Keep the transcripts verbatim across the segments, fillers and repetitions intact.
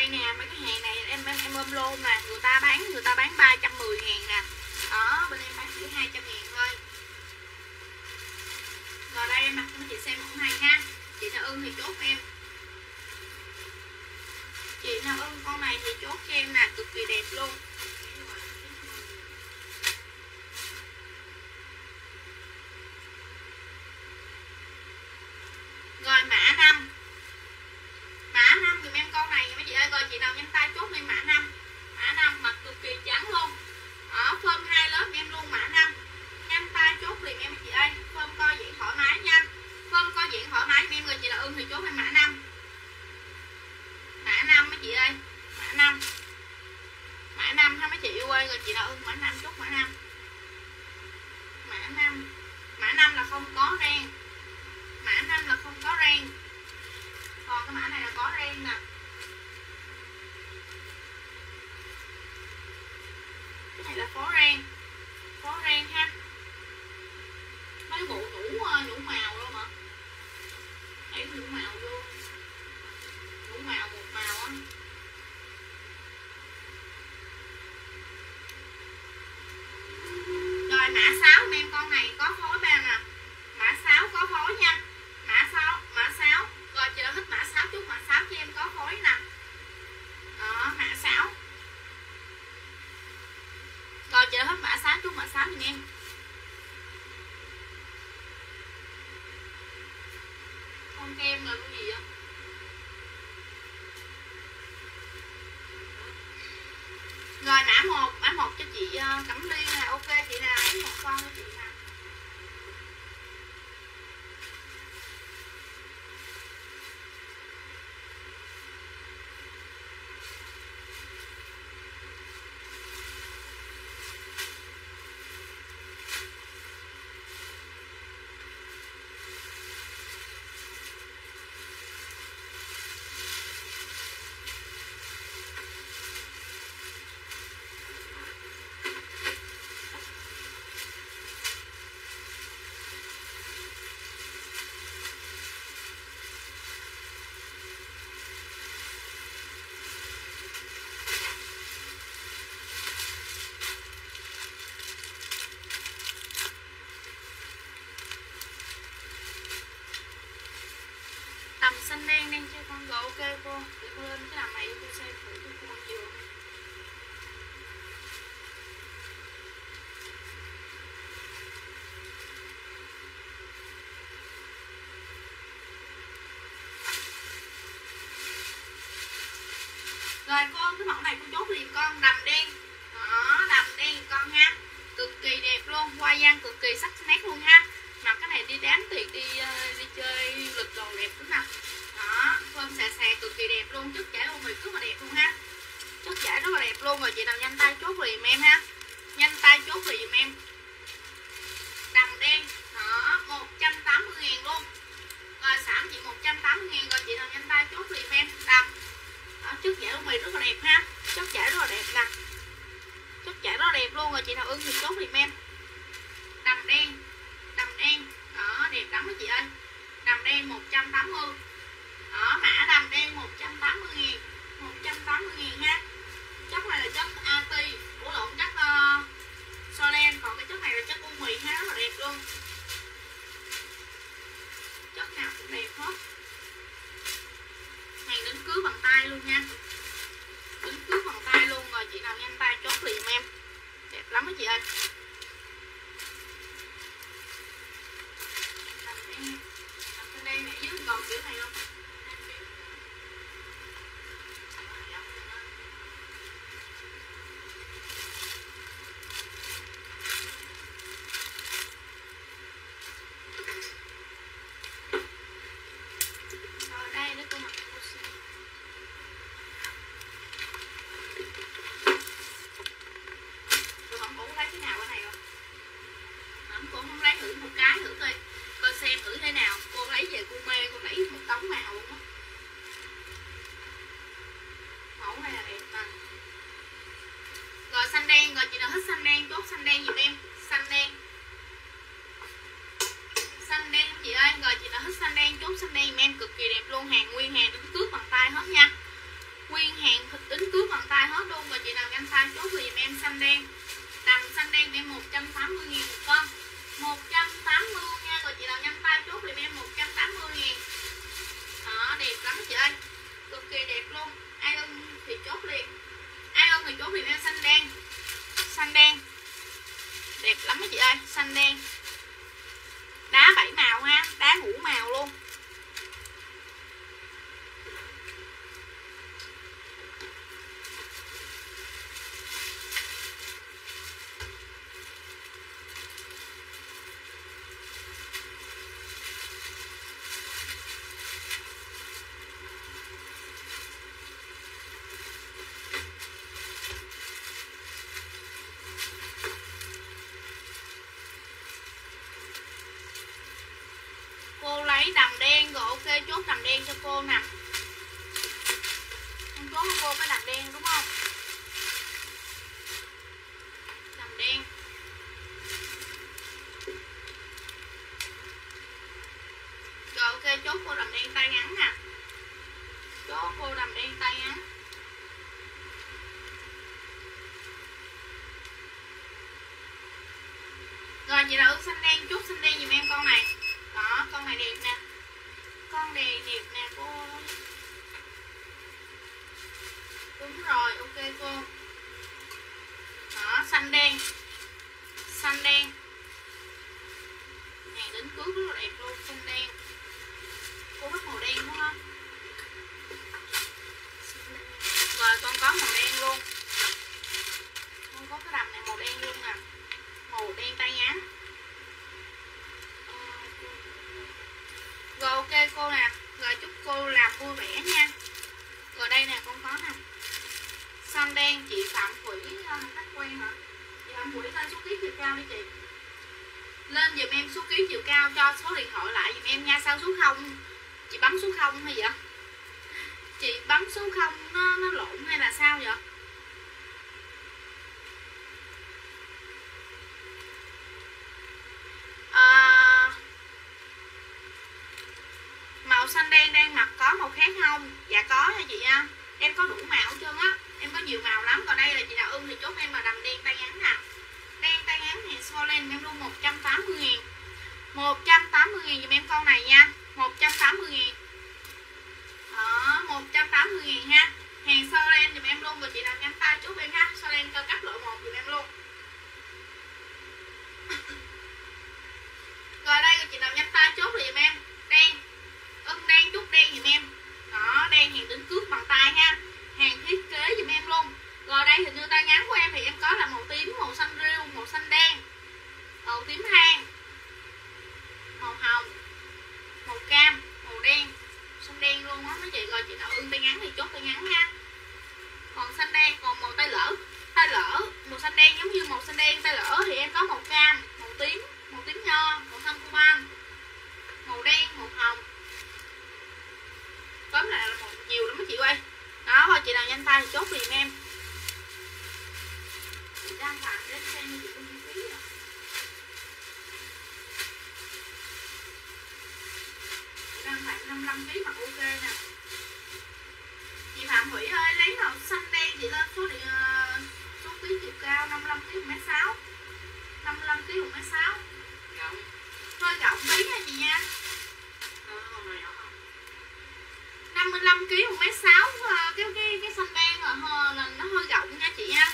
đây nè, mấy cái hàng này em em, em ôm lô nè, người ta bán người ta bán ba trăm mười ngàn nè. Đó, bên em bán chỉ hai trăm ngàn thôi. Rồi đây em mặc cho chị xem mẫu này ha. Chị nào ưng thì chốt em. Chị nào ưng con này thì chốt cho em nè, cực kỳ đẹp luôn. Rồi mã năm. Mã năm dùm em con này mấy chị ơi. Rồi chị nào nhanh tay chốt lên mã năm. Mã năm mặc cực kỳ trắng luôn. Đó, phơm hai lớp em luôn mã năm. Nhanh tay chốt liền em mấy chị ơi. Phơm co giãn thoải mái nha. Phơm co giãn thoải mái em. Rồi chị nào ưng thì chốt lên mã năm. Mã năm mấy chị ơi. Mã năm. Mã năm ha mấy chị yêu ơi. Rồi chị nào ưng mã năm chốt mã năm. Mã năm. Mã năm là không có ren. Mã năm là không có ren. Còn cái mã này là có ren nè. Cái này là có ren. Có ren ha. Mấy bộ nhũ nhũ màu luôn hả? Thấy nhũ màu luôn. Nhũ màu một màu á. Rồi mã sáu em con này có phối bao nè. Mã sáu có phối nha. Mã sáu, mã sáu. Rồi chị đã thích mã sáu chút mã sáu cho em có phối nè. Đó, mã sáu. Rồi chị đã thích mã sáu chút mã sáu giùm em. Con kem là cái gì á? Rồi mã một, mã một cho chị uh, Cẩm Ly nè, ok chị nào lấy một con cho chị nè. Tầm xanh đen đen cho con. Rồi ok cô. Để cô lên cái làm này cô xem thử cho cô ăn chưa. Rồi cô cái mẫu này cô chốt liền con. Đầm đen. Đó, đầm đen con ha. Cực kỳ đẹp luôn. Hoa văn cực kỳ sắc nét luôn ha. Mặc cái này đi đám tiệc, đi đi chơi du lịch đồ đẹp đúng nè. Đó, phơm xè xè cực kỳ đẹp luôn. Chất chải ô mì rất là đẹp luôn ha. Chất chải rất là đẹp luôn. Rồi chị nào nhanh tay chốt liền em ha. Nhanh tay chốt liền dùm em. Đầm đen. Đó, một trăm tám mươi ngàn luôn. Rồi sẵn chị một trăm tám mươi ngàn. Rồi chị nào nhanh tay chốt liền em. Đầm. Đó, chất chải ô mì rất là đẹp ha. Chất chải rất là đẹp nè. Chất chải rất là đẹp luôn. Rồi chị nào ưng thì chốt liền em. Đầm đen. Đầm đen. Đó, đẹp lắm đó chị ơi. Đầm đen một trăm tám mươi. Đó, mã đầm đen một trăm tám mươi ngàn. một trăm tám mươi ngàn ha. Chất này là chất a tê. Ủa lộn, chất uh, Solen. Còn cái chất này là chất u mì ha. Rất là đẹp luôn. Chất nào cũng đẹp hết. Hàng đính cưới bằng tay luôn nha. Đính cưới bằng tay luôn. Rồi chị nào nhanh tay chốt liền em. Đẹp lắm đó chị ơi. Đây mẹ dưới còn kiểu này không? Rồi đây để cô mặc cô xem. Rồi không cũng lấy cái nào cái này không? Không cũng không lấy thử một cái thử coi. Coi xem thử thế nào. Cô lấy về cô mê, cô lấy một đống màu luôn á. Mẫu này là đẹp mà. Rồi xanh đen. Rồi chị nào thích xanh đen chốt xanh đen giùm em. Xanh đen. Xanh đen chị ơi. Rồi chị nào thích xanh đen chốt xanh đen giùm em. Cực kỳ đẹp luôn. Hàng nguyên hàng đính cước bằng tay hết nha. Nguyên hàng nhanh tay chốt vì em xanh đen. Đầm xanh đen em một trăm tám mươi nghìn một con. một trăm tám mươi nha. Rồi chị nào nhanh tay chốt vì em một trăm tám mươi nghìn. Đó, đẹp lắm chị ơi. Cực kỳ đẹp luôn. Ai ưng thì chốt liền. Ai ưng thì chốt vì em xanh đen. Xanh đen. Đẹp lắm đó chị ơi, xanh đen. Đá bảy màu ha, đá ngũ màu luôn. Cô lấy đầm đen rồi, ok chốt đầm đen cho cô nè. Em chốt cho cô cái đầm đen đúng không? Đầm đen. Rồi ok chốt cô đầm đen tay ngắn nè. Chốt cô đầm đen tay ngắn. Rồi chị nào ưng xanh đen chốt xanh đen giùm em con này. Đó, con này đẹp nè. Con này đẹp nè cô. Đúng rồi, ok cô. Đó, xanh đen. Xanh đen. Hàng đến cước rất là đẹp luôn, xanh đen. Cô thích màu đen đúng không? Rồi con có màu đen luôn. Con có cái đầm này màu đen luôn nè. Màu đen tay ngắn. Rồi ok cô nè. Rồi chúc cô làm vui vẻ nha. Rồi đây nè con có nè. Xanh đen chị Phạm Thủy khách quen hả? Chị Phạm Thủy lên số ký chiều cao đi chị. Lên giùm em số ký chiều cao cho số điện thoại lại giùm em nha. Sao số không? Chị bấm số không hay vậy? Chị bấm số không nó, nó lộn hay là sao vậy? À, màu xanh đen đang mặc có màu khác không? Dạ có nha chị nha. Em có đủ màu hết trơn á. Em có nhiều màu lắm. Còn đây là chị nào ưng thì chốt em vào đầm đen tay ngắn nè. Đen tay ngắn này Solen em luôn một trăm tám mươi nghìn. một trăm tám mươi nghìn giùm em con này nha. một trăm tám mươi nghìn. Đó, một trăm tám mươi nghìn ha. Hàng Solen giùm em luôn. Rồi chị nào nhắn tay chốt em ha. Solen cao cấp loại một giùm em luôn. Rồi đây rồi chị nào nhắn tay chốt thì giùm em. Đen. Ưng đen chút đen giùm em. Đó, đen hàng đính cước bằng tay ha. Hàng thiết kế giùm em luôn. Rồi đây hình như tay ngắn của em thì em có là màu tím, màu xanh rêu, màu xanh đen, màu tím than, màu hồng, màu cam, màu đen, xanh đen luôn á mấy chị. Rồi chị nào ưng tay ngắn thì chốt tay ngắn nha. Còn xanh đen, còn màu tay lỡ, tay lỡ màu xanh đen giống như màu xanh đen tay lỡ thì em có màu cam, màu tím, màu tím nho, màu xanh coban, màu đen, màu hồng. Tóm lại là một nhiều lắm mấy chị ơi. Đó, rồi chị nào nhanh tay thì chốt liền em. Chị đang làm đến xem chị không phí rồi. Chị đang phải năm mươi lăm ký mặc ok nè. Chị Phạm Thủy ơi, lấy màu xanh đen chị lên số điện số ký chiều cao năm mươi lăm ký một mét sáu. năm mươi lăm ký một mét sáu. Rộng. Hơi rộng tí nha chị nha. năm mươi lăm ký một mét sáu cái cái cái xanh đen là là nó hơi rộng nha chị nha.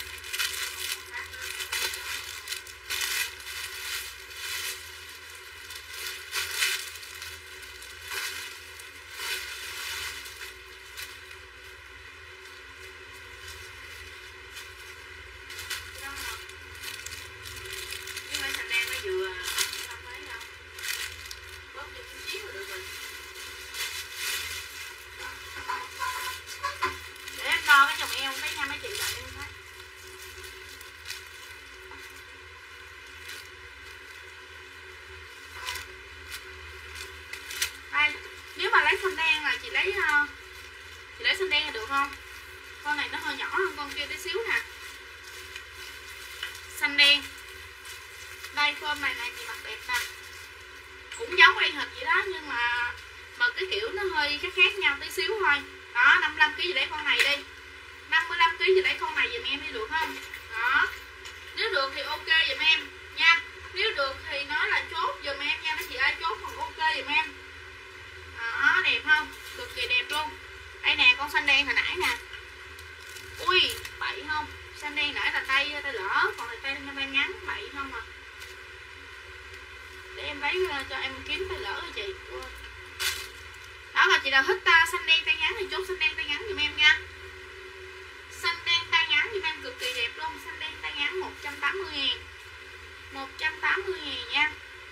Xanh đen là chị lấy uh, chị lấy xanh đen là được không? Con này nó hơi nhỏ hơn con kia tí xíu nè. Xanh đen. Đây form này này chị mặc đẹp nè. Cũng giống y hệt vậy đó nhưng mà mà cái kiểu nó hơi khác khác nhau tí xíu thôi. Đó, năm mươi lăm ký chị lấy con này đi. năm mươi lăm ký chị lấy con này giùm em đi được không? Đó, nếu được thì ok giùm em nha, nếu được thì nói là chốt giùm em nha mấy chị ơi, chốt còn ok giùm em. Đó, đẹp không? Cực kỳ đẹp luôn. Đây nè, con xanh đen hồi nãy nè. Ui, bậy không? Xanh đen nãy là tay tay lỡ, còn là tay tay ngắn, bậy không à. Để em lấy cho em kiếm tay lỡ cho chị. Đó là chị nào thích ta xanh đen tay ngắn thì chốt xanh đen tay ngắn giùm em nha. Xanh đen tay ngắn giùm em cực kỳ đẹp luôn. Xanh đen tay ngắn một trăm tám mươi ngàn, một trăm tám mươi ngàn nha.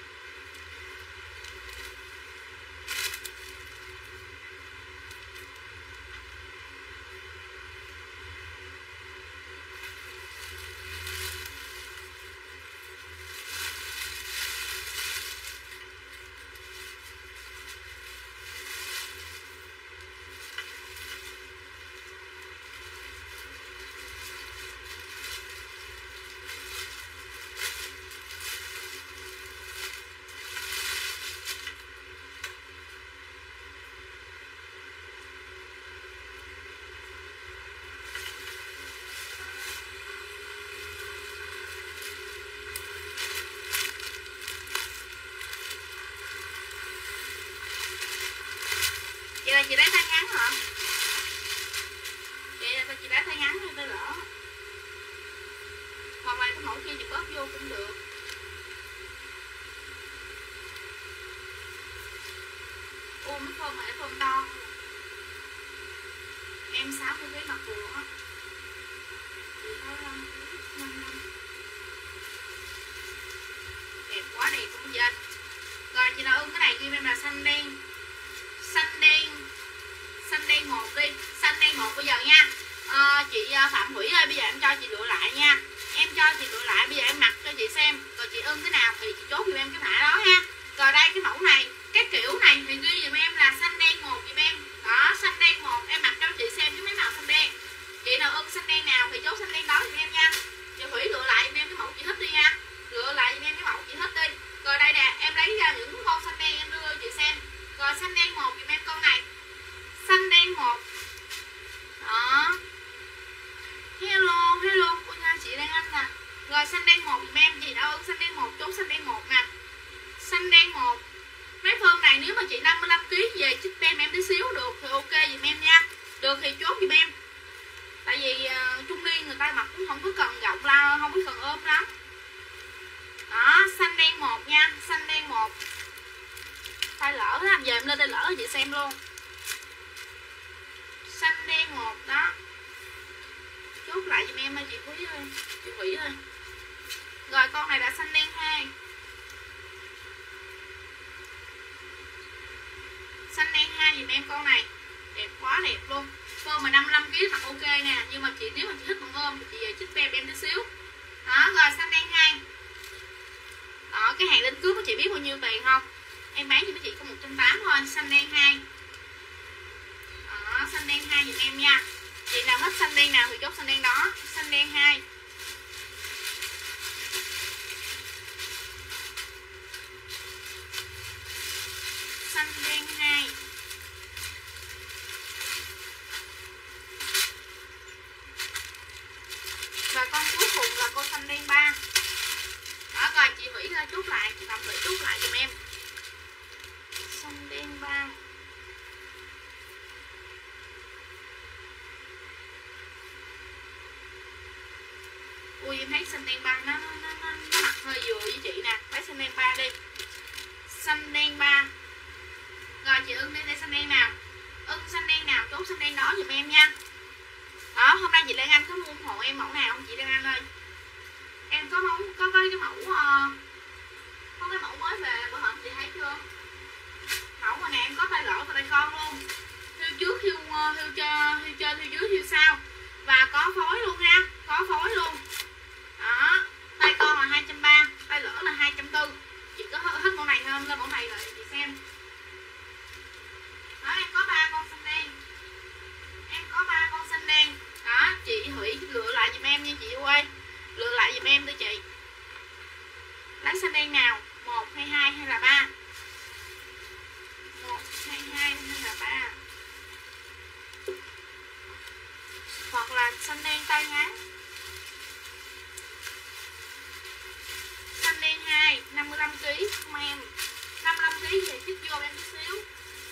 Vậy là chị lấy tay ngắn hả? Vậy là chị lấy tay ngắn hay tay lỡ? Hoặc là cái mẫu kia chị bóp vô cũng được. Ô mấy phơm này phơm to. Em sáu mươi ký mặc vừa á. Chị sáu mươi lăm ký, năm mươi. Đẹp quá đẹp cũng vậy. Rồi chị nào ưng cái này kim em là xanh đen. Xanh đen xanh đen một đi, xanh đen một bây giờ nha. À, chị Phạm Thủy ơi, bây giờ em cho chị lựa lại nha. Em cho chị lựa lại, bây giờ em mặc cho chị xem. Rồi chị ưng cái nào thì chị chốt giùm em cái mã đó ha. Rồi đây cái mẫu này, cái kiểu này thì ghi giùm em là xanh đen một giùm em. Đó, xanh đen một, em mặc cho chị xem cái mấy màu xanh đen. Chị nào ưng xanh đen nào thì chốt xanh đen đó giùm em nha. Chị Thủy lựa lại giùm em cái mẫu chị thích đi nha. Lựa lại giùm em cái mẫu chị thích đi. Rồi đây nè, em lấy ra những con xanh đen em đưa chị xem. Rồi xanh đen một giùm em con này. Xanh đen một. Đó. Hello, hello, cô nha, chị Lan Anh nè. Rồi xanh đen một giùm em, chị đã ơn xanh đen một, chốt xanh đen một nè. Xanh đen một. Mấy phơm này nếu mà chị năm mươi lăm ký về chích tem em tí xíu được thì ok giùm em nha. Được thì chốt giùm em. Tại vì uh, trung niên người ta mặc cũng không có cần rộng la, không có cần ôm lắm. Đó, xanh đen một nha, xanh đen một. Tay lỡ đó, giờ em lên đây lỡ chị xem luôn. Xanh đen một đó. Chốt lại giùm em ơi chị Thúy ơi, chị Thủy ơi. Rồi con này là xanh đen hai. Xanh đen hai giùm em con này. Đẹp quá đẹp luôn. Phơm mà năm mươi lăm ký thật ok nè. Nhưng mà chị nếu mà chị thích con ôm thì chị về chích tem em tí xíu. Đó, rồi xanh đen hai. Đó, cái hàng lên cướp của chị biết bao nhiêu tiền không? Em bán cho mấy chị có một trăm tám mươi thôi. Xanh đen hai. Đó, xanh đen hai giùm em nha. Chị nào thích xanh đen nào thì chốt xanh đen đó. Xanh đen hai. Xanh đen hai. Và con cuối cùng là con xanh đen ba. Đó, rồi chị Thủy chốt lại, chị Phạm Thủy chốt lại giùm em. Xanh đen ba. Ui em thấy xanh đen ba nó nó nó, nó, nó mặt hơi vừa với chị nè. Lấy xanh đen ba đi. Xanh đen ba. Rồi chị ưng đi đây xanh đen nào. Ưng xanh đen nào chốt xanh đen đó giùm em nha. Đó, hôm nay chị Lan Anh có mua ủng hộ em mẫu nào không chị Lan Anh ơi? Em có mẫu có cái, cái mẫu uh, có cái mẫu mới về bữa hổm chị thấy chưa? Mẫu này nè em có tay lỡ và tay con luôn. Hiêu trước, hiêu uh, hiêu cho, hiêu trên, hiêu dưới, hiêu sau. Và có phối luôn ha, có phối luôn. Đó, tay con là hai trăm ba mươi, tay lỡ là hai trăm bốn mươi. Chị có hết mẫu này không? Lên mẫu này rồi chị xem. Đó, em có ba con xanh đen. Em có ba con xanh đen. Đó, chị Thủy lựa lại giùm em nha chị ơi. Lựa lại giùm em đi chị. Lấy xanh đen nào? một hay hai hay là ba? một hay hai hay là ba? Hoặc là xanh đen tay ngắn. lăm ki không em, năm mươi lăm ki về chích vô em tí xíu.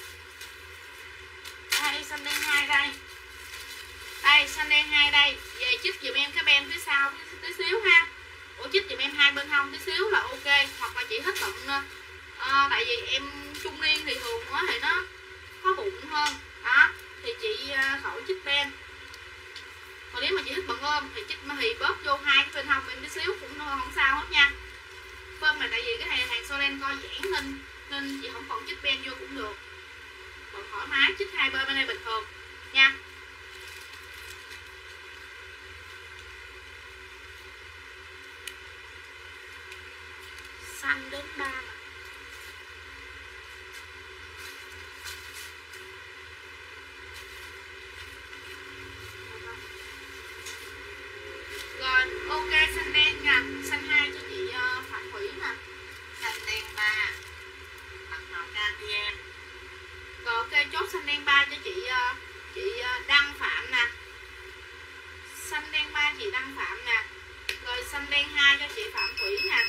Đây xanh đen hai đây, đây xanh đen hai đây, về chích giùm em cái ben phía sau tí xíu ha. Ủa chích giùm em hai bên hông tí xíu là ok, hoặc là chị hết bận à, tại vì em trung niên thì thường quá thì nó có bụng hơn đó, thì chị khỏi chích ben. Còn nếu mà chị thích bận ôm thì chích thì bóp vô hai cái bên hông em tí xíu cũng không sao hết nha. Phân này tại vì cái này hàng Solen co giãn nên nên chị không còn chích ben vô cũng được, còn thoải mái chích hai bên bên đây bình thường nha. Xanh đến ba mà. Rồi ok xanh đen nha, xanh hai cho chị uh, Phạm Thủy nè, xanh đen ba mặc màu cam đi em. Rồi ok chốt xanh đen ba cho chị uh, chị uh, Đăng Phạm nè, xanh đen ba chị Đăng Phạm nè, rồi xanh đen hai cho chị Phạm Thủy nè.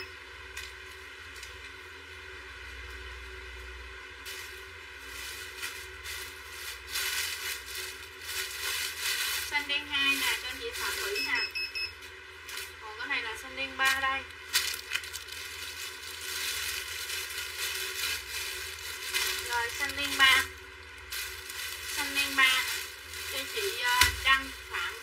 Xanh đen hai nè cho chị Phạm Thủy nè. Còn cái này là xanh đen ba đây. Rồi xanh đen ba. Xanh đen ba cho chị uh, Đăng Phạm.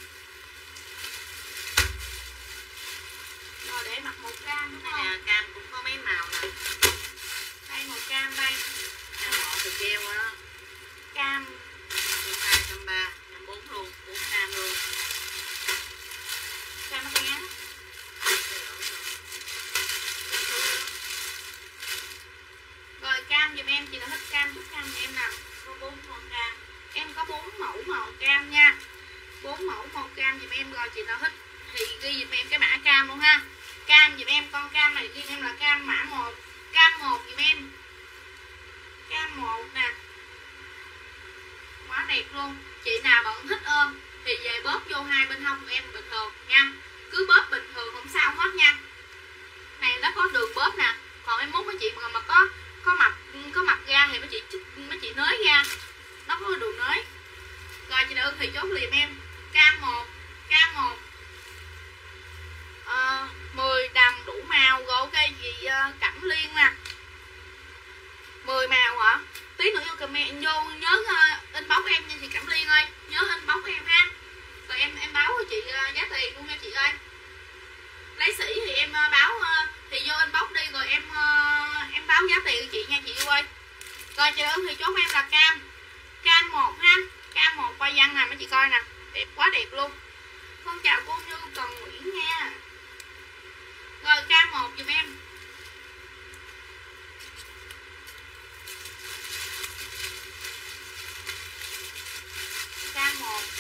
Rồi để mặc màu cam đúng không? Nè, cam cũng có mấy màu nè. Đây màu cam đây. Cam một thì keo á. Cam cam hai, cam ba, cam bốn luôn, bốn cam luôn. Cam nó ngắn. Rồi cam giùm em, chị đã thích cam chút cam giùm em nào. Có bốn con cam. Em có bốn mẫu màu cam nha. bốn mẫu màu cam giùm em, rồi chị nào thích thì ghi giùm em cái mã cam luôn ha. Cam giùm em, con cam này ghi em là cam mã một. Cam một giùm em. Cam một nè. Quá đẹp luôn. Chị nào bạn thích ôm thì về bóp vô hai bên hông của em bình thường nha. Cứ bóp bình thường không sao hết nha. Này nó có đường bóp nè. Còn em mốt mấy chị mà, mà có có mặt có mặt ra thì mấy chị mấy chị nới ra. Nó có đường nới. Rồi chị nữ thì chốt liền em. Cam một, cam một. À, mười đầm đủ màu rồi ok gì uh, Cẩm Liên nè. mười màu hả? Tí nữa vô comment vô nhớ uh, inbox em nha chị Cẩm Liên ơi, nhớ inbox em ha. Rồi em em báo cho chị uh, giá tiền luôn nha chị ơi. Lấy sỉ thì em uh, báo uh, thì vô inbox đi rồi em uh, em báo giá tiền cho chị nha chị ơi. Rồi chị ơi thì chốt em là cam. Cam một ha. Cam một qua văn nè mấy chị coi nè. Đẹp quá đẹp luôn. Con chào cô Như Cần Nguyễn nha. Rồi cam một giùm em. Cam một.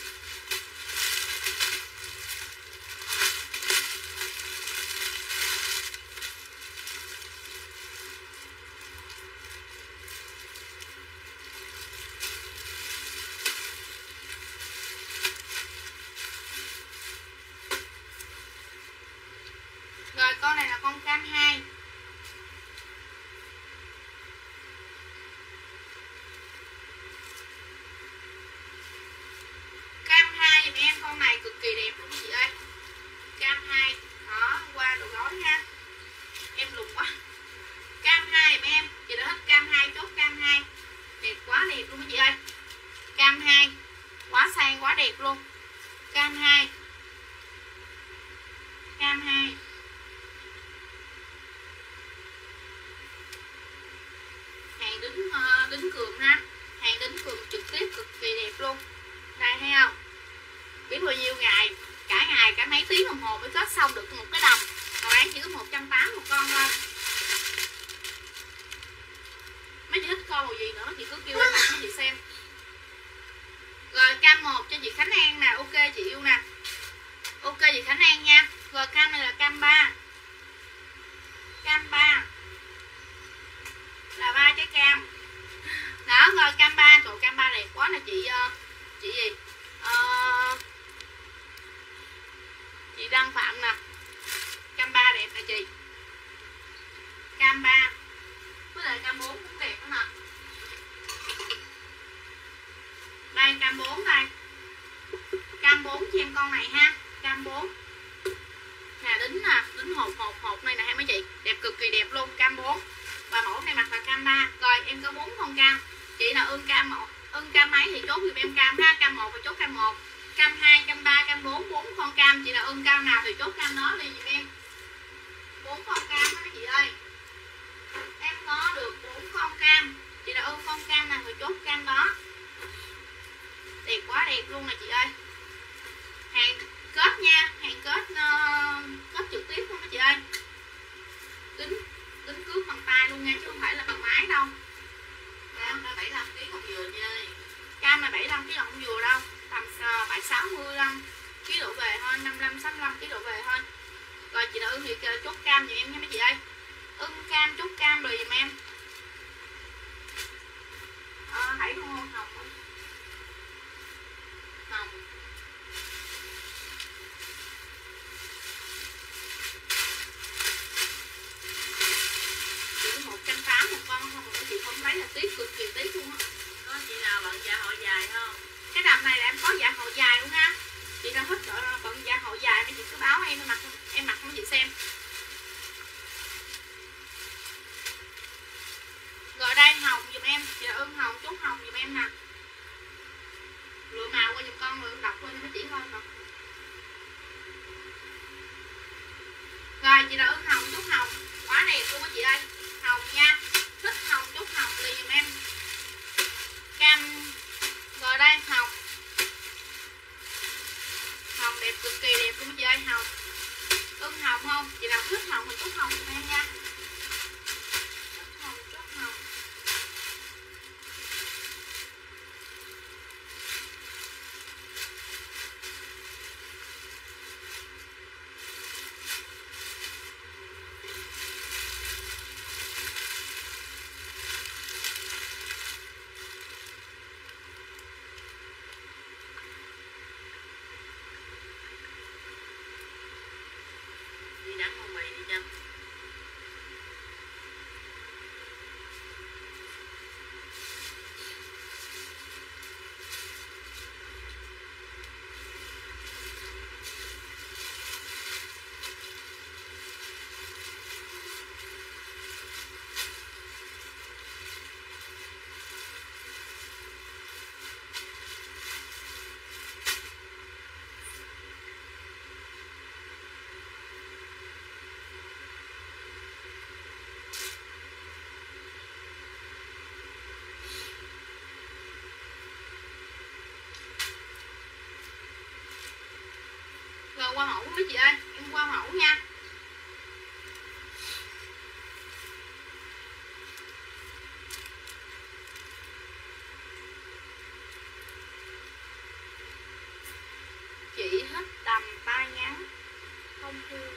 Rồi con này là con cam hai. Cam hai giùm em, con này cực kỳ đẹp luôn chị ơi. Cam hai. Đó, qua đồ gói ha. Em lùng quá. Cam hai giùm em, chị đã thích cam hai chốt cam hai. Đẹp quá đẹp luôn chị ơi. Cam hai. Quá sang quá đẹp luôn. Cam hai. Cam hai. Hàng đính uh, đính cường ha. Hàng đính cường trực tiếp cực kỳ đẹp luôn. Đây thấy không? Biết bao nhiêu ngày, cả ngày cả mấy tiếng đồng hồ mới kết xong được một cái đầm. Mà bán chỉ có một trăm tám mươi một con thôi. Mấy chị thích con màu gì nữa chị cứ kêu em mấy chị xem. Rồi cam một cho chị Khánh An nè, ok chị yêu nè. Ok chị Khánh An nha. Rồi cam này là cam ba. Cam ba. Là ba trái cam. Đó rồi cam ba, trời cam ba đẹp quá nè chị uh, chị gì? Uh, chị Đăng Phạm nè. Cam ba đẹp nè chị. Cam cam bốn đây. Cam bốn cho em con này ha. Cam bốn nè, đính nè, đính hột hột hột này nè hai mấy chị, đẹp cực kỳ đẹp luôn. Cam bốn và mẫu này mặc là cam ba. Rồi em có bốn con cam, chị nào ưng cam một ưng cam mấy thì chốt giùm em cam ha. Cam một và chốt cam một, cam hai, cam ba, cam bốn, bốn con cam. Chị nào ưng cam nào thì chốt cam đó đi giùm em. Bốn con cam đó mấy chị ơi, em có được bốn con cam. Chị nào ưng con cam nào thì chốt cam đó. Đẹp quá đẹp luôn nè chị ơi. Hàng kết nha, hàng kết uh, kết trực tiếp luôn đó chị ơi. Kính kính cước bằng tay luôn nha, chứ không phải là bằng máy đâu. Cam là bảy mươi lăm ký không vừa chơi. Cam là bảy mươi lăm ký không vừa đâu, tầm bảy sáu mươi lăm ký độ về thôi, năm mươi lăm sáu mươi lăm ký độ về thôi. Rồi chị nào ưng thì chốt cam giùm em nha mấy chị ơi. Ưng cam chốt cam rồi giùm em. Ờ, thấy luôn không? Hồng ơi. Hồng chỉ một trăm tám mươi một con không mà chị không lấy là tiếc, cực kỳ tiếc luôn á. Có chị nào bận dạ hội dài không? Cái đầm này là em có dạ hội dài luôn ha. Chị nào thích bận dạ hội dài mấy chị cứ báo em em mặc em mặc cho chị xem. Rồi đây hồng giùm em, chị ưng hồng chốt hồng giùm em nè. Lựa màu qua giùm con, lựa đọc lên mấy chị thôi nè. Rồi chị nào ưng hồng chốt hồng, quá đẹp luôn á chị ơi. Hồng nha, thích hồng chốt hồng liền giùm em. Cam rồi đây hồng, hồng đẹp cực kỳ đẹp luôn chị ơi. Hồng ưng hồng không? Chị nào thích hồng thì chốt hồng giùm em nha. Chốt hồng chốt hồng. Đắng không mày đi chăm. Rồi qua mẫu mấy chị ơi, em qua mẫu nha. Chị thích đầm tay ngắn không thương,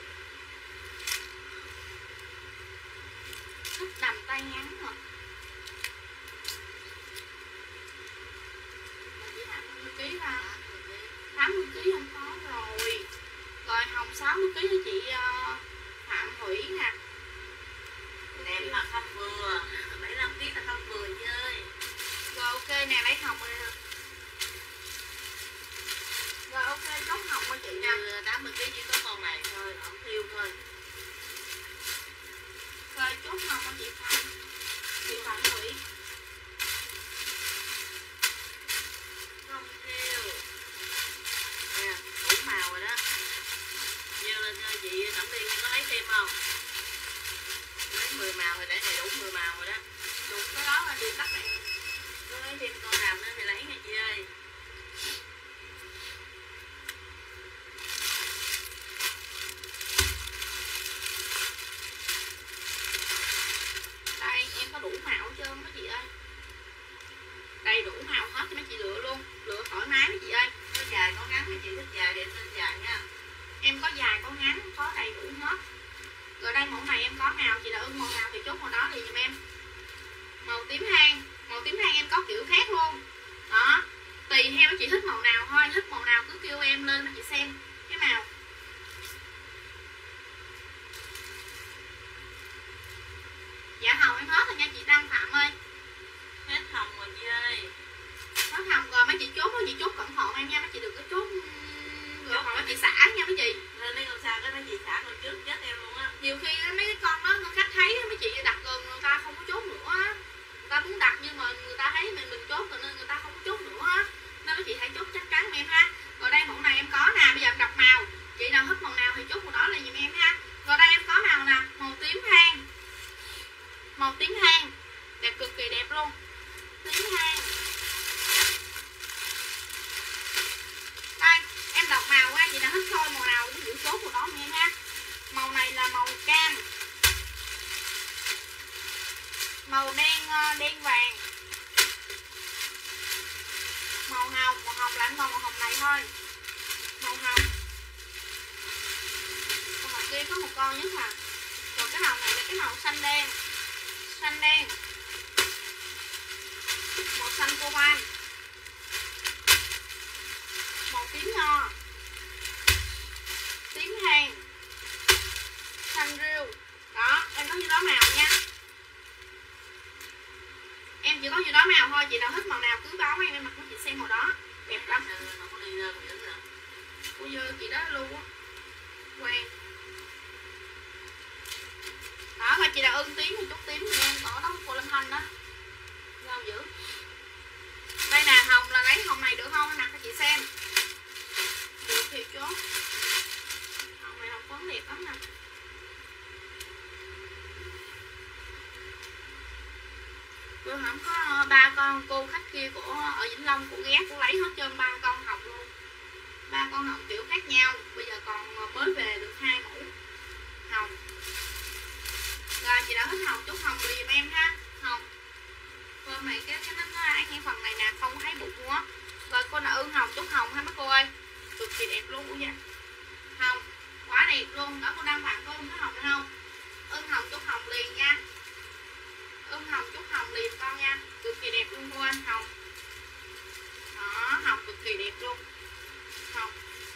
thích đầm tay ngắn hả? Mà chị Hạnh năm mươi ký ra, tám mươi ký không có rồi. Rồi hồng sáu mươi ký cho chị uh, Phạm Thủy nè. Đẹp mà không vừa, bảy mươi lăm ký là không vừa chơi. Rồi ok nè, lấy hồng rồi nè. Rồi ok chốt hồng cho chị nè. tám mươi ký chỉ có con này thôi, không thiêu thôi. Rồi chốt hồng cho chị Phạm, chị Phạm Thủy. Không thiêu. Nè, đủ màu rồi đó. Gieo lên cho chị Cẩm Liên có lấy thêm không? Lấy mười màu rồi, để này đủ mười màu rồi đó. Đủ cái đó là đi tắt này. Có lấy thêm con nào nữa thì lấy nha chị ơi. Đây em có đủ màu hết trơn mấy chị ơi. Đầy đủ màu hết cho mấy chị lựa luôn, lựa thoải mái mấy chị ơi. Có dài có ngắn, mấy chị thích dài thì em xin dài nha. Em có dài có ngắn, có đầy đủ hết. Rồi đây mẫu này em có màu, chị đã ưng màu nào thì chốt màu đó liền giùm em. Màu tím than, màu tím than em có kiểu khác luôn. Đó, tùy theo mấy chị thích màu nào thôi, thích màu nào cứ kêu em lên mấy chị xem cái màu. Dạ hồng em hết rồi nha chị Đăng Phạm ơi. Hết hồng rồi chị ơi. Hết hồng rồi mấy chị chốt đen vàng, màu hồng. Màu hồng là anh còn màu hồng này thôi, màu hồng. Còn màu kia có một con nhất mà. Còn cái màu này là cái màu xanh đen, xanh đen, màu xanh cobalt, màu tím nho, tím than, xanh rêu. Đó, em có như đó màu nha. Em chỉ có như đó màu thôi, chị nào thích màu nào cứ báo em, em mặc cho chị xem màu đó. Đẹp lắm. Ôi giời, chị đó luôn á. Quen. Đó, mà chị nào ưng tím một chút tím thì em có đó cô Lâm Thanh đó. Ngon dữ. Đây nè, hồng là lấy hồng này được không? Em mặc cho chị xem. Được thì chốt. Hồng này hồng phấn đẹp lắm nè. Bữa hổm có ba con cô khách kia của ở Vĩnh Long, cô ghé cô lấy hết trơn ba con hồng luôn. Ba con hồng kiểu khác nhau. Bây giờ còn mới về được hai mẫu hồng. Rồi chị đã thích hồng, chút hồng liền em ha. Hồng con này cái cái nó ăn cái phần này nè, không thấy bụng quá. Rồi cô nào ưng hồng, chút hồng ha mấy cô ơi, cực kỳ đẹp luôn nha. Hồng quá đẹp luôn đó. Cô đang bạn có ưng cái hồng này không? Ưng hồng chút hồng liền nha. Ưng hồng chút hồng liền con nha, cực kỳ đẹp luôn cô anh. Hồng đó, hồng cực kỳ đẹp luôn. Hồng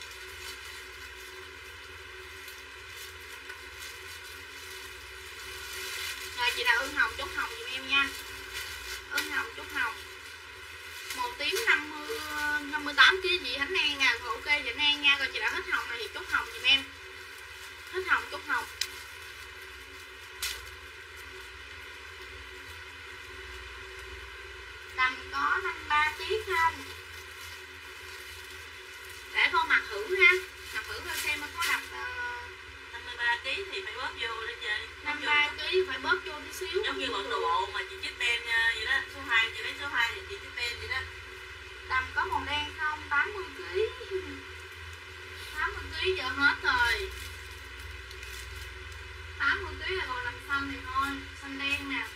rồi chị nào ưng hồng chút hồng giùm em nha. Ưng hồng chút hồng. Màu tím năm mươi năm mươi tám ký gì Khánh An à. Rồi ok chị An nha. Rồi chị nào thích hồng này thì chút hồng giùm em. Thích hồng chút hồng. Tầm có năm mươi ba ký không? Để con mặc thử ha. Mặc thử coi xem nó có đập uh... năm mươi ba ký thì phải bóp vô để chơi. năm mươi ba ký phải bóp vô tí xíu. Giống như bọn đồ bộ mà chị chích tên vậy đó. Số hai chị lấy số hai thì chị chích tên vậy đó. Tầm có màu đen không? tám mươi ký. tám mươi ký giờ hết rồi. tám mươi ký là còn làm xanh này thôi. Xanh đen nè.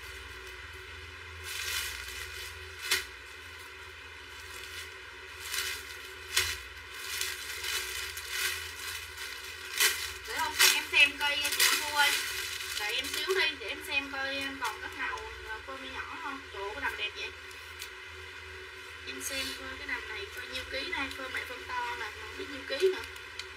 Để không em xem coi chị Thu ơi. Đợi em xíu đi để em xem coi còn cái nào phơi mi nhỏ không. Trời ơi, cái đầm đẹp vậy. Em xem coi cái đầm này coi nhiêu ký đây. Phơi mẹ phân to nè, không biết nhiêu ký nữa.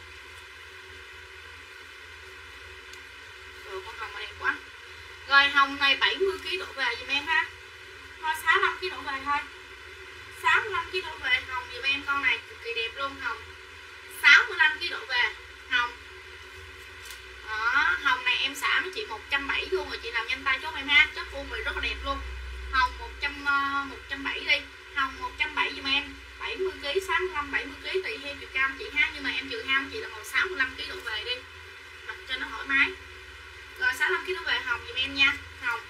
Rồi con hồng này đẹp quá. Rồi hồng này bảy mươi ký đổ về giùm em ha. Thôi sáu mươi lăm ký đổ về thôi. sáu mươi lăm ký đổ về hồng giùm em, con này cực kỳ đẹp luôn. Hồng sáu mươi lăm ký đổ về hồng. Đó, hồng này em xả với chị một trăm bảy mươi luôn rồi, chị nào nhanh tay chốt em ha. Chất u mì rất là đẹp luôn. Hồng một trăm một trăm bảy mươi đi. Hồng một trăm bảy mươi giùm em. bảy mươi ký, sáu mươi lăm bảy mươi ký tùy theo chiều cao chị ha, nhưng mà em trừ hao chị là màu sáu mươi lăm ký đổ về đi. Mặc cho nó thoải mái. Rồi sáu mươi lăm ký đổ về hồng giùm em nha. Hồng.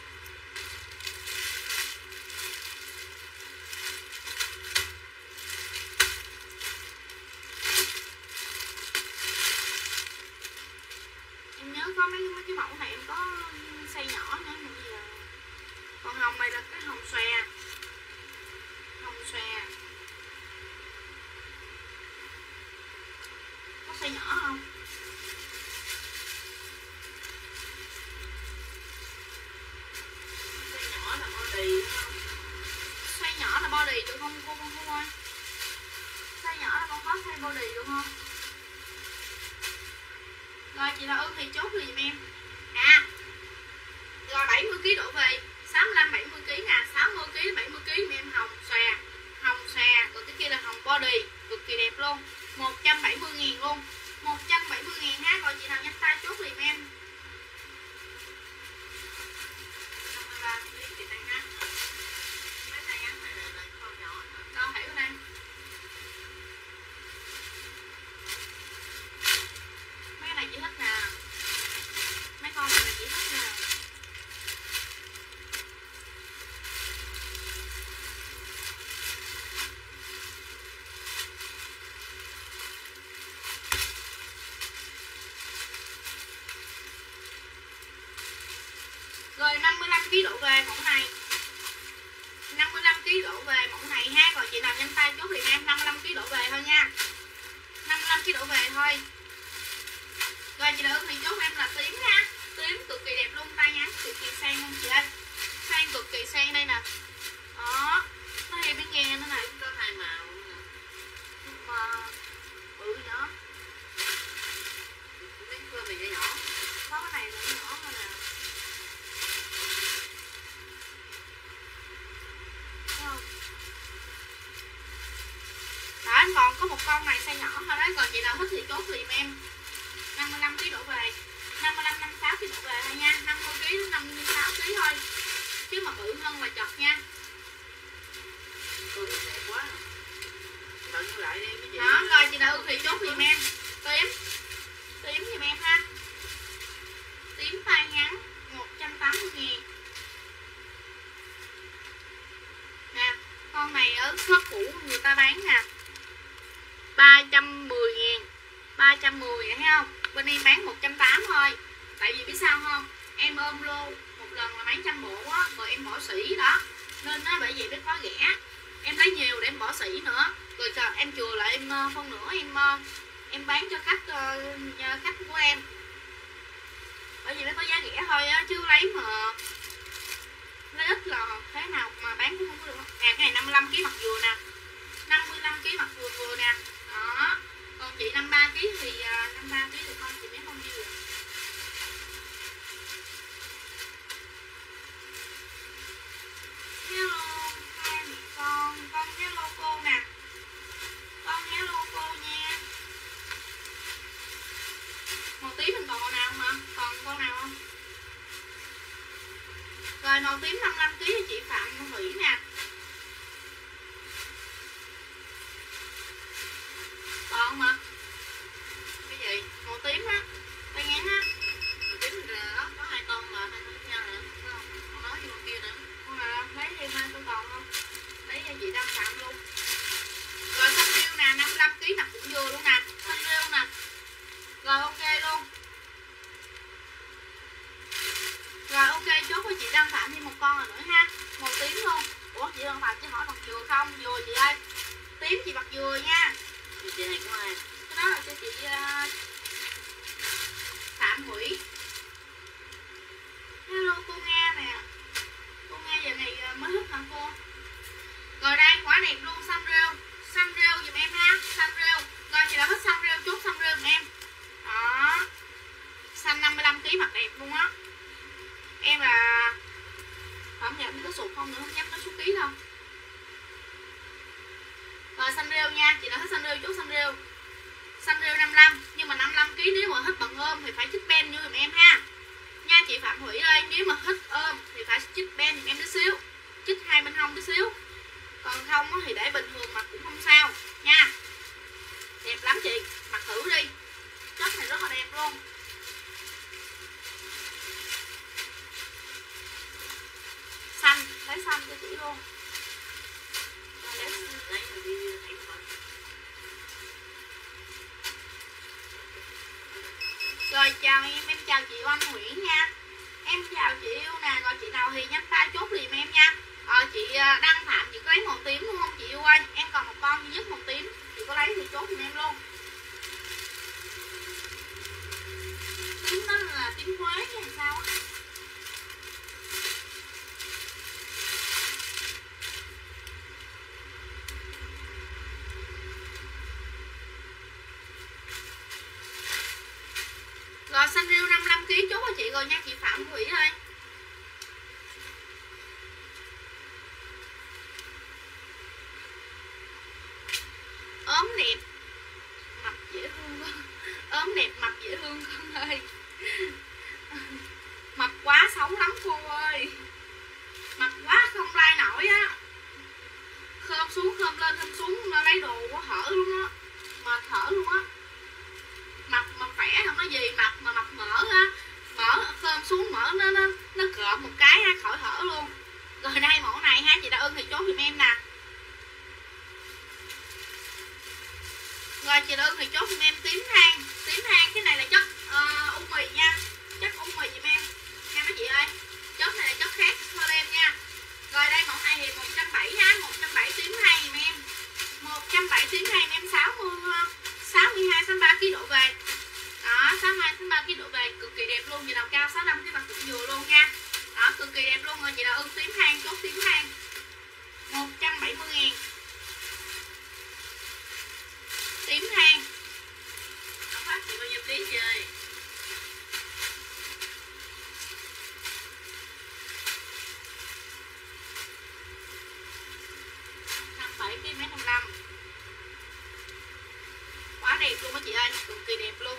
Em nhớ có mấy mấy cái mẫu này em có size nhỏ nữa mà bây giờ. Còn hồng này là cái hồng xòe. Hồng xòe. Có size nhỏ không? Size nhỏ là body không? Size nhỏ là body được không cô con cô ơi? Size nhỏ là con có size body được không? Rồi chị nào ưng thì chốt rồi giùm em. À. Rồi bảy mươi ký đổ về, sáu mươi lăm bảy mươi ký nè, sáu mươi ký bảy mươi ký giùm em hồng xòe. Hồng xòe, còn cái kia là hồng body, cực kỳ đẹp luôn. một trăm bảy mươi ngàn luôn. một trăm bảy mươi ngàn ha, rồi chị nào nhanh tay chốt giùm em. năm mươi ba ký chị Tăng ha. Mấy tay ngắn này là con nhỏ. Con hiểu đây. Mấy cái này chị thích nè. Mấy con này chị thích nè. Rồi năm mươi lăm ký đổ về mẫu này. nhanh tay chốt liền em. Năm mươi lăm ký đổ về thôi nha, năm mươi lăm ký đổ về thôi. Rồi chị đỡ thì chốt em là tím nha. Tím cực kỳ đẹp luôn, tay ngắn cực kỳ sang luôn chị ơi, sang cực kỳ sang đây nè. Đó, nó hay biết nghe nữa này, có hai màu mà bự nhỏ. miếng cơm này nhỏ nhỏ, Có cái này nó nhỏ hơn nè. Đó, anh còn có một con này size nhỏ thôi đấy. Còn chị nào thích thì chốt giùm em. Năm mươi lăm ký đổ về, năm mươi lăm, năm mươi sáu ký đổ về thôi nha. Năm mươi ký đến năm mươi sáu ký thôi, chứ mà bự hơn là chật nha. cơm đẹp quá, đợi lại đi cái gì Đó, rồi chị nào thì chốt giùm em. Tím, tím giùm em ha. Tím tay ngắn một trăm tám mươi ngàn. Nè, con này ở shop cũ người ta bán nè, ba trăm mười ngàn, ba trăm mười thấy không? Bên em bán một trăm tám mươi thôi. Tại vì biết sao không? Em ôm lô một lần là mấy trăm bộ á, rồi em bỏ sỉ đó. Nên nó bởi vậy mới khó rẻ. Em lấy nhiều để em bỏ sỉ nữa. Rồi chờ em chừa lại em phân nửa em em bán cho khách khách của em. Bởi vì nó có giá rẻ thôi á, chứ lấy mà lấy ít là thế nào mà bán cũng không có được. Nè, cái này năm mươi lăm ký mặt vừa nè, năm mươi lăm ký mặt vừa vừa nè. Đó, còn chị năm mươi ba ký thì năm mươi ba ký được không chị mấy không dư. Hello hai mẹ con, con hello cô nè, con hello cô nha. Màu tím mình còn nào hả? Còn con nào không? Rồi màu tím năm mươi lăm ký thì chị Phạm Thủy nè. Còn mà cái gì? Màu tím á, tay ngắn á. màu tím đó có hai con mà hai con khác nhau nữa, phải không? Con nói với con kia nữa. Con nào lấy thêm hai con còn không? Lấy cho chị Đăng Phạm luôn. Rồi xanh riêu nè, năm mươi lăm ký mặt cũng vừa luôn nè, xanh riêu nè. Rồi ok luôn. Rồi ok, chốt với chị Đăng Phạm thêm một con rồi nữa ha. Màu tím luôn. Ủa chị Đăng Phạm chị hỏi mặt dừa không? Dừa chị ơi. Tím chị mặt dừa nha. Thì chị này của ai? Cái đó là cho chị uh, Phạm Thủy. Hello cô Nga nè. Cô Nga giờ này mới hút hả cô? Rồi đây quả đẹp luôn, xanh rêu. Xanh rêu giùm em ha, xanh rêu. Rồi chị đã hết xanh rêu, chốt xanh rêu giùm em. Đó. Xanh năm mươi lăm ký mặt đẹp luôn á. Em là không dám có sụt không nữa, không dám nói số ký đâu. Rồi xanh rêu nha, chị đã hết xanh rêu, chốt xanh rêu. Xanh rêu năm mươi lăm, nhưng mà năm mươi lăm ký nếu mà hết bằng ôm thì phải chích ben như giùm em ha. Nha chị Phạm Thủy ơi, nếu mà hết ôm thì phải chích ben giùm em tí xíu. Chích hai bên hông tí xíu. Còn không thì để bình thường mặc cũng không sao nha. Đẹp lắm chị, mặc thử đi. Chất này rất là đẹp luôn. Xanh, lấy xanh cho chị luôn. Rồi lấy lấy rồi đi thấy coi. Rồi chào em, em chào chị Oanh Nguyễn nha. Em chào chị yêu nè, rồi chị nào thì nhắn tay chốt liền em nha. Ờ, chị Đăng Phạm chị có lấy màu tím đúng không chị yêu ơi? Em còn một con duy nhất màu tím, chị có lấy thì chốt giùm em luôn. Tím đó là tím Huế hay sao á? Rồi xanh riêu năm mươi lăm ký chốt cho chị rồi nha chị Phạm Thủy ơi. Ốm đẹp mập dễ thương con. Ốm đẹp mập dễ thương con ơi. Mập quá xấu lắm cô ơi. Mập quá không lai nổi á. Khơm xuống khơm lên khơm xuống nó lấy đồ quá hở luôn á. Mệt thở luôn á. Mập mà khỏe không có gì, mập mà mập mỡ á, mỡ khơm xuống mỡ nó nó nó cộm một cái á, khỏi thở luôn. Rồi đây mẫu này ha, chị đã ưng thì chốt giùm em nè. Rồi chị đã ưng thì chốt giùm em tím than, tím than cái này là chất uh, u mì nha, chất u mì giùm em nha mấy chị ơi. Chất này là chất khác thôi em nha. Rồi đây mẫu này thì một trăm bảy mươi ha, một trăm bảy mươi tím than giùm em. trăm bảy mươi tím hàng em sáu mươi sáu mươi hai sáu mươi ba ký độ về. Đó, sáu mươi hai sáu mươi ba ký độ về cực kỳ đẹp luôn, chị nào cao sáu mươi lăm cái mặt cũng vừa luôn nha. Đó, cực kỳ đẹp luôn rồi, chị nào ưng tím hang chốt tím hang một trăm bảy mươi ngàn. Tím hang nó phát chị bao nhiêu ký chơi. năm bảy ký mét năm mươi lăm. Quá đẹp luôn á chị ơi, cực kỳ đẹp luôn.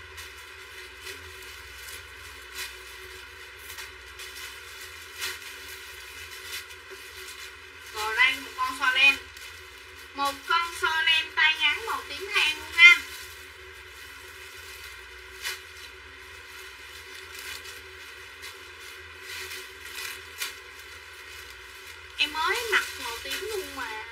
Rồi đây một con so len. Một con so len tay ngắn màu tím hang luôn ha. Em mới mặc màu tím luôn mà.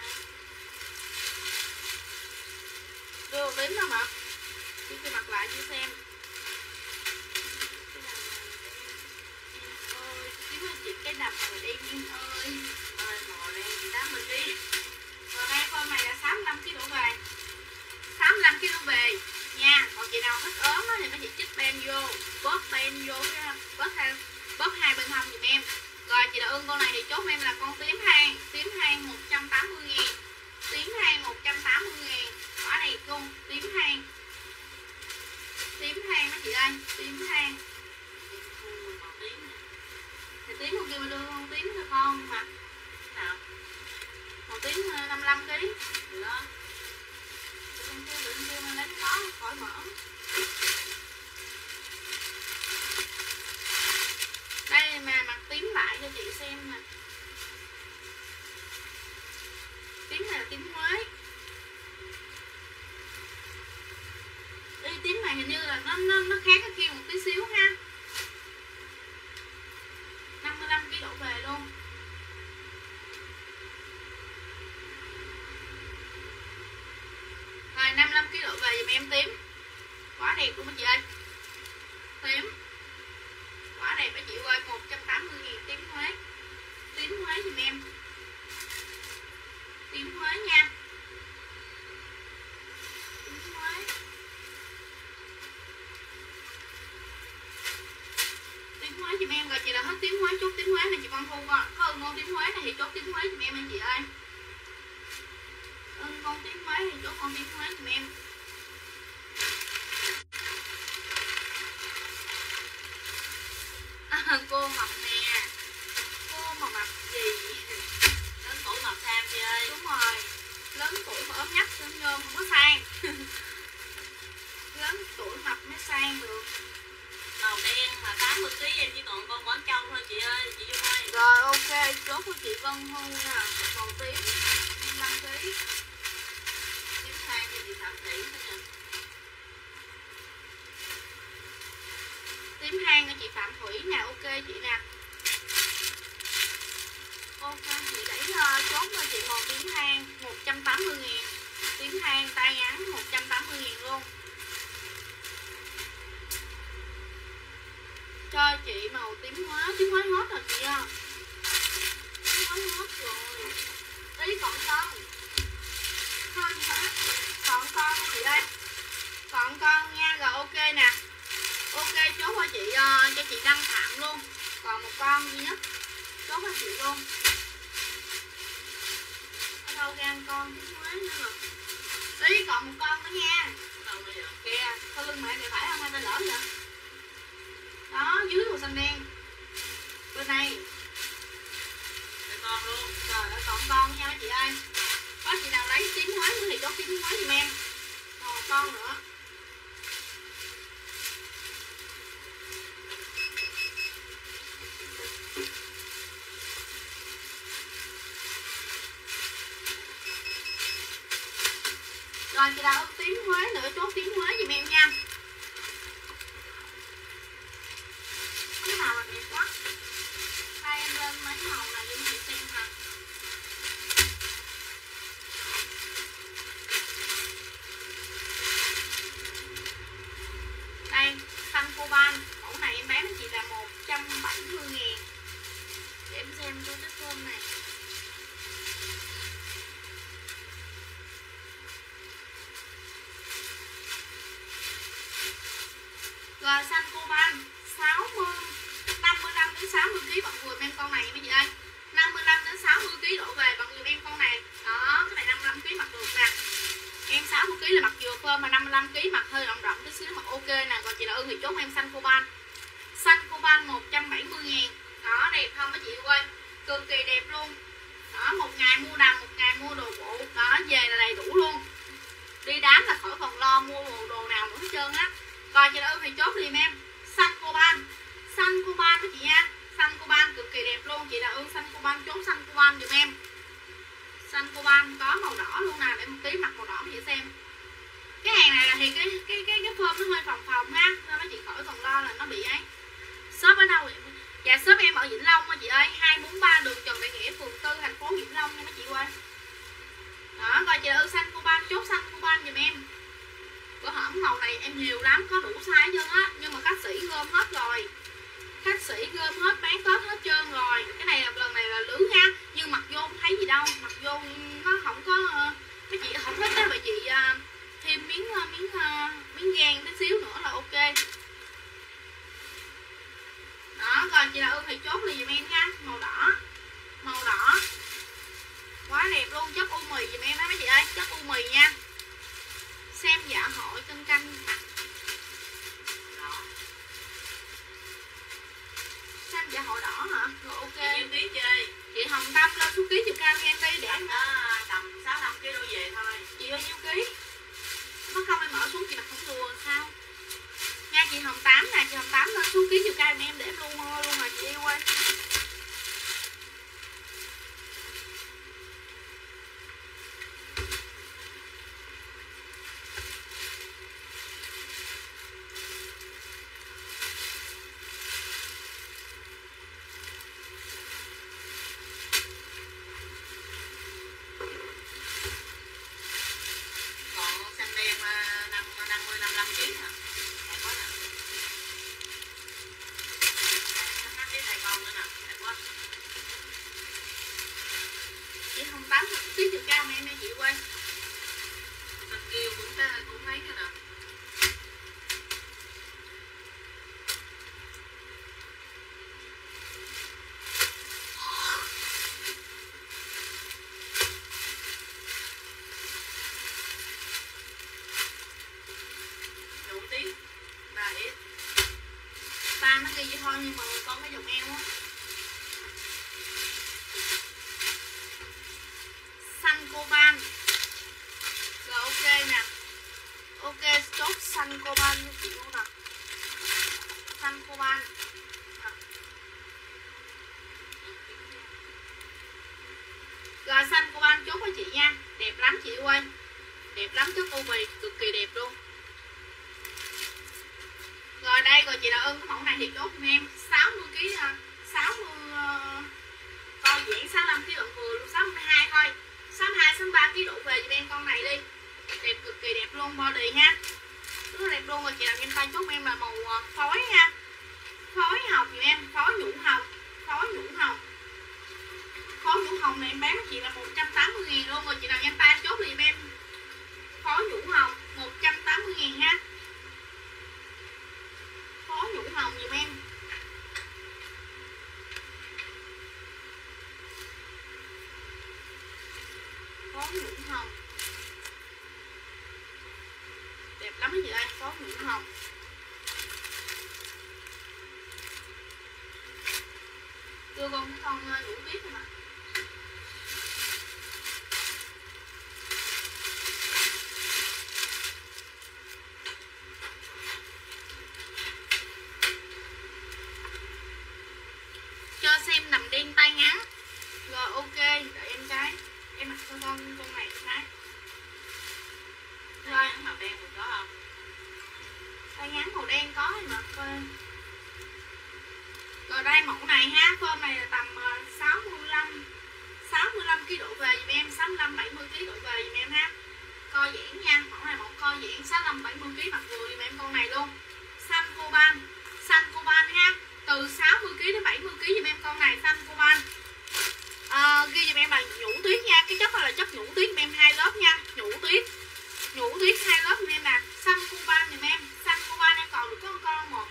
Đưa màu tím đâu mà. Chứ tôi mặc lại cho xem. Cái đầm này em ơi, kiếm ơi chị cái đầm này đen em ơi. Ơi màu đen chị tám mươi ký. Rồi đây con này là sáu mươi lăm ký đổ về. sáu mươi lăm ký đổ về nha. Còn chị nào thích ốm á thì mấy chị chích ben vô, bóp ben vô, bóp hai, bóp hai bên hông giùm em. Rồi chị nào ưng con này thì chốt em là con tím hang. Tím hang một trăm tám mươi ngàn. Tím hang một trăm tám mươi ngàn. Quá đẹp luôn. Tím hang. Tím hang đó chị ơi. Tím hang. Màu tím nè. Thì tím không kêu mà đưa con tím cho con mà. Nào? Màu tím năm mươi lăm ký. Được đó. Đừng kêu, đừng kêu mà lấy cái đó khỏi mở. Đây mà mặc tím lại cho chị xem nè. Tím này là tím Huế. Ý, tím này hình như là nó nó nó khác cái kia một tí xíu ha. năm mươi lăm ký đổ về luôn. Rồi năm mươi lăm ký đổ về giùm em tím. Quá đẹp luôn chị ơi. Tím. Quá đẹp á chị ơi, một trăm tám mươi ngàn tím Huế. Tím Huế giùm em. Tím Huế nha. Tím Huế. Tím Huế giùm em. Rồi chị nào hết tím Huế chốt tím Huế này chị Văn Thu có ưng con tím Huế này thì chốt tím Huế giùm em anh chị ơi. Ưng con tím Huế thì chốt con tím Huế giùm em. À, cô mập nè. Cô mà mập gì? Lớn tuổi mập sang chị ơi. Đúng rồi. Lớn tuổi mà ốm nhách ốm nhôm không có sang. Lớn tuổi mập mới sang được. Màu đen mà tám mươi ký em chỉ còn con Quảng Châu thôi chị ơi, chị Dung ơi. Rồi ok, chốt của chị Vân Thu nè. Màu tím năm ký. Tím sang cho chị Phạm Thị nữa nè. Tím hang cho chị Phạm Thủy nè, ok chị nè. Ok chị đẩy uh, chốt cho chị màu tím hang một trăm tám mươi ngàn. Tím hang tay ngắn một trăm tám mươi ngàn luôn. Cho chị màu tím hóa, tím hóa hết rồi chị à. Tím hóa hết rồi. Ý còn con. Thôi hả? Còn con chị ơi. Còn con nha, rồi ok nè. Ok chốt cho chị uh, cho chị Đăng Phạm luôn. Còn một con duy nhất. Chốt cho chị luôn. Ở đâu ra con tím hóa nữa rồi. Ý còn một con nữa nha. Đâu bây giờ? Kìa, sau lưng mẹ mày phải không hay ta lỡ vậy? Đó, dưới màu xanh đen. Bên này. Để con luôn. Trời ơi, còn con nha chị ơi. Có chị nào lấy tím hóa nữa thì chốt tím hóa giùm em. Còn một con nữa. Rồi chị nào ưng tím Huế nữa chốt tím Huế giùm em nha. Cái màu là đẹp quá. Hai em lên mấy màu này cho chị xem nè. Đây, xanh coban. Mẫu này em bán chị là một trăm bảy mươi ngàn. Để em xem cho cái phơm này. Rồi xanh coban sáu mươi, năm mươi lăm đến sáu mươi ký bằng vừa em con này mấy chị ơi. năm mươi lăm đến sáu mươi ký đổ về bằng vừa em con này. Đó, cái này năm mươi lăm ký mặc được nè. Em sáu mươi ký là mặc vừa phơm, mà năm mươi lăm ký mặc hơi rộng rộng tí xíu mặc ok nè. Còn chị là Ưng thì chốt em xanh coban. Xanh coban một trăm bảy mươi ngàn. Đó, đẹp không mấy chị ơi. Cực kỳ đẹp luôn. Đó, một ngày mua đầm, một ngày mua đồ bộ. Đó, về là đầy đủ luôn. Đi đám là khỏi còn lo mua đồ, đồ nào nữa hết trơn á. Rồi chị đã Ưng thì chốt liền em. Xanh coban. Xanh coban đó chị nha. Xanh coban cực kỳ đẹp luôn. Chị đã Ưng xanh coban chốt xanh coban giùm em. Xanh coban có màu đỏ luôn nè, để một tí mặc màu đỏ để chị xem. Cái hàng này là thì cái cái cái cái phơm nó hơi phồng phồng ha, nên mấy chị khỏi còn lo là nó bị ấy. Shop ở đâu vậy? Dạ shop em ở Vĩnh Long á chị ơi, hai bốn ba đường Trần Đại Nghĩa, phường tư, thành phố Vĩnh Long nha mấy chị ơi. Đó, rồi chị đã Ưng xanh coban chốt xanh coban giùm em. Bữa hổm màu này em nhiều lắm, có đủ size hết trơn á, nhưng mà khách sĩ gom hết rồi. Khách sĩ gom hết, bán Tết hết trơn rồi. Cái này là lần này là lứa ha, nhưng mặc vô không thấy gì đâu, mặc vô nó không có uh, mấy chị không thích á, vậy chị uh, thêm miếng uh, miếng uh, miếng gan tí xíu nữa là ok. Đó, rồi chị là Ưng thì chốt liền giùm em nha, màu đỏ, màu đỏ quá đẹp luôn, chất u mì giùm em đó mấy chị ơi, chất u mì nha. Xem dạ hội cân canh mặt đỏ. Xem dạ hội đỏ hả? Rồi ok. Chị ký chơi. Chị Hồng Tâm lên số ký chiều cao em đi để em đó tầm sáu năm ký đôi về thôi. Chị bao nhiêu ký? Mất không em mở xuống chị mặc không đùa sao? Nha chị Hồng Tám nè, chị Hồng Tám lên số ký chiều cao em để em luôn luôn rồi chị yêu ơi. Nhưng mà con cái dòng eo á. Xanh coban. Rồi ok nè. Ok chốt xanh coban cho chị luôn nè. Xanh coban. Rồi xanh coban chốt với chị nha. Đẹp lắm chị ơi. Đẹp lắm chất u mì, cực kỳ đẹp luôn. Rồi đây, rồi chị đã Ưng cái mẫu này thì chốt em sáu mươi ký, sáu mươi uh, coi giãn sáu mươi lăm ký lượng vừa luôn, sáu mươi hai thôi. sáu mươi hai sáu mươi ba ký độ về cho em con này đi. Đẹp cực kỳ đẹp luôn, body ha. Rất là đẹp luôn. Rồi chị làm nhanh tay chốt em là màu phối ha. Phối hồng giùm em, phối nhũ hồng, phối nhũ hồng. Phối nhũ hồng này em bán chị là một trăm tám mươi ngàn luôn. Rồi chị làm nhanh tay chốt liền em. Phối nhũ hồng một trăm tám mươi ngàn ha. Phó nhũ hồng giùm em. Phó nhũ hồng đẹp lắm đó chị ơi. Phó nhũ hồng đưa con cái con nhũ tiếp thôi mà. Cho xem nằm đen tay ngắn. Rồi ok, đợi em cái. Em mặc cho con con này cái. Rồi màu đen mình có không? Tay ngắn màu đen có thì mặc coi. Rồi đây mẫu này ha, phơm này là tầm sáu mươi lăm sáu mươi lăm ký độ về dùm em, sáu mươi lăm bảy mươi ký độ về dùm em ha. Co giãn nha, mẫu này mẫu co giãn sáu mươi lăm bảy mươi ký mặc vừa dùm em con này luôn. Xanh coban, xanh coban ha. Từ sáu mươi ký đến bảy mươi ký dùm em con này xanh coban. À, ghi dùm em là nhũ tuyết nha, cái chất này là chất nhũ tuyết dùm em hai lớp nha, nhũ tuyết. Nhũ tuyết hai lớp dùm em nè, xanh coban dùm em, xanh coban em còn được có con một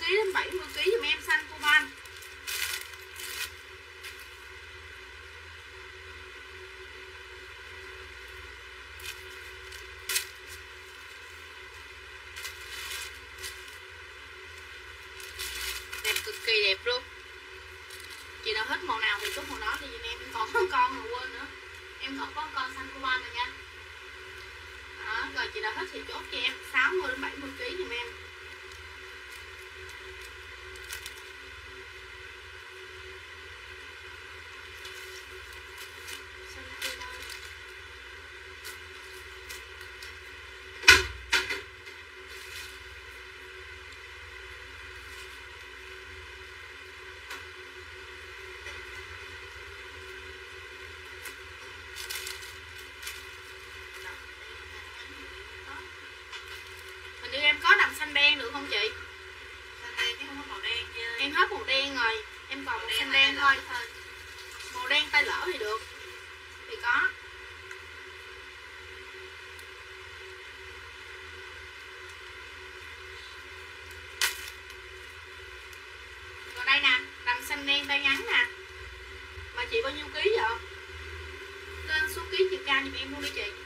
ký đến bảy mươi ký giùm em xanh coban. Đẹp cực kỳ đẹp luôn. Chị nào hết màu nào thì chốt màu đó đi giùm em. Em còn có con mà quên nữa. Em còn có con xanh coban rồi nha. Đó, rồi chị nào hết thì chốt cho em sáu mươi đến bảy mươi ký giùm em. Em có đầm xanh đen được không chị? Xanh đen chứ không có màu đen chứ. Em hết màu đen rồi, em còn màu xanh đen thôi. thôi. Màu đen tay lỡ thì được. Thì có. Còn đây nè, đầm xanh đen tay ngắn nè. Mà chị bao nhiêu ký vậy? Lên số ký chiều cao giùm em luôn đi chị.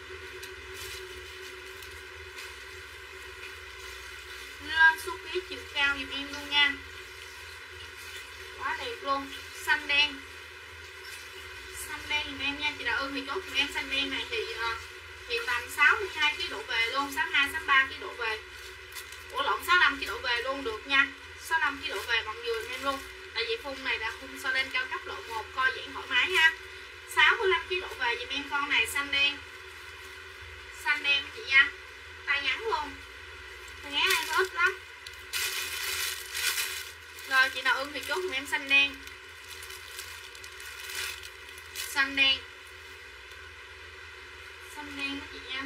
Lên số ký chiều cao giùm em luôn nha. Quá đẹp luôn. Xanh đen. Xanh đen giùm em nha. Chị Đào Ưng thì chốt giùm em xanh đen này thì uh, thì tầm sáu mươi hai ký độ về luôn. sáu mươi hai, sáu mươi ba ký độ về. Ủa lộn sáu mươi lăm ký độ về luôn được nha. sáu mươi lăm ký độ về bằng dừa em luôn. Tại vì phun này là phun so lên cao cấp lộ một, co giãn thoải mái ha. sáu mươi lăm ký độ về giùm em con này xanh đen. Xanh đen chị nha. Tay ngắn luôn. Tay ngắn ai hết lắm. Rồi chị nào ưng thì chốt giùm em xanh đen. Xanh đen. Xanh đen đó chị nha.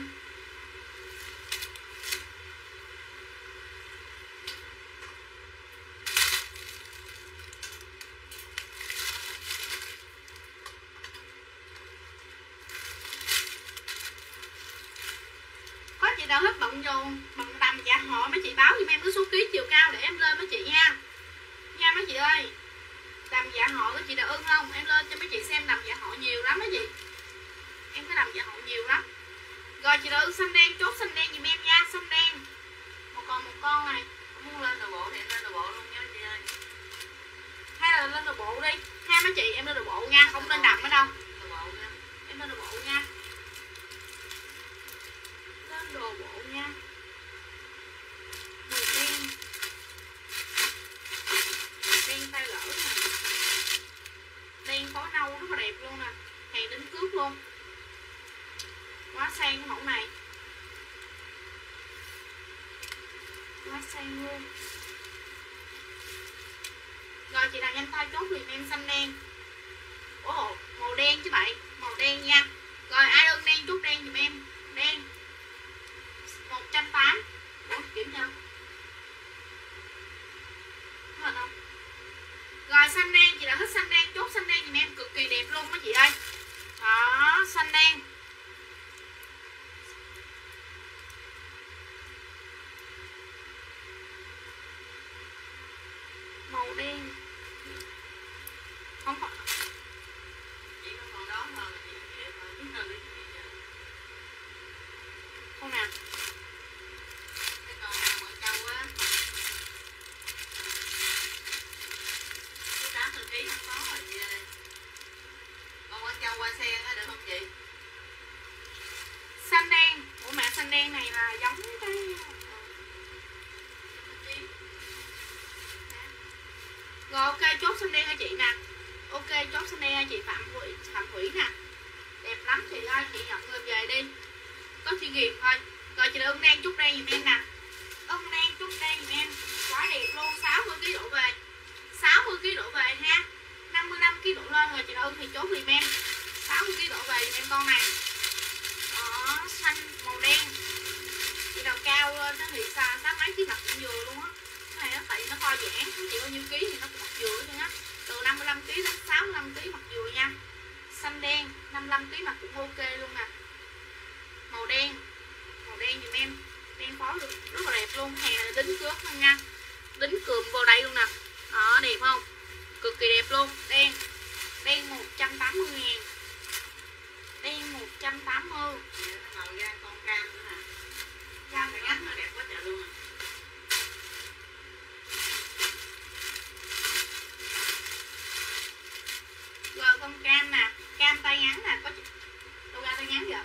Có chị nào hết bận dồn bận đầm dạ họ mấy chị báo giùm em cái số ký chiều cao để em lên với chị nha. Nha mấy chị ơi. Đầm dạ họ của chị Đào Ưng không? Em lên cho mấy chị xem đầm dạ họ nhiều lắm mấy chị. Em có đầm dạ họ nhiều lắm. Rồi chị Đào Ưng xanh đen, chốt xanh đen giùm em nha, xanh đen. Một còn một con này. Muốn lên đồ bộ thì lên đồ bộ luôn nha chị ơi. Hay là lên đồ bộ đi. Ha mấy chị, em lên đồ bộ nha, không lên đầm ở đâu. Đồ bộ nha. Em lên đồ bộ nha. Lên đồ bộ nha. Màu đen. Đen tay lỡ nè. Đen có nâu rất là đẹp luôn nè. Hàng đính cước luôn. Quá sang cái mẫu này. Quá sang luôn. Rồi chị nào nhanh tay chốt thì em xanh đen. Ồ màu đen chứ vậy. Màu đen nha. Rồi ai ưng đen chốt đen giùm em. Đen một trăm tám mươi. Ủa kiểu nhau hết không? Rồi xanh đen, chị đã thích xanh đen, chốt xanh đen giùm em, cực kỳ đẹp luôn đó chị ơi. Đó, xanh đen. Màu đen. Không có. Chỉ có con đó thôi là chị chịu thôi, chứ hơn đi chị giờ. Con nào? Cái con nào Quảng Châu á. Cái tám mươi ký không có rồi chị ơi. Con Quảng Châu qua sen á được không chị? Xanh đen. Ủa mẹ xanh đen này là giống cái rồi ok chốt xanh đen cho chị nè. Ok chốt xanh đen cho chị Phạm Thủy, Phạm Thủy nè. Đẹp lắm chị ơi, chị nhận người về đi. Có chị ghiền thôi. Rồi chị ưng đen chút đen giùm em nè. Ưng đen chút đen giùm em. Quá đẹp luôn, sáu mươi ký độ về. sáu mươi ký độ về ha. năm mươi lăm ký độ lên rồi chị ưng thì chốt giùm em. sáu mươi ký độ về giùm em con này. Đó, xanh màu đen. Chị nào cao lên nó thì xa sát mấy ký mặt cũng vừa luôn á. Cái này nó tại vì nó co giãn, nó chịu bao nhiêu ký thì nó cũng mặt vừa luôn á. Từ năm mươi lăm ký đến sáu mươi lăm ký mặt vừa nha. Xanh đen, năm mươi lăm ký mặt cũng ok luôn nè. Màu đen. Màu đen giùm em. Đen phối được rất là đẹp luôn, hàng này đính cước luôn nha. đính cườm vào đây luôn nè. Đó, đẹp không? Cực kỳ đẹp luôn. Đen. Đen một trăm tám mươi ngàn. Đen một trăm tám mươi. Màu da con cam nữa nè. Cam phải ngắn mà đẹp quá trời luôn. Rồi con cam nè, cam tay ngắn nè, có đâu ra tay ngắn vậy?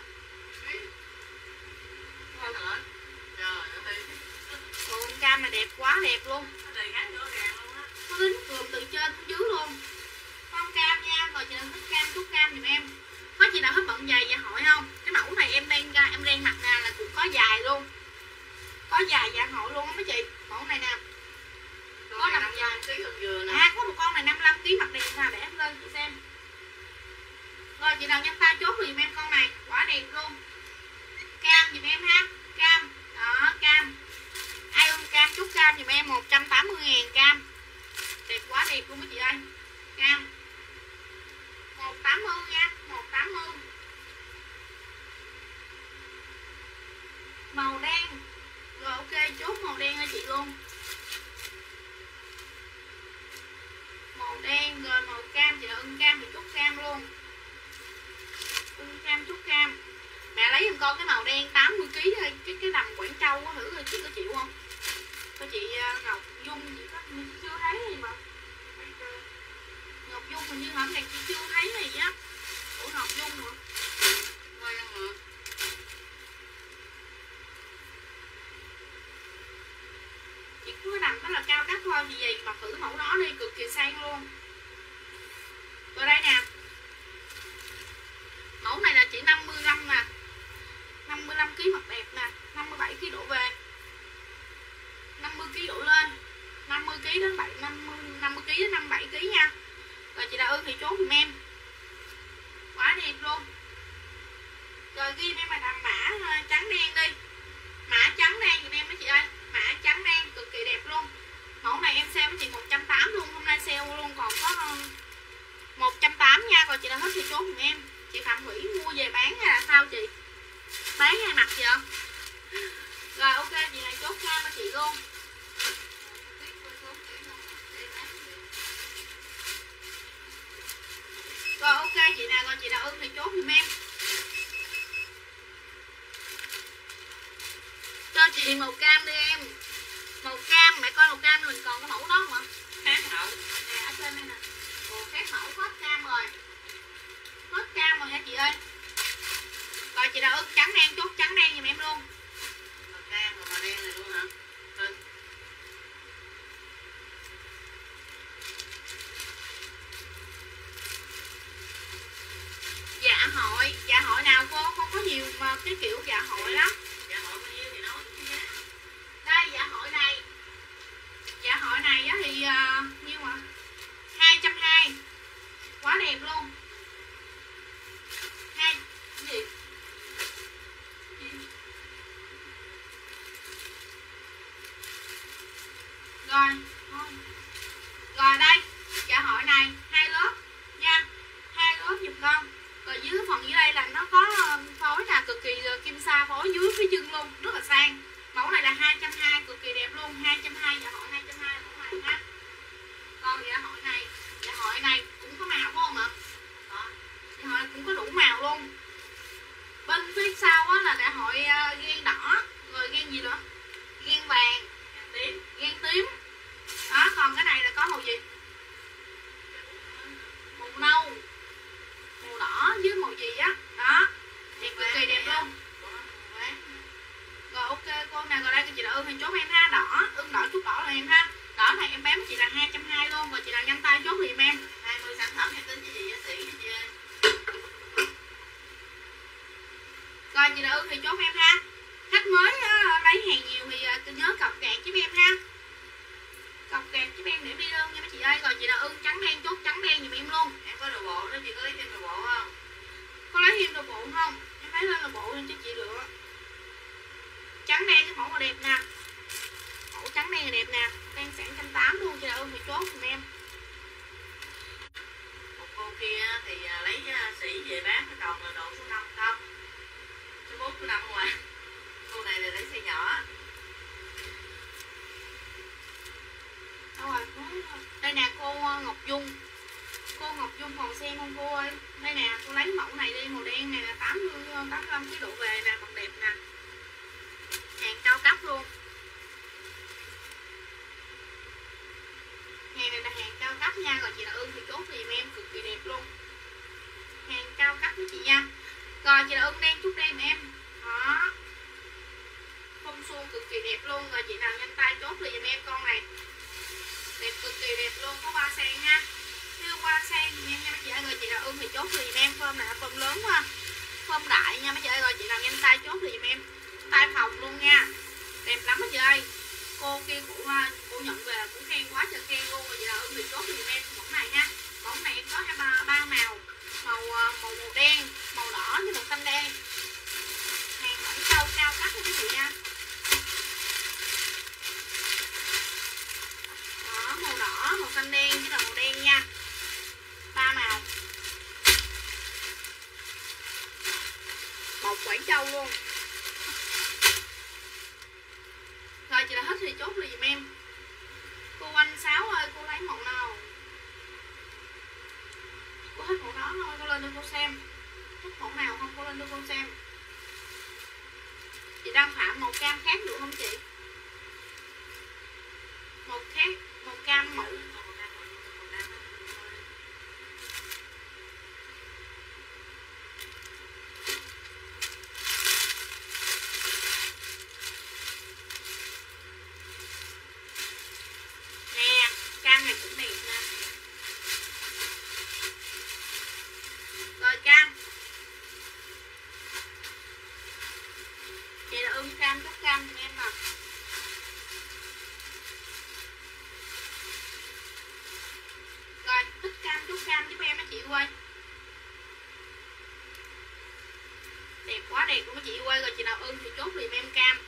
Rồi. Trời ơi. Con cam này đẹp quá đẹp luôn. Nó gắn rõ ràng luôn á. Nó đính cườm từ trên xuống dưới luôn. Con cam nha, rồi chị nào thích cam chút cam giùm em. Có chị nào thích bận dài dạ hội không? Cái mẫu này em đang em đang mặc nè là cũng có dài luôn. Có dài dạ hội luôn á mấy chị. Mẫu này nè. Có nằm dài ký hơn vừa nè. À có một con này năm mươi lăm ký mặt đẹp nè, để em lên chị xem. Rồi chị nào nhanh tay chốt giùm em con này, quá đẹp luôn. Cam giùm em ha, cam. Đó, cam. Ai ôm cam chút cam giùm em một trăm tám mươi ngàn cam. Đẹp quá đẹp luôn mấy chị ơi. Cam một trăm tám mươi nha, một trăm tám mươi. Màu đen. Rồi ok, chốt màu đen cho chị luôn. Màu đen rồi màu cam, chị nào ưng cam thì chốt cam luôn. Ưng cam chút cam. Mẹ lấy giùm con cái màu đen tám mươi ký thôi, cái cái đầm Quảng Châu á, thử coi chị có chịu không? Cho chị Ngọc Dung gì đó, mình chưa thấy gì mà. Ngọc Dung hình như hôm nay chị chưa thấy này á. Ủa Ngọc Dung hả? Thôi ăn mà. Chị cứ cái đầm đó là cao cấp thôi, vì gì mà thử mẫu đó đi, cực kỳ sang luôn. Rồi đây nè. Mẫu này là chỉ năm mươi lăm nè. năm mươi lăm ký mặt đẹp nè, năm mươi bảy ký đổ về. năm mươi ký đổ lên. năm mươi ký đến bảy năm mươi năm mươi ký đến năm mươi bảy ký nha. Rồi chị nào ưng thì chốt giùm em. Quá đẹp luôn. Rồi ghi em mà làm mã trắng đen đi. Mã trắng đen giùm em mấy chị ơi. Mã trắng đen cực kỳ đẹp luôn. Mẫu này em sale với chị một trăm tám mươi luôn, hôm nay sale luôn còn có một trăm tám mươi nha. Rồi chị nào thích thì chốt giùm em. Chị Phạm Thủy mua về bán hay là sao chị? Bán hay mặc vậy? Rồi ok, chị này chốt cam cho chị luôn. Rồi ok chị nào, rồi chị nào ưng thì chốt giùm em. Cho chị màu cam đi em. Màu cam, mẹ coi màu cam mình còn cái mẫu đó không ạ? Khác mẫu. Nè ở trên đây nè. Ồ khác mẫu hết cam rồi. Hết cam rồi hả chị ơi. Rồi chị nào ưng trắng đen chốt trắng đen giùm em luôn. Màu cam và màu đen này luôn hả? Ừ. Dạ hội, dạ hội nào cô? Không có nhiều mà cái kiểu dạ hội lắm. Dạ hội bao nhiêu thì nói nha. Đây dạ hội này. Dạ hội này á thì uh, nhiêu ạ? hai trăm hai mươi. Quá đẹp luôn. Hai gì? Rồi, thôi. Rồi đây, dạ hội này hai lớp nha. Hai lớp giùm con. Rồi dưới phần dưới đây là nó có phối là cực kỳ kim sa phối dưới phía chân luôn, rất là sang. Mẫu này là hai trăm hai mươi, cực kỳ đẹp luôn. Hai trăm hai mươi, dạ hội hai trăm hai mươi mẫu này ha. Còn dạ hội này, dạ hội này cũng có màu phải không ạ? Đó. Dạ hội cũng có đủ màu luôn. Bên phía sau á là dạ hội uh, ghen đỏ, rồi ghen gì nữa? Ghen vàng, ghen tím, ghen tím. Đó, còn cái này là có màu gì? Màu nâu, màu đỏ với màu gì á. Đó, đẹp cực kỳ đẹp luôn. Rồi ok cô nào, rồi đây chị đã ưng thì chốt em ha. Đỏ, ưng đỏ chút đỏ là em ha. Đỏ này em bán chị là hai trăm hai mươi luôn. Rồi chị nào nhanh tay chốt thì em. hai mươi sản phẩm em tính cho chị giá sĩ nha chị ơi. Rồi chị đã ưng thì chốt em ha. Khách mới uh, lấy hàng nhiều thì uh, nhớ cọc kẹt giúp em ha. Cọc kẹt giúp em để đi đơn nha mấy chị ơi. Rồi chị đã ưng trắng đen chốt trắng đen giùm em luôn. Em có đồ bộ đó, chị có lấy thêm đồ bộ không? Có lấy thêm đồ bộ không? Em lấy lên đồ bộ lên cho chị lựa. Trắng đen cái mẫu là đẹp nè. Mẫu trắng đen là đẹp nè. Đang sản một trăm tám mươi luôn, chị đã ưng thì chốt giùm em. Một cô kia thì lấy sĩ về bán còn là độ số năm không? Số bốn, số năm không ạ? Cô này là lấy size nhỏ. Đâu rồi, đây nè cô Ngọc Dung. Cô Ngọc Dung còn xem không cô ơi? Đây nè, cô lấy mẫu này đi, màu đen này là tám mươi tám mươi lăm ký độ về nè, còn đẹp nè. Hàng cao cấp luôn. Hàng này là hàng cao cấp nha, rồi chị Đào Ưng thì chốt thì em cực kỳ đẹp luôn. Hàng cao cấp với chị nha. Rồi chị Đào Ưng đen chút đen em. Đó. Không suông cực kỳ đẹp luôn. Rồi chị nào nhanh tay chốt liền em con này. Đẹp cực kỳ đẹp luôn, có ba sen ha. Siêu qua sen em nha mấy chị ơi. Rồi chị Đào Ưng thì chốt liền em, phơm này là phơm lớn quá. Phơm đại nha mấy chị ơi. Rồi chị nào nhanh tay chốt liền em. Tay phòng luôn nha. Đẹp lắm mấy chị ơi. Cô kia cô, cô nhận về cũng khen quá trời khen luôn. Rồi chị Đào Ưng thì chốt liền em mẫu này ha. Mẫu này em có ba, ba màu. Màu màu màu đen, màu đỏ với màu xanh đen. Hàng vẫn sâu cao cấp nha quý vị nha. Đó, màu đỏ, màu xanh đen với là màu đen nha. Ba màu. Một Quảng Châu luôn. Rồi chị đã hết thì chốt liền giùm em. Cô Anh Sáu ơi, cô lấy màu nào? Cô hết màu đó thôi, cô lên cho cô xem. Hết mẫu nào không, cô lên cho cô xem. Chị đang phạm màu cam khác được không chị? Màu khác, màu cam mẫu. Nè, cam này cũng đẹp nha. Rồi cam. Chị là ưng cam, chút cam cho em à. Rồi, thích cam, chút cam giúp em á chị ơi. Đẹp quá đẹp luôn á chị ơi. Rồi chị nào ưng thì chốt liền em cam.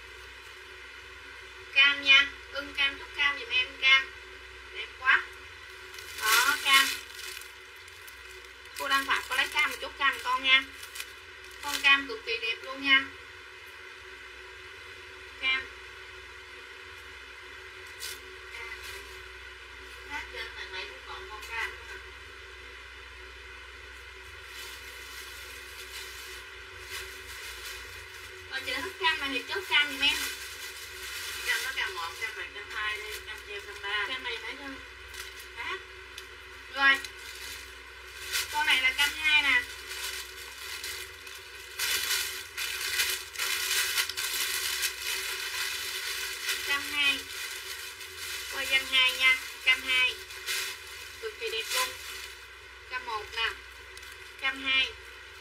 Cam nha, ưng cam, chút cam giùm em cam. Đẹp quá. Đó, cam. Cô đang phạt có lấy cam một chút cam con nha. Con cam cực kỳ đẹp luôn nha. Cam. Hết trên tầng này cũng còn con cam. Rồi chị đã thích cam này thì chốt cam giùm em. Cam nó cam một, cam này cam hai đi, cam treo cam ba. Cam này phải hơn. Đó. Rồi. Con này là cam hai nè. Cam hai. Qua dân hai nha, cam hai. Cực kỳ đẹp luôn. Cam một nè. Cam hai.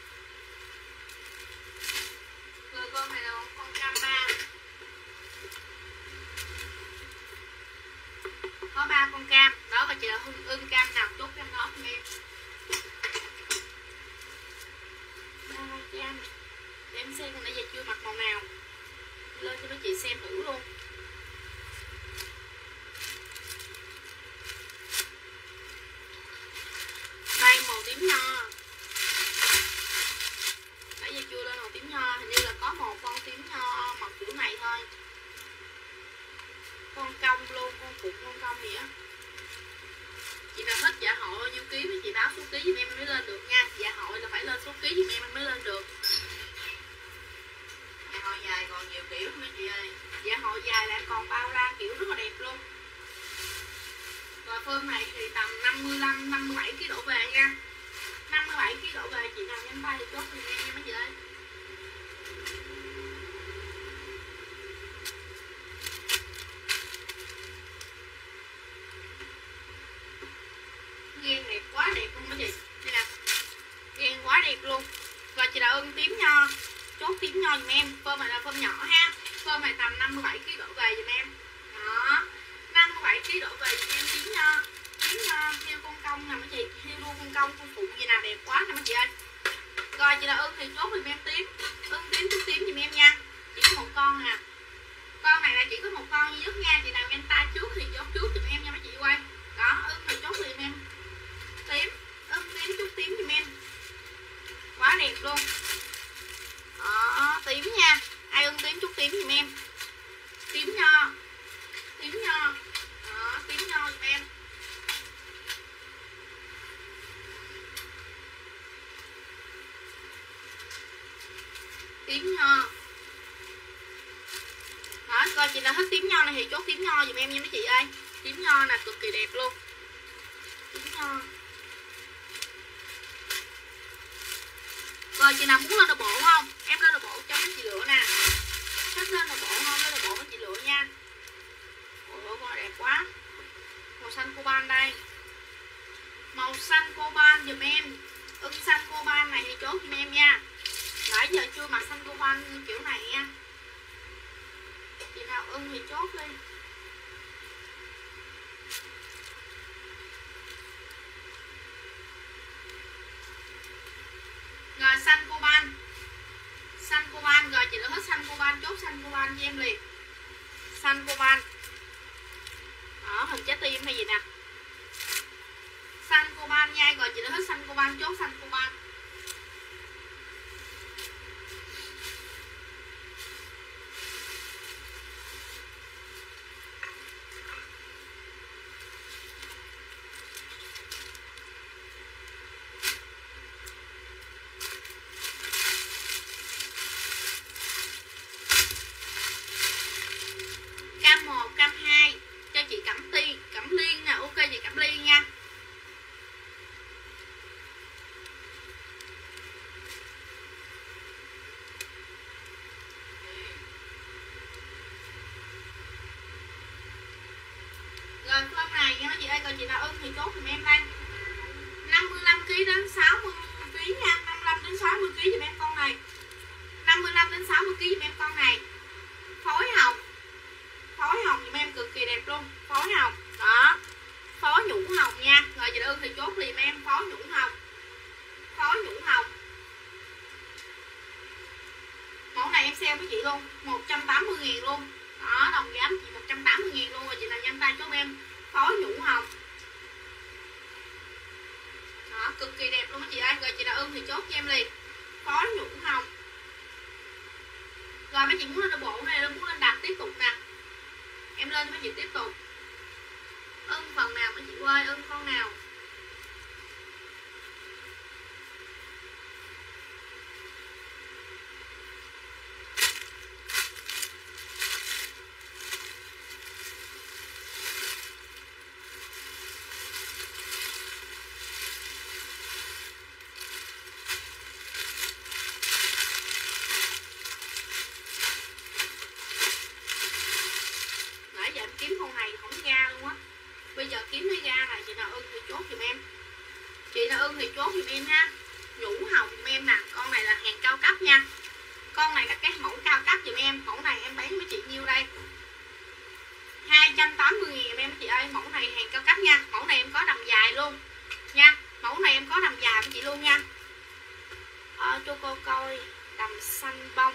Rồi con này là con cam ba. Có ba con cam. Đó và chị là hưng ưng cam nào chốt cam đó cho em. Ba cam. Để em xem con nãy giờ chưa mặc màu nào. Lên cho mấy chị xem thử luôn. Đây màu tím nho. Nãy giờ chưa lên màu tím nho. Hình như là có một con tím nho màu kiểu này thôi. Con cong luôn, con cục con cong gì á. Chị nào thích dạ hội bao nhiêu ký với chị báo số ký giùm em mới lên được nha. Dạ hội là phải lên số ký giùm em mới lên được. Dạ hội dài còn nhiều kiểu mấy chị ơi. Dạ hội dài lại còn bao ra kiểu rất là đẹp luôn. Rồi phơm này thì tầm năm mươi lăm năm mươi bảy ký đổ về nha. năm mươi bảy ký đổ về chị nào nhanh tay thì chốt giùm em nha mấy chị ơi. Ghen đẹp quá đẹp luôn mấy chị. Đây nè. Ghen quá đẹp luôn. Rồi chị Đào Ưng tím nho. Chốt tím nho giùm em. Phơm này là phơm nhỏ ha. Phơm này tầm năm mươi bảy ký đổ về giùm em. Đó. năm mươi bảy ký đổ về giùm em tím nho. Tím nho theo con công nè mấy chị. Theo đua con công con phụ gì nào đẹp quá nè mấy chị ơi. Rồi chị Đào Ưng thì chốt giùm em tím. Ưng tím chút tím giùm em nha. Chỉ có một con nè. Con này là chỉ có một con duy nhất nha. Chị nào nhanh tay trước thì chốt trước giùm em nha mấy chị quay. Đó, Ưng thì chốt giùm em tím, ưng tím chút tím giùm em. Quá đẹp luôn. Đó, tím nha. Ai ưng tím chút tím giùm em. Tím nho. Tím nho. Đó, tím nho giùm em. tím nho. Đó, coi chị nào thích tím nho này thì chốt tím nho dùm em nha mấy chị ơi. Tím nho nè, cực kỳ đẹp luôn. Tím nho. Rồi chị nào muốn lên đồ bộ không? Em lên đồ bộ cho mấy chị lựa nè. Thích lên đồ bộ không? Lên đồ bộ mấy chị lựa nha. Ôi ôi, con đẹp quá. Màu xanh coban đây. Màu xanh coban dùm em. Ưng xanh coban này thì chốt dùm em nha. Nãy giờ chưa mặc xanh coban kiểu này nha. Chị nào ưng thì chốt đi. Rồi xanh coban. Xanh coban rồi chị đã hết xanh coban, chốt xanh coban cho em liền. Xanh coban. Đó, hình trái tim hay gì nè. Xanh coban nha, rồi chị đã hết xanh coban, chốt xanh coban. Cam một, cam hai cho chị Cẩm Ti, Cẩm Liên nè, ok chị Cẩm Liên nha. Rồi hôm này nha chị ơi, còn chị nào ưng thì chốt giùm em đây. năm mươi lăm ki lô gam đến sáu mươi ki lô gam nha, năm mươi lăm đến sáu mươi ki lô gam giùm em con này. năm mươi lăm đến sáu mươi ki lô gam giùm em con này. Phối hồng. Phối hồng giùm em cực kỳ đẹp luôn, phối hồng. Đó. Phối nhũ hồng nha. Rồi chị ưng thì chốt liền em, phối nhũ hồng. Phối nhũ hồng. Mẫu này em sale với chị luôn, một trăm tám mươi ngàn luôn. Đó, đồng giá chị một trăm tám mươi ngàn luôn. Rồi chị nào nhanh tay chốt em phối nhũ hồng. Đó, cực kỳ đẹp luôn đó chị ơi. Rồi chị nào ưng thì chốt cho em liền phối nhũ hồng. Rồi mấy chị muốn lên đồ bộ này, muốn lên đặt tiếp tục nè, em lên cho mấy chị tiếp tục. Ưng phần nào mấy chị ơi, ưng con nào. Nãy giờ em kiếm con này không ra luôn á. Bây giờ kiếm cái ra này, chị nào ưng thì chốt giùm em. Chị nào ưng thì chốt giùm em ha. Nhũ hồng giùm em nè, con này là hàng cao cấp nha. Con này là cái mẫu cao cấp giùm em. Mẫu này em bán với chị nhiêu đây? hai trăm tám mươi ngàn em chị ơi. Mẫu này hàng cao cấp nha. Mẫu này em có đầm dài luôn nha. Mẫu này em có đầm dài với chị luôn nha. Ờ, cho cô coi đầm xanh bông.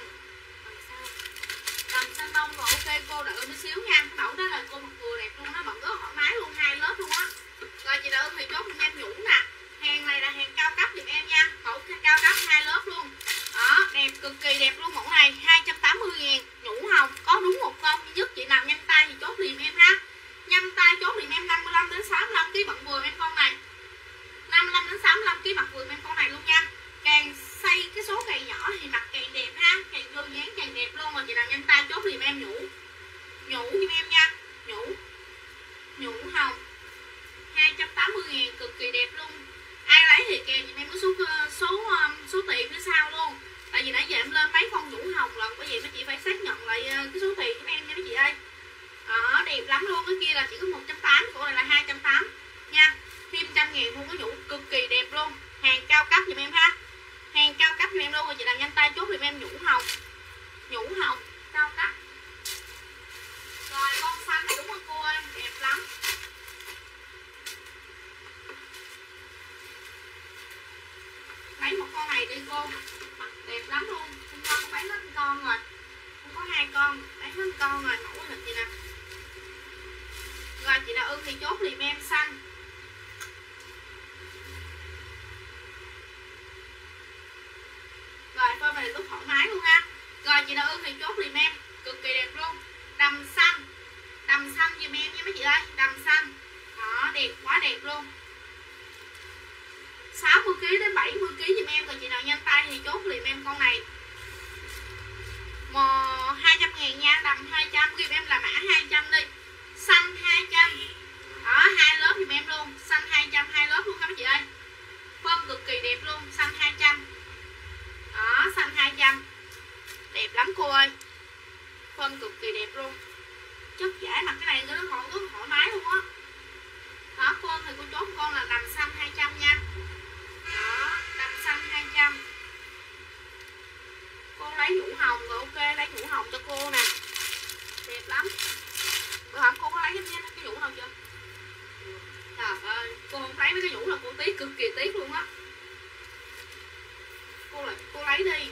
Đầm xanh bông rồi, ok cô đợi một xíu nha. Cái mẫu đó là cô mặc vừa đẹp luôn á, bận rất thoải mái luôn, hai lớp luôn á. Rồi chị đợi thì chốt giùm em nhũ nè. Hàng này là hàng cao cấp giùm em nha. Mẫu cao cấp hai lớp luôn. Đó, đẹp cực kỳ đẹp luôn. Mẫu này hai trăm tám mươi ngàn, nhũ hồng, có đúng một con duy nhất. Chị nào nhanh tay thì chốt liền em ha. Nhanh tay chốt liền em năm mươi lăm đến sáu mươi lăm ki lô gam bận vừa em con này. năm mươi lăm đến sáu mươi lăm ki lô gam bận vừa em con này luôn nha. Càng xây cái số càng nhỏ thì mặt càng đẹp ha, càng vô dáng càng đẹp luôn. Mà chị nào nhanh tay chốt liền em nhũ. Nhũ giùm em nha. Nhũ. Nhũ hồng hai trăm tám mươi ngàn, cực kỳ đẹp luôn. Ai lấy thì kèm giùm em cái số số số tiền phía sau luôn. Tại vì nãy giờ em lên mấy con nhũ hồng lần, bởi vậy mấy chị phải xác nhận lại cái số tiền của em nha mấy chị ơi. Đó, đẹp lắm luôn. Cái kia là chỉ có một trăm tám mươi, của này là hai trăm tám mươi nha. Thêm trăm ngàn luôn, cái nhũ cực kỳ đẹp luôn. Hàng cao cấp giùm em ha. Hàng cao cấp giùm em luôn. Rồi chị làm nhanh tay chốt giùm em nhũ hồng. Nhũ hồng cao cấp. Rồi con xanh này đúng không cô ơi, đẹp lắm. Lấy một con này đi cô, đẹp lắm luôn. Hôm qua con bán hết một con rồi, không có hai con, bán hết một con rồi. Mẫu hình chị nè. Rồi chị nào ưng thì chốt liền em xanh. Rồi coi này lúc thoải mái luôn ha. Rồi chị nào ưng thì chốt liền em, cực kỳ đẹp luôn. Đầm xanh, đầm xanh giùm em nha mấy chị ơi, đầm xanh. Đó, đẹp quá đẹp luôn. sáu mươi ki lô gam đến bảy mươi ki lô gam giùm em. Rồi chị nào nhanh tay thì chốt liền em con này. hai trăm ngàn nha, đầm hai trăm, kịp em là mã hai trăm đi. Xanh hai trăm. Đó, hai lớp giùm em luôn, xanh hai trăm, hai lớp luôn các chị ơi. Phơm cực kỳ đẹp luôn, xanh hai trăm. Đó, xanh hai trăm. Đẹp lắm cô ơi. Phơm cực kỳ đẹp luôn. Chất giải mặt cái này nó thoải rất thoải mái luôn á. Đó, cô thì cô chốt con là đầm xanh hai trăm nha. Đó, đầm xanh hai trăm. Cô lấy nhũ hồng rồi, ok, lấy nhũ hồng cho cô nè. Đẹp lắm. Bữa hổm cô có lấy cái, cái nhũ nào chưa? Trời ơi, cô không lấy mấy cái nhũ là cô tiếc, cực kỳ tiếc luôn á. Cô lại, cô lấy đi.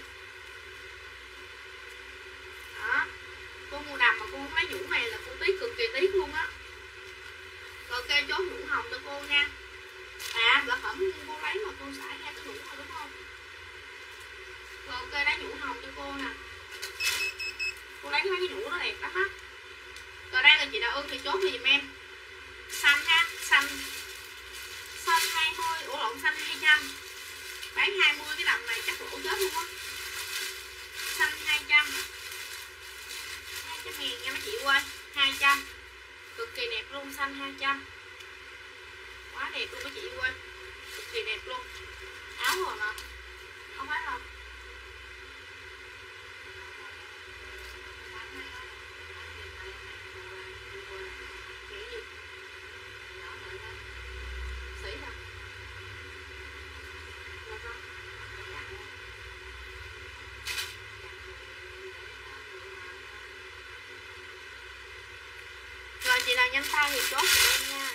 Đó. Cô mua đầm mà cô không lấy nhũ này là cô tiếc, cực kỳ tiếc luôn á. Rồi ok, chốt nhũ hồng cho cô nha. À, bữa hổm cô lấy mà cô xả ra cái nhũ rồi đúng không? Rồi ok, lấy nhũ hồng cho cô nè. Cô lấy mấy cái nhũ nó đẹp lắm á. Rồi đây là chị Đào Ưng thì chốt thì giùm em. Xanh ha, xanh. Xanh hai mươi, ủa lộn xanh hai trăm. Bán hai mươi cái đầm này chắc lỗ chết luôn á. Xanh hai trăm. hai trăm ngàn nha mấy chị ơi, hai trăm. Cực kỳ đẹp luôn, xanh hai trăm. Quá đẹp luôn mấy chị ơi. Cực kỳ đẹp luôn. Áo rồi nè. Không phải đâu. Rồi chị nào nhanh tay thì chốt cho em nha.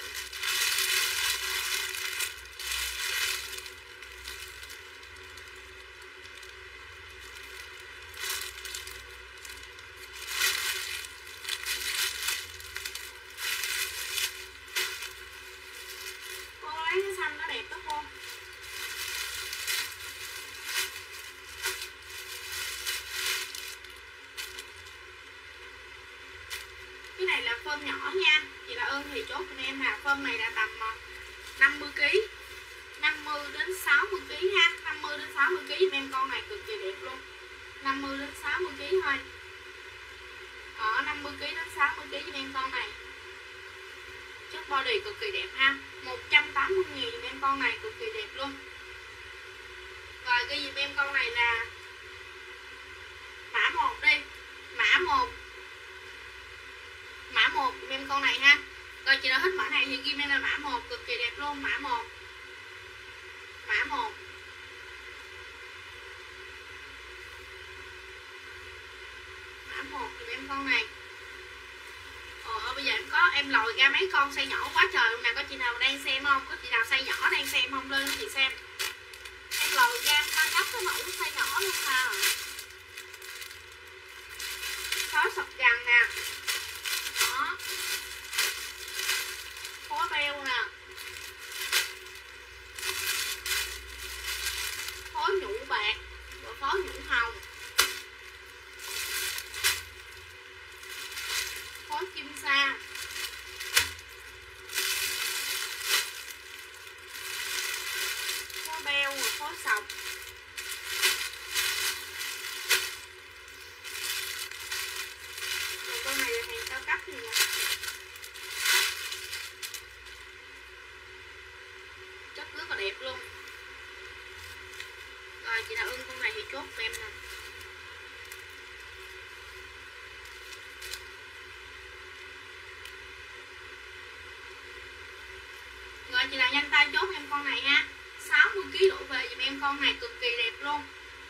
Cô lấy cái xanh nó đẹp đó cô. Cái này là phơm nhỏ nha. Chị là ơn thì chốt cho em là phơm này là tầm năm mươi ki lô gam, năm mươi đến sáu mươi ki lô gam ha. Năm mươi đến sáu mươi ki lô gam em, con này cực kỳ đẹp luôn. Năm mươi đến sáu mươi ki lô gam thôi. Ở năm mươi ki lô gam đến sáu mươi ki lô gam em con này. Chất body cực kỳ đẹp ha. Một trăm tám mươi ngàn giùm em con này, cực kỳ đẹp luôn. Rồi ghi giùm em con này là mã một đi. Mã một. Mã một giùm em con này ha. Rồi chị nào thích mã này thì ghi em là mã một, cực kỳ đẹp luôn. Mã một. Mã một. Mã một giùm em con này. Ờ bây giờ em có em lòi ra mấy con size nhỏ quá trời luôn nè. Có chị nào đang xem không? Có chị nào size nhỏ đang xem không? Lên cho chị xem. Em lòi ra ba góc cái mẫu size nhỏ luôn à. Phối sọc rằn nè. Đó. Phối beo nè. Phối nhũ bạc. Rồi phối nhũ hồng. Phối kim sa. Phối beo rồi phối sọc. Rồi con này là hàng cao cấp gì nè. Chất rất là đẹp luôn. Rồi chị nào ưng con này thì chốt của em nè. Rồi chị nào nhanh tay chốt em con này ha. sáu mươi ki lô gam đổ về giùm em con này, cực kỳ đẹp luôn.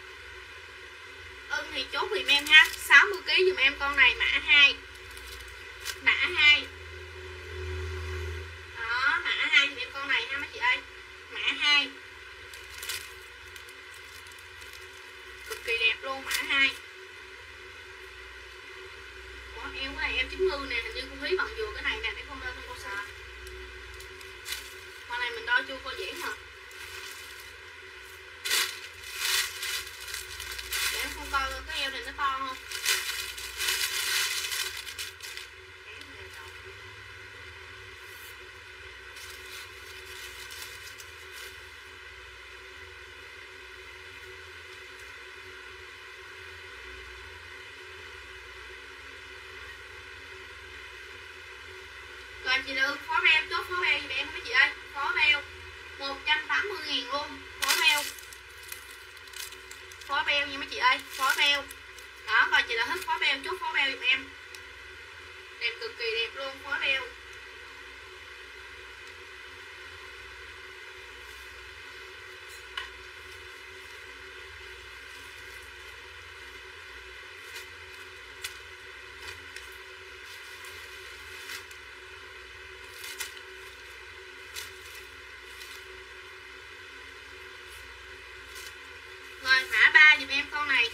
Ưng thì chốt giùm em ha. sáu mươi ki lô gam giùm em con này, mã hai. Mã hai. Đó, mã hai giùm em con này ha mấy chị ơi. Mã hai. Cực kỳ đẹp luôn, mã hai. Ủa, eo cái này em chín mươi nè, hình như con Thúy bằng vừa cái này nè, để con đo cho cô xem. Con này mình đo chưa cô Diễn hả? Để em không coi cái eo này nó to không? Rồi chị Lương phó beo, chốt phó beo giùm em mấy chị ơi. Phó beo một trăm tám mươi ngàn luôn. Phó beo, phó beo nha mấy chị ơi. Phó beo. Đó, rồi chị là hết phó beo, chốt phó beo giùm em. Đẹp cực kỳ đẹp luôn, phó beo. Rồi mã ba giùm em con này.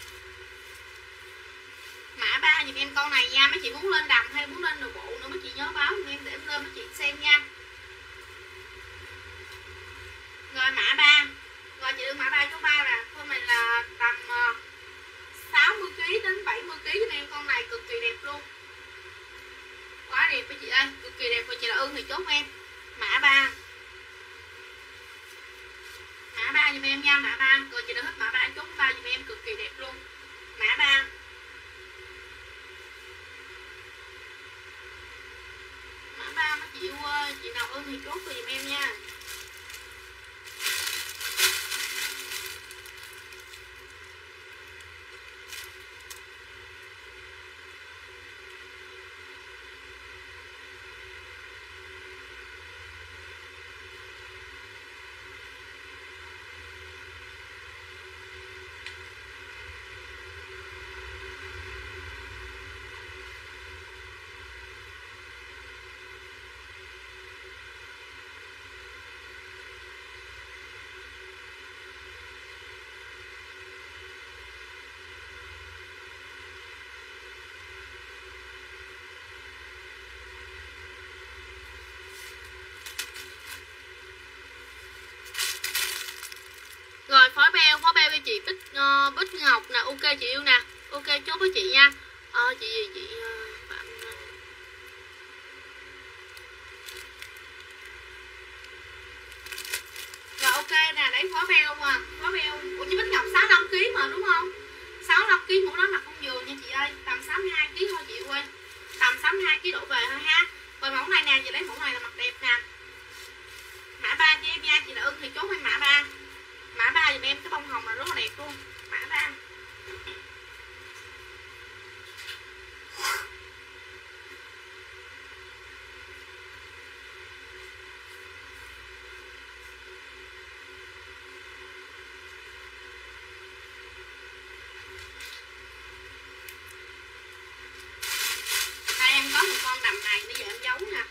Mã ba giùm em con này nha. Mấy chị muốn lên đầm hay muốn lên đồ bộ nữa mấy chị nhớ báo giùm em để em lên mấy chị xem nha. Rồi mã ba. Rồi chị đưa mã ba số ba nè. Con này là tầm uh, sáu mươi ki lô gam đến bảy mươi ki lô gam giùm em con này, cực kỳ đẹp luôn. Quá đẹp mấy chị ơi, cực kỳ đẹp. Rồi chị là ưng thì chốt em. Mã ba. Mã ba giùm em nha, mã ba. Rồi chị đã hết mã ba, chốt ba giùm em, cực kỳ đẹp luôn. Mã ba. Mã ba mấy chị yêu ơi, chị nào ưng thì chốt rồi giùm em nha. Rồi phó beo, phó beo cho chị Bích uh, Bích Ngọc nè, ok chị yêu nè, ok chốt với chị nha. Ờ chị gì chị uh, bạn rồi ok nè, đấy phó beo mà, phó beo. Ủa chị Bích Ngọc sáu mươi lăm ki lô gam mà đúng không? sáu mươi lăm ki lô gam mũ đó mặc không vừa nha chị ơi, tầm sáu mươi hai ki lô gam thôi chị ơi. Tầm sáu mươi hai ki lô gam đổ về thôi ha. Rồi mẫu này nè, chị lấy mẫu này là mặc đẹp nè. Mã ba cho em nha, chị là ưng thì chốt em mã ba. Mã ba giùm em, cái bông hồng là rất là đẹp luôn. Mã ba. Đây em có một con đầm này, bây giờ em giấu nè.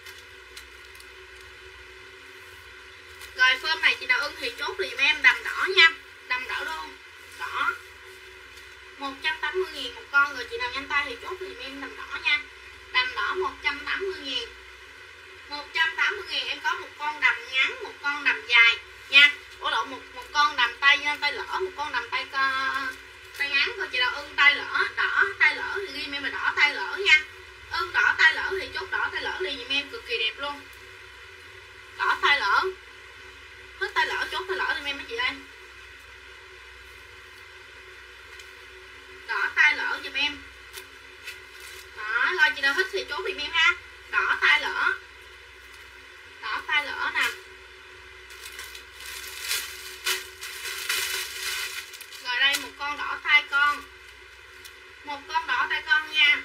Rồi phơm này chị nào ưng thì chốt thì giùm em đầm đỏ nha. Đầm đỏ luôn. Đỏ một trăm tám mươi ngàn một con. Rồi chị nào nhanh tay thì chốt thì giùm em đầm đỏ nha. Đầm đỏ một trăm tám mươi ngàn. một trăm tám mươi ngàn em có một con đầm ngắn, một con đầm dài nha. Ủa lộn, một, một con đầm tay tay lỡ, một con đầm tay tay ngắn. Rồi chị nào ưng tay lỡ, đỏ tay lỡ thì ghi em là đỏ tay lỡ nha. Ưng đỏ tay lỡ thì chốt đỏ tay lỡ liền giùm em, cực kỳ đẹp luôn. Đỏ tay lỡ. Hết tay lỡ chốt tay lỡ giùm em mấy chị ơi. Đỏ tay lỡ giùm em. Đó, rồi chị nào hết thì chốt giùm em ha. Đỏ tay lỡ. Đỏ tay lỡ nè. Rồi đây một con đỏ tay con. Một con đỏ tay con nha.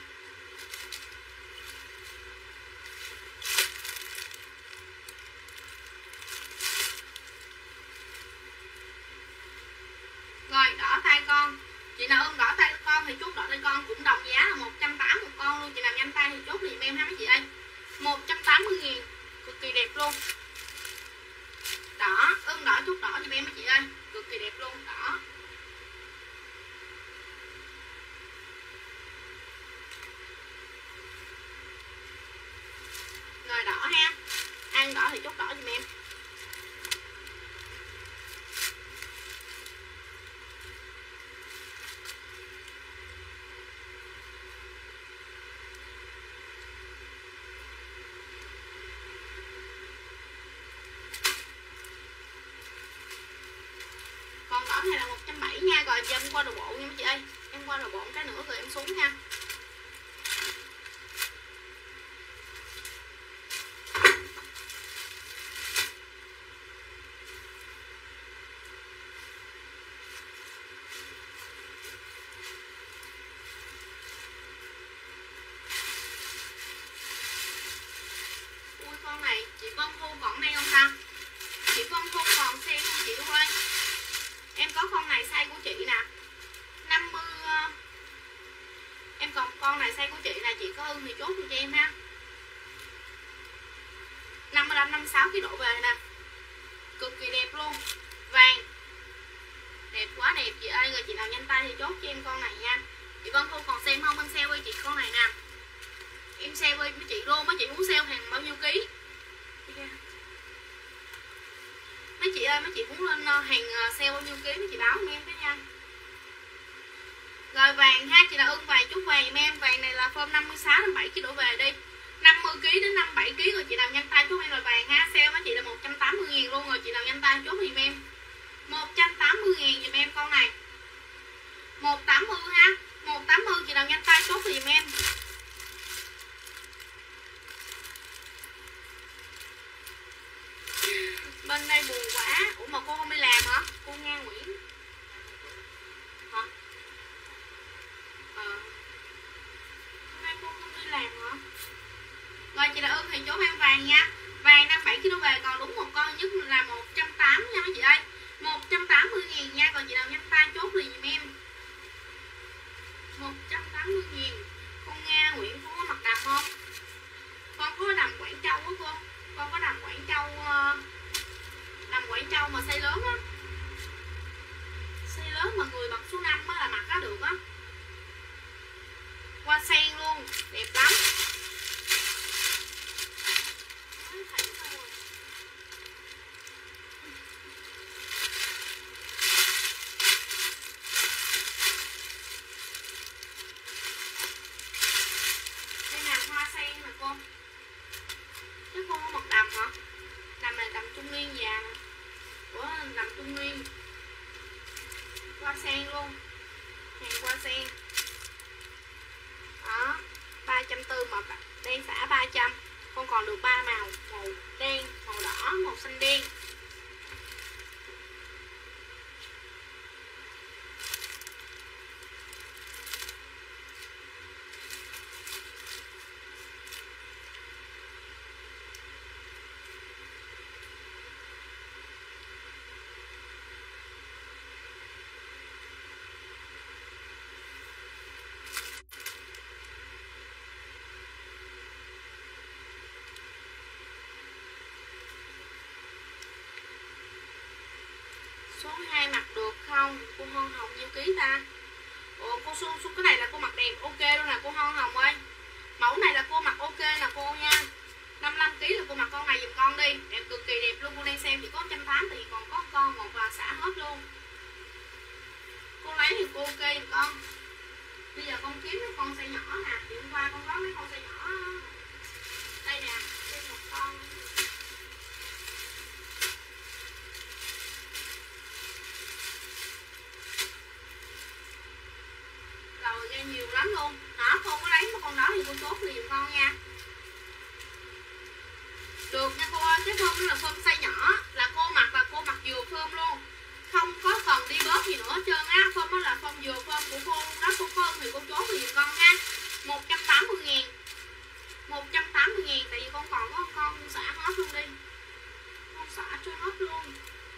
Rồi đỏ tay con. Chị nào ưng đỏ tay con thì chốt đỏ tay con cũng đồng giá là một trăm tám mươi một con luôn. Chị nào nhanh tay thì chốt liền em ha mấy chị ơi. một trăm tám mươi ngàn, cực kỳ đẹp luôn. Đỏ, ưng đỏ chốt đỏ giùm em mấy chị ơi, cực kỳ đẹp luôn. Đỏ. Rồi đỏ ha. Ăn đỏ thì chốt đỏ giùm em. Con đỏ này là một trăm bảy mươi nha. Rồi giờ em qua đồ bộ nha mấy chị ơi. Em qua đồ bộ cái nữa rồi em xuống nha. mươi sáu ki lô gam đổ về nè, cực kỳ đẹp luôn. Vàng đẹp quá đẹp chị ơi. Rồi chị nào nhanh tay thì chốt cho em con này nha. Chị Vân Thu còn xem không? Em sale với chị con này nè, em sale với chị luôn. Mấy chị muốn sale hàng bao nhiêu ký? Mấy chị ơi, mấy chị muốn lên hàng sale bao nhiêu ký mấy chị báo em cái nha. Rồi vàng ha, chị nào ưng vàng chút vàng giùm em. Vàng này là form năm mươi sáu đến bảy ki lô gam đổ về đi, năm mươi ki lô gam đến năm mươi bảy ki lô gam. Rồi chị nào nhanh tay chốt em rồi vàng ha. Sale mấy chị là một trăm tám mươi ngàn luôn. Rồi chị nào nhanh tay chốt giùm em một trăm tám mươi ngàn giùm em con này, một trăm tám mươi ha, một trăm tám mươi. Chị nào nhanh tay chốt giùm em. Bên đây buồn quá. Ủa mà cô không đi làm hả? Cô Nga Nguyễn hả? Ờ hôm nay cô không đi làm hả? Rồi chị đã ưng thì chốt em vàng nha. Vàng năm mươi bảy ki lô gam về còn đúng một con nhất là một trăm tám mươi nha mấy chị ơi, một trăm tám mươi ngàn nha. Còn chị nào nhanh tay chốt liền giùm em một trăm tám mươi ngàn. Con Nga Nguyễn cô có mặt đầm không? Con có đầm Quảng Châu á cô. Con có đầm Quảng Châu, đầm Quảng Châu mà size lớn á, size lớn mà người bật số năm á là mặc á được á. Hoa sen luôn, đẹp lắm. Đây là hoa sen nè cô. Chứ cô không mặc đầm hả? Đầm này đầm Trung Nguyên già nè. Ủa đầm Trung Nguyên. Hoa sen luôn, hàng hoa sen đó, ba trăm tư mà đen xả ba trăm. Con còn được ba màu, màu đen, màu đỏ, màu xanh đen. Số hai mặc được không? Cô Hân Hồng nhiêu ký ta? Ồ cô Xuân, Xuân cái này là cô mặc đẹp ok luôn nè cô Hân Hồng ơi. Mẫu này là cô mặc ok nè cô nha. năm mươi lăm ký là cô mặc con này giùm con đi. Đẹp cực kỳ đẹp luôn. Cô đang xem chỉ có một trăm tám mươi thì còn có con một là xả hết luôn. Cô lấy thì cô ok giùm con. Bây giờ con kiếm mấy con size nhỏ nè. Chị hôm qua con có mấy con size nhỏ. Đây nè, thêm một con. Rồi ra nhiều lắm luôn. Đó, cô có lấy một con đó thì cô chốt liền giùm con nha. Được nha cô ơi, cái phơm là phơm size nhỏ. Là cô mặc là cô mặc vừa phơm luôn, không có cần đi bớt gì nữa hết trơn á. Phơm đó là phơm vừa phơm của cô luôn đó. Cô phơm thì cô chốt liền giùm con ha. Một trăm tám mươi ngàn, một trăm tám mươi ngàn. Tại vì con còn có con xả hết luôn đi. Con xả cho hết luôn.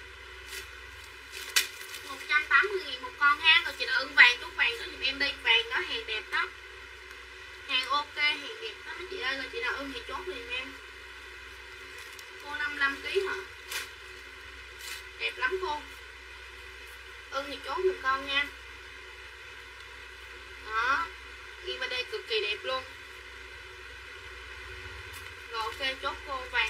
Một trăm tám mươi ngàn một con ha. Rồi chị đã ưng vàng chút vàng đó giùm em đi. Vàng đó hàng đẹp đó, hàng ok, hàng đẹp đó mấy chị ơi. Rồi chị nào ưng thì chốt liền em. Cô năm mươi lăm ký hả? Đẹp lắm cô. Ưng thì chốt giùm con nha. Đó, ghi bên đây cực kỳ đẹp luôn. Rồi ok chốt cô vàng.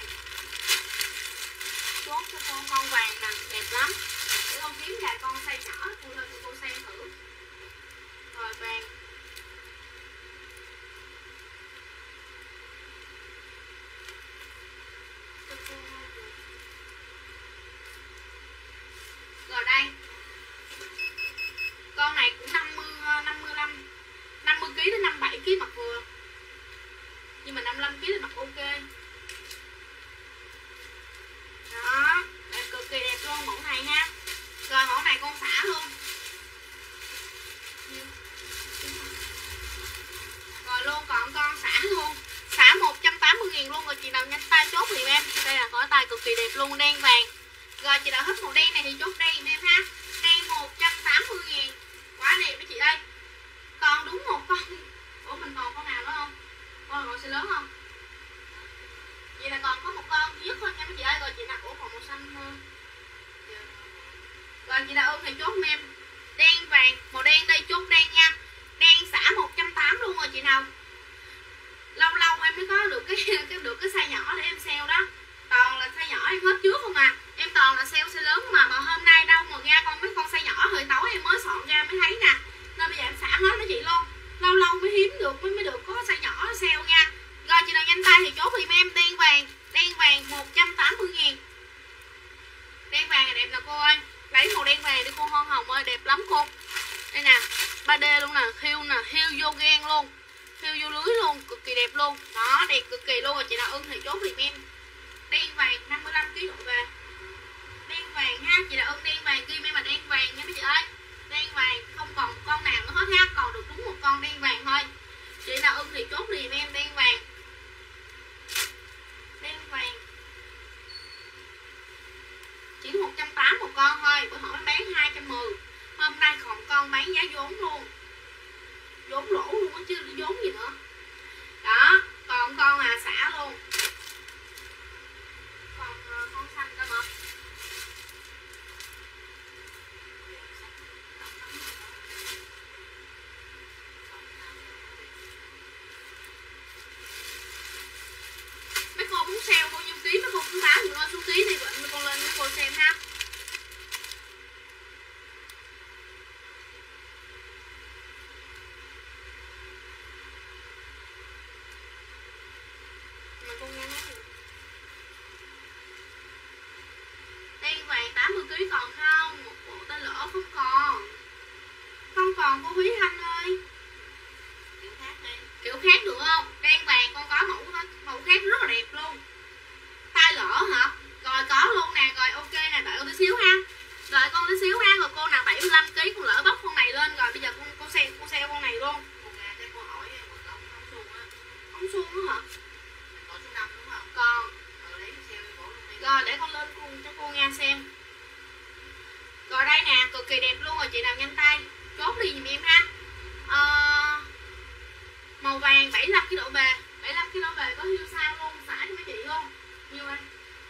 Chốt cho con con vàng nè, đẹp lắm. Để con kiếm vài con size nhỏ cô lên cho cô xem thử. Rồi vàng. Rồi đây. Con này cũng năm mươi năm mươi lăm năm mươi ký đến năm mươi bảy ký mặc vừa. Nhưng mà năm mươi lăm ký thì mặc ok. Đó, đẹp cực kỳ đẹp luôn mẫu này ha. Rồi mẫu này con xả luôn. Rồi luôn còn con xả luôn. Xả một trăm tám mươi ngàn luôn. Rồi chị nào nhanh tay chốt thì em. Đây là khỏi tay cực kỳ đẹp luôn, đen vàng. Rồi chị nào thích màu đen này thì chốt đen em ha. Đen một trăm tám mươi ngàn. Quá đẹp với chị ơi. Còn đúng một con. Ủa mình còn con nào nữa không? Con nào sẽ lớn không? Vậy là còn có một con duy nhất thôi nha mấy chị ơi. Rồi chị nào ủa còn màu xanh hơn. Rồi chị nào ưng thì chốt em đen vàng, màu đen đây, chốt đen nha. Đen xả một trăm tám mươi luôn rồi chị nào. Lâu lâu em mới có được cái cái được cái size nhỏ để em sale đó. Toàn là size nhỏ em hết trước không à. Em toàn là sale size lớn mà mà hôm nay đâu mà ra con mấy con size nhỏ hồi tối em mới soạn ra mới thấy nè. Nên bây giờ em xả hết đó chị luôn. Lâu lâu mới hiếm được mới mới được có size nhỏ sale nha. Rồi chị nào nhanh tay thì chốt giùm em đen vàng, đen vàng một trăm tám mươi ngàn. Đen vàng này đẹp nè cô ơi. Lấy màu đen vàng đi cô Hon Hồng ơi, đẹp lắm cô. Đây nè, ba D luôn nè, hiêu nè, hiêu vô gan luôn. Hiêu vô lưới luôn, cực kỳ đẹp luôn. Đó, đẹp cực kỳ luôn rồi chị nào ưng thì chốt giùm em. Đen vàng năm mươi lăm ki lô gam độ về. Đen vàng ha, chị nào ưng đen vàng ghi em là đen vàng nha mấy chị ơi. Đen vàng không còn con nào nữa hết ha, còn được đúng một con đen vàng thôi. Chị nào ưng thì chốt giùm em đen vàng. Đen vàng chỉ một trăm tám mươi một con thôi, bữa hỏi bán hai trăm mười. Hôm nay còn con bán giá vốn luôn. Vốn lỗ luôn á chứ vốn gì nữa. Đó, còn con à xả luôn. Còn con xanh cơ mà. Mấy cô muốn sale bao nhiêu ký mấy cô cứ báo những số ký đi mấy con lên mấy cô xem ha. Mà con nghe nói đen vàng tám mươi ký còn không? Một bộ ta lỡ không còn. Không còn cô Quý Thanh ơi. Kiểu khác đi. Kiểu khác được không? Đen vàng con có mẫu mẫu khác rất là đẹp luôn. Tay lỡ hả? Rồi có luôn nè, rồi ok nè, đợi con tí xíu ha. Đợi con tí xíu ha, rồi cô nào bảy mươi lăm ký con lỡ bóc con này lên rồi bây giờ con con xe con xe con này luôn. Cô nghe cái cô hỏi một đống ống suông á. Ống suông á hả? Còn số năm đúng không? Còn. Rồi lấy xe đi bổ luôn đi. Rồi để con lên cùng cho cô nghe xem. Rồi đây nè, cực kỳ đẹp luôn rồi chị nào nhanh tay. Chốt đi giùm em ha. Ờ, màu vàng bảy mươi lăm ki lô gam độ về. bảy mươi lăm ki lô gam độ về có hiêu sao luôn, xả cho mấy chị luôn. Nhiêu anh?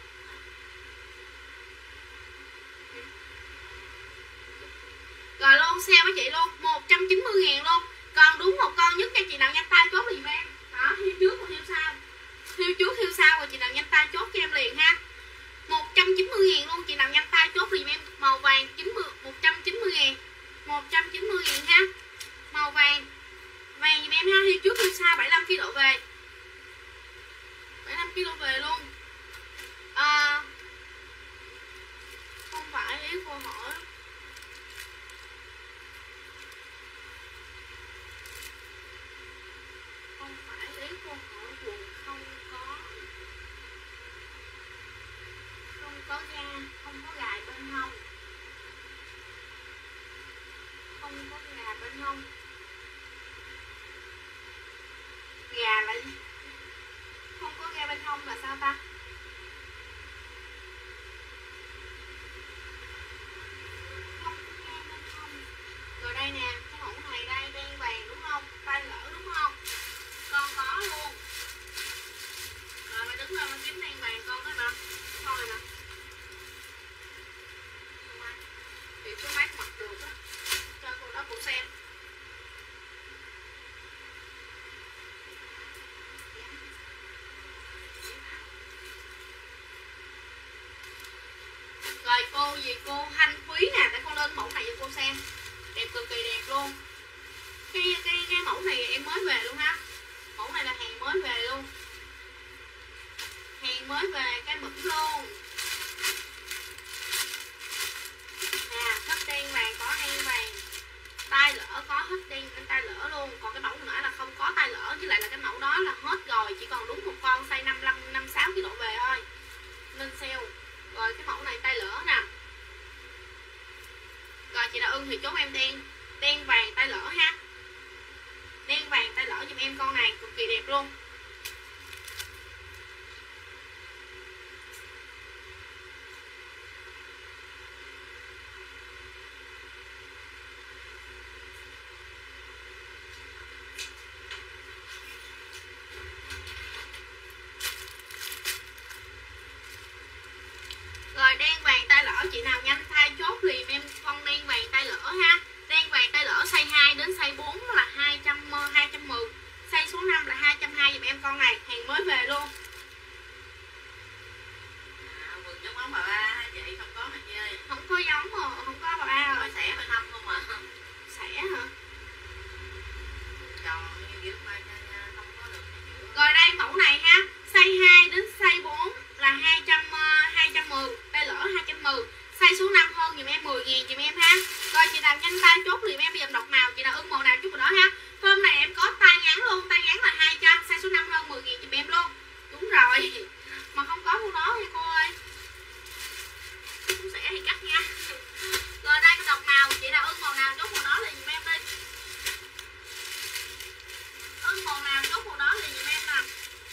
Rồi luôn xe với chị luôn, một trăm chín mươi ngàn luôn. Còn đúng một con nhất cho chị nào nhanh tay chốt liền em. Đó, hiêu trước còn hiêu sau. Hiêu trước hiêu sau rồi chị nào nhanh tay chốt cho em liền ha. một trăm chín mươi ngàn luôn, chị nào nhanh tay chốt liền em. Màu vàng chín mươi, một trăm chín mươi ngàn. một trăm chín mươi ngàn ha. Màu vàng. Vàng giùm em ha, hiêu trước hiêu sau bảy mươi lăm ki lô gam độ về. bảy mươi lăm ki lô gam độ về luôn. À, không phải ý cô hỏi. Không phải ý cô hỏi quần không có. Không có da, không có gài bên hông. Không có gà bên hông. Gà là gì? Không có gà bên hông là sao ta? Không có gà bên hông. Rồi đây nè, cái mẫu này đây đen vàng đúng không? Tay lỡ đúng không? Con có luôn. Rồi mày đứng lên mày kiếm đen vàng con đó nè. Con này nè. Thì số máy mặc được á. Cho cô đó cô xem. Rồi cô gì cô Thanh Quý nè, để con lên mẫu này cho cô xem. Đẹp cực kỳ đẹp luôn. Cái cái cái mẫu này em mới về luôn ha. Mẫu này là hàng mới về luôn. Hàng mới về cái mực luôn. Nè, thích đen vàng có đen vàng. Tay lỡ có hết đen tay lỡ luôn. Còn cái mẫu nữa là không có tay lỡ, với lại là cái mẫu đó là hết rồi, chỉ còn đúng một con size năm mươi lăm, năm mươi sáu ki lô gam độ về thôi. Nên sale. Rồi cái mẫu này tay lỡ nè. Rồi chị nào ưng thì chốt em đen. Đen vàng tay lỡ ha. Đen vàng tay lỡ giùm em con này cực kỳ đẹp luôn. chị nào nhanh tay chốt liền em con đen vàng tay lỡ ha. Đen vàng tay lỡ size hai đến size bốn là hai trăm hai trăm mười, size số năm là hai trăm hai mươi giùm em con này, hàng mới về luôn. À, quần giống ống bà ba chị không có mà chị ơi. Không có giống mà, không có bà ba rồi. Xẻ phải thăm không mà. Xẻ hả? Tròn kiểu mai không có được. Rồi đây mẫu này ha, size hai đến size bốn là hai trăm hai trăm mười, tay lỡ hai trăm mười, size số năm hơn giùm em mười ngàn giùm em ha. Rồi chị nào nhanh tay chốt liền em bây giờ đọc màu, chị nào ưng màu nào chút vào đó ha. Hôm này em có tay ngắn luôn, tay ngắn là hai trăm, size số năm hơn mười ngàn giùm em luôn. Đúng rồi. Mà không có mua đó nha cô ơi. Cũng sẽ thì cắt nha. Rồi đây cái đọc màu, chị nào ưng màu nào chốt màu đó liền giùm em đi. Ưng màu nào chốt màu đó liền giùm em nè.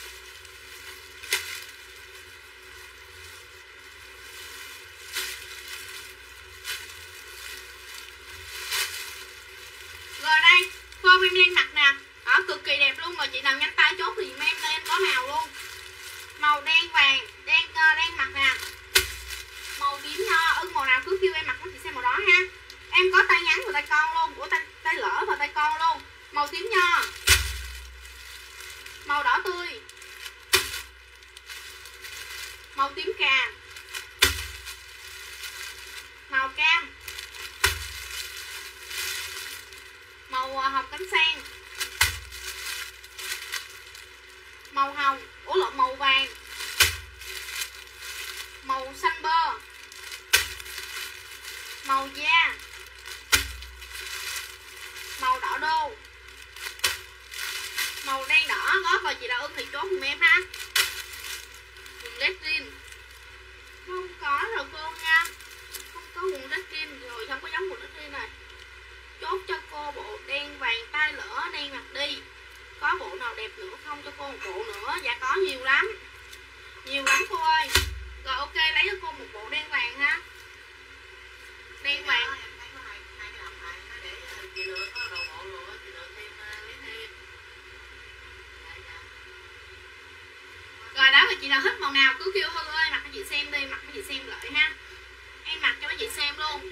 Rồi đây, form em đang mặc nè. Đó, cực kỳ đẹp luôn rồi, chị nào nhanh tay chốt thì giùm em, đây em có màu luôn. Màu đen vàng, đen uh, đen mặc nè. Màu tím nho, ưng màu nào cứ kêu em mặc nó chị xem màu đó ha. Em có tay ngắn và tay con luôn, của tay tay lỡ và tay con luôn. Màu tím nho. Màu đỏ tươi. Màu tím cà. Màu cam. Màu uh, hồng cánh sen. Màu hồng, ủa lộn màu vàng. Màu xanh bơ. Màu da. Màu đỏ đô. Màu đen đỏ gót và chị nào ưng thì chốt giùm em ha. Quần red jean không có rồi cô nha, không có quần red jean rồi, không có giống quần red jean này. Chốt cho cô bộ đen vàng tay lỡ đen mặc đi. Có bộ nào đẹp nữa không cho cô một bộ nữa? Dạ có nhiều lắm, nhiều lắm cô ơi. Rồi ok, lấy cho cô một bộ đen vàng ha. Đen vàng. Rồi đó, mà chị nào thích màu nào cứ kêu Hương ơi mặc cho chị xem đi, mặc cho chị xem lại ha. Em mặc cho mấy chị xem luôn.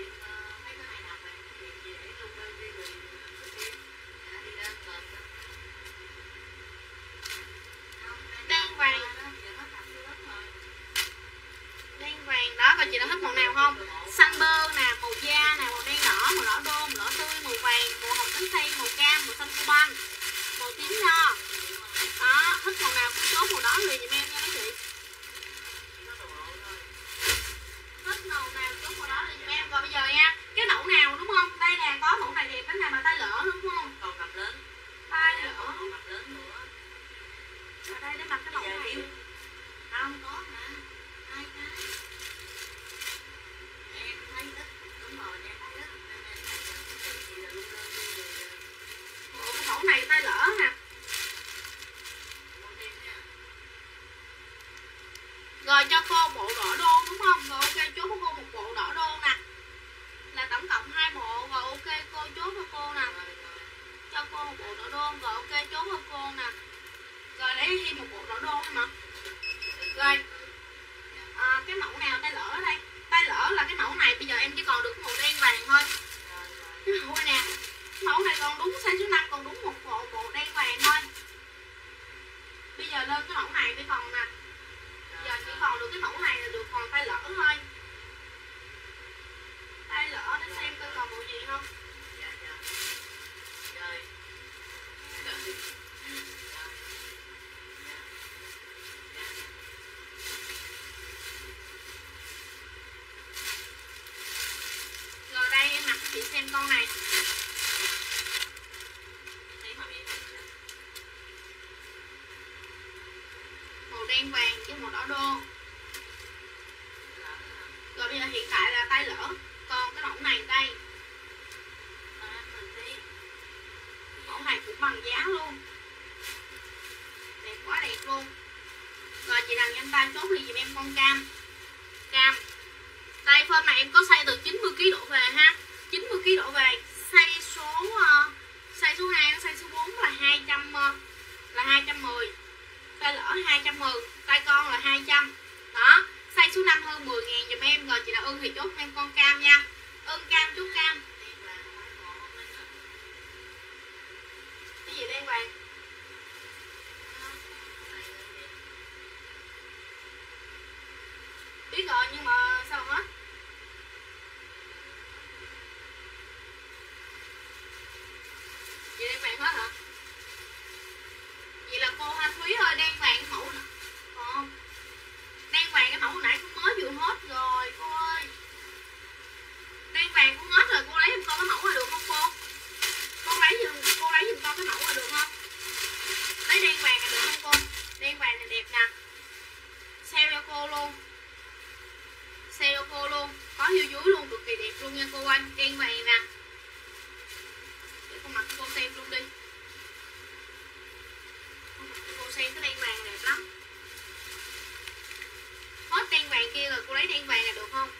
Đen vàng. Đen vàng đó, và chị nào thích màu nào không? Xanh bơ nè, màu da nè, màu đen đỏ, màu đỏ đô, màu đỏ tươi, màu vàng, màu hồng cánh sen, màu cam, màu xanh cuban, màu tím nho. Đó, thích màu nào cứ chốt màu đó liền giùm em nha mấy chị. Thích màu nào chốt màu đó liền giùm em. Rồi bây giờ nha, cái mẫu nào đúng không? Đây nè, có mẫu này đẹp, cái này mà tay lỡ đúng không? Còn cặp lớn. Tay lỡ. Còn cặp lớn nữa. Ở đây để mặc cái mẫu này. Không có hả? Hai cái. Em thấy ít, đúng rồi, em thấy ít. Nên em thấy chị là luôn lên đi rồi. Ủa, cái mẫu này tay lỡ nè. Rồi cho cô bộ đỏ đô đúng không? Rồi ok, chốt cho cô một bộ đỏ đô nè. Là tổng cộng hai bộ. Rồi ok, cô chốt cho cô nè. Cho cô một bộ đỏ đô. Rồi ok, chốt cho cô nè. Rồi lấy thêm một bộ đỏ đô mà. Rồi à, cái mẫu nào tay lỡ ở đây? Tay lỡ là cái mẫu này, bây giờ em chỉ còn được màu đen vàng thôi. Cái mẫu này nè, cái mẫu này còn đúng size số năm, còn đúng một bộ bộ đen vàng thôi. Bây giờ lên cái mẫu này mới còn nè. Giờ chỉ còn được cái mẫu này là được, còn tay lỡ thôi. Tay lỡ để xem coi còn bộ gì không. Dạ dạ. Rồi. Rồi đây em mặc chị xem con này. Màu đen vàng với màu đỏ đô. Rồi bây giờ hiện tại là tay lỡ. Còn cái mẫu này đây. Mẫu này cũng bằng giá luôn. Đẹp quá đẹp luôn. Rồi chị nào nhanh tay chốt đi giùm em con cam. Cam. Đây form này em có size từ chín mươi ki lô gam đổ về ha. chín mươi ki lô gam đổ về. Size số uh, size số hai, size số bốn là hai trăm uh, là hai trăm mười. Tay lỡ hai trăm mười, tay con là hai trăm. Đó, size số năm hơn mười ngàn dùm em. Rồi chị nào ưng thì chốt em con cam nha. Ưng cam chốt cam. Cái gì đen vàng? Biết rồi nhưng mà sao hết? Chị đen vàng hết hả? Vậy là cô Thanh Thúy ơi, đen vàng mẫu nè. Còn không? Đen vàng cái mẫu hồi nãy cũng mới vừa hết rồi cô ơi. Đen vàng cũng hết rồi, cô lấy giùm con cái mẫu là được không cô? Cô lấy giùm cô lấy giùm con cái mẫu là được không? Lấy đen vàng là được không cô? Đen vàng này đẹp nè. Sale cho cô luôn. Sale cho cô luôn. Có hiêu dưới luôn, cực kỳ đẹp luôn nha cô ơi. Đen vàng nè. Để con mặc cho cô xem luôn đi. Con mặc cho cô xem cái đen vàng đẹp lắm. Hết đen vàng kia rồi, cô lấy đen vàng là được không?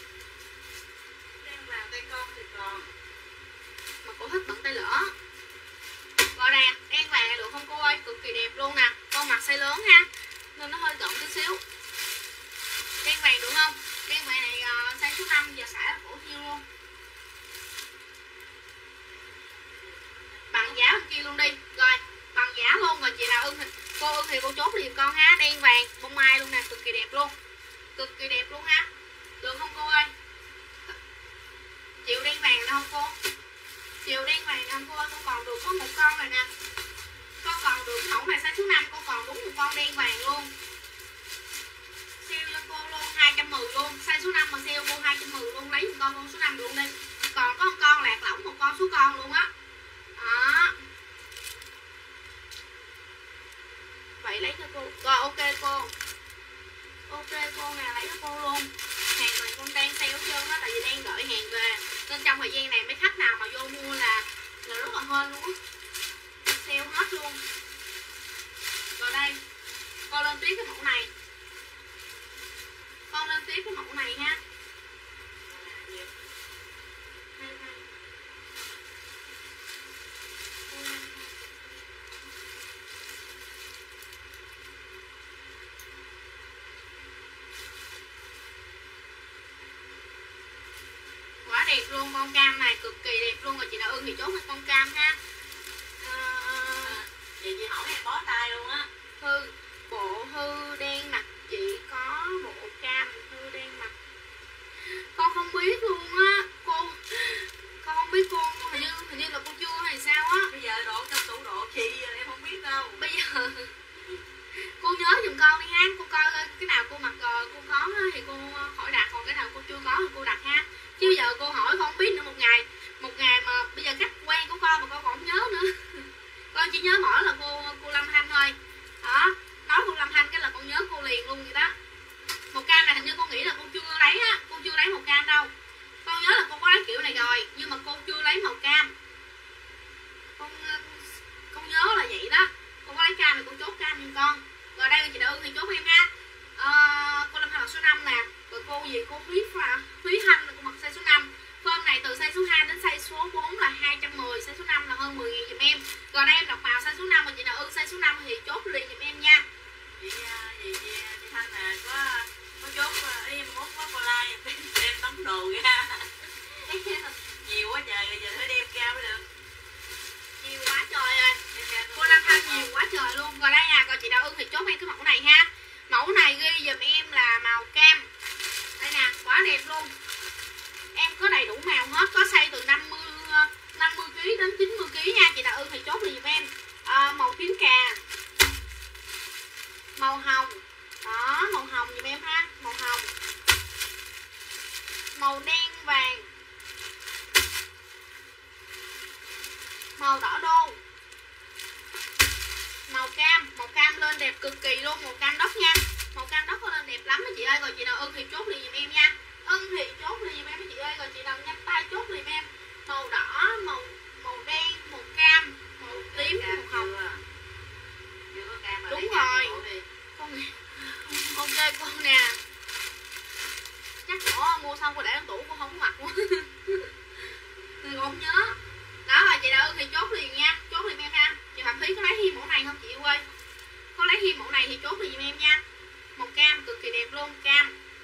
Đen vàng tay con thì còn. Mà cô thích bận tay lỡ. Rồi nè, đen vàng là được không cô ơi? Cực kỳ đẹp luôn nè. Con mặc size lớn ha, nên nó hơi rộng chút xíu. Đen vàng được không? Đen vàng này uh, size số năm, giờ xả là cổ thiêu luôn. Bằng giá bên kia luôn đi. Rồi, bằng giá luôn. Rồi chị nào ưng thì cô ưng thì cô chốt liền con ha. Đen vàng, bông mai luôn nè, cực kỳ đẹp luôn. Cực kỳ đẹp luôn ha. Được không cô ơi? Chịu đen vàng được không cô? Chịu đen vàng được không cô ơi? Con còn được có một con rồi nè. Con còn được mẫu này size số năm, con còn đúng một con đen vàng luôn. Sale cho cô luôn, hai trăm mười luôn. Size số năm mà sale cô hai trăm mười luôn. Lấy một con con số năm luôn đi. Còn có một con lạc lỏng, một con số con luôn á. Đó. Vậy lấy cho cô. Rồi ok cô. Ok cô nè, lấy cho cô luôn. Hàng này con đang sale hết trơn á, tại vì đang đợi hàng về. Nên trong thời gian này mấy khách nào mà vô mua là là rất là hên luôn á. Sale hết luôn. Rồi đây. Con lên tiếp cái mẫu này. Con lên tiếp cái mẫu này ha. Quá đẹp luôn, con cam này cực kỳ đẹp luôn. Rồi chị nào ưng thì chốt con cam ha. À, vậy chị hỏi em bó tay luôn á. Hư, bộ hư đen mặt chị có bộ cam hư đen mặt. Con không biết luôn á cô. Con không biết cô, hình như hình như là cô chưa hay sao á. Bây giờ độ trong tủ độ chi em không biết đâu. Bây giờ cô nhớ giùm con đi ha. Cô coi cái nào cô mặc rồi cô có thì cô khỏi đặt, còn cái nào cô chưa có thì cô đặt ha. Chứ bây giờ cô hỏi con không biết nữa. Một ngày một ngày mà bây giờ khách quen của con mà con còn không nhớ nữa. Con chỉ nhớ mỗi là cô cô Lâm Thanh thôi. Đó, nói cô Lâm Thanh cái là con nhớ cô liền luôn vậy đó. Một cam này hình như con nghĩ là con chưa lấy á. Con chưa lấy một cam đâu. Con nhớ là con có lấy kiểu này rồi, nhưng mà cô chưa lấy màu cam. Con con nhớ là vậy đó. Con có lấy cam thì con chốt cam giùm con. Rồi đây chị đã ưng thì chốt em ha. À, cô Lâm Thanh là số năm nè. Rồi cô gì cô Thúy Pha, Thúy Thanh là cô mặc size số năm. Phơm này từ size số hai đến size số bốn là hai trăm mười, size số năm là hơn mười ngàn giùm em. Rồi đây em đọc màu size số năm, mà chị nào ưng size số năm thì chốt liền giùm em nha. Chị chị chị, chị Thanh nè có có chốt em mốt có cô like đem tống đồ ra. Nhiều quá trời rồi, giờ phải đem ra mới được. Nhiều quá trời rồi. Cô Lâm Thanh nhiều quá trời luôn. Rồi đây nè, còn chị nào ưng thì chốt em cái mẫu này ha. Mẫu này ghi giùm em là màu cam. Đây nè, quá đẹp luôn. Em có đầy đủ màu hết, có size từ năm mươi ki lô gam đến chín mươi ki lô gam nha. Chị nào ưng thì chốt liền giùm em. À, màu tím cà, màu hồng. Đó, màu hồng giùm em ha. Màu hồng, màu đen vàng, màu đỏ đô, màu cam. Màu cam lên đẹp cực kỳ luôn. Màu cam đất nha. Màu cam đất có lên đẹp lắm đó chị ơi. Rồi chị nào ưng thì chốt liền giùm em nha. Ưng thì chốt liền giùm em chị ơi. Rồi chị nào nhanh tay chốt liền em. Màu đỏ, màu màu đen, màu cam, màu tím, màu hồng. Chưa có cam mà. Đúng rồi. Con ok con nè. Chắc cổ mua xong rồi để trong tủ con không có mặc luôn. Người không nhớ. Đó rồi chị nào ưng thì chốt liền nha. Chốt liền em ha. Chị Phạm Thúy có lấy thêm mẫu này không chị ơi? Có lấy thêm mẫu này thì chốt liền giùm em nha. Màu cam cực kỳ đẹp luôn. Cam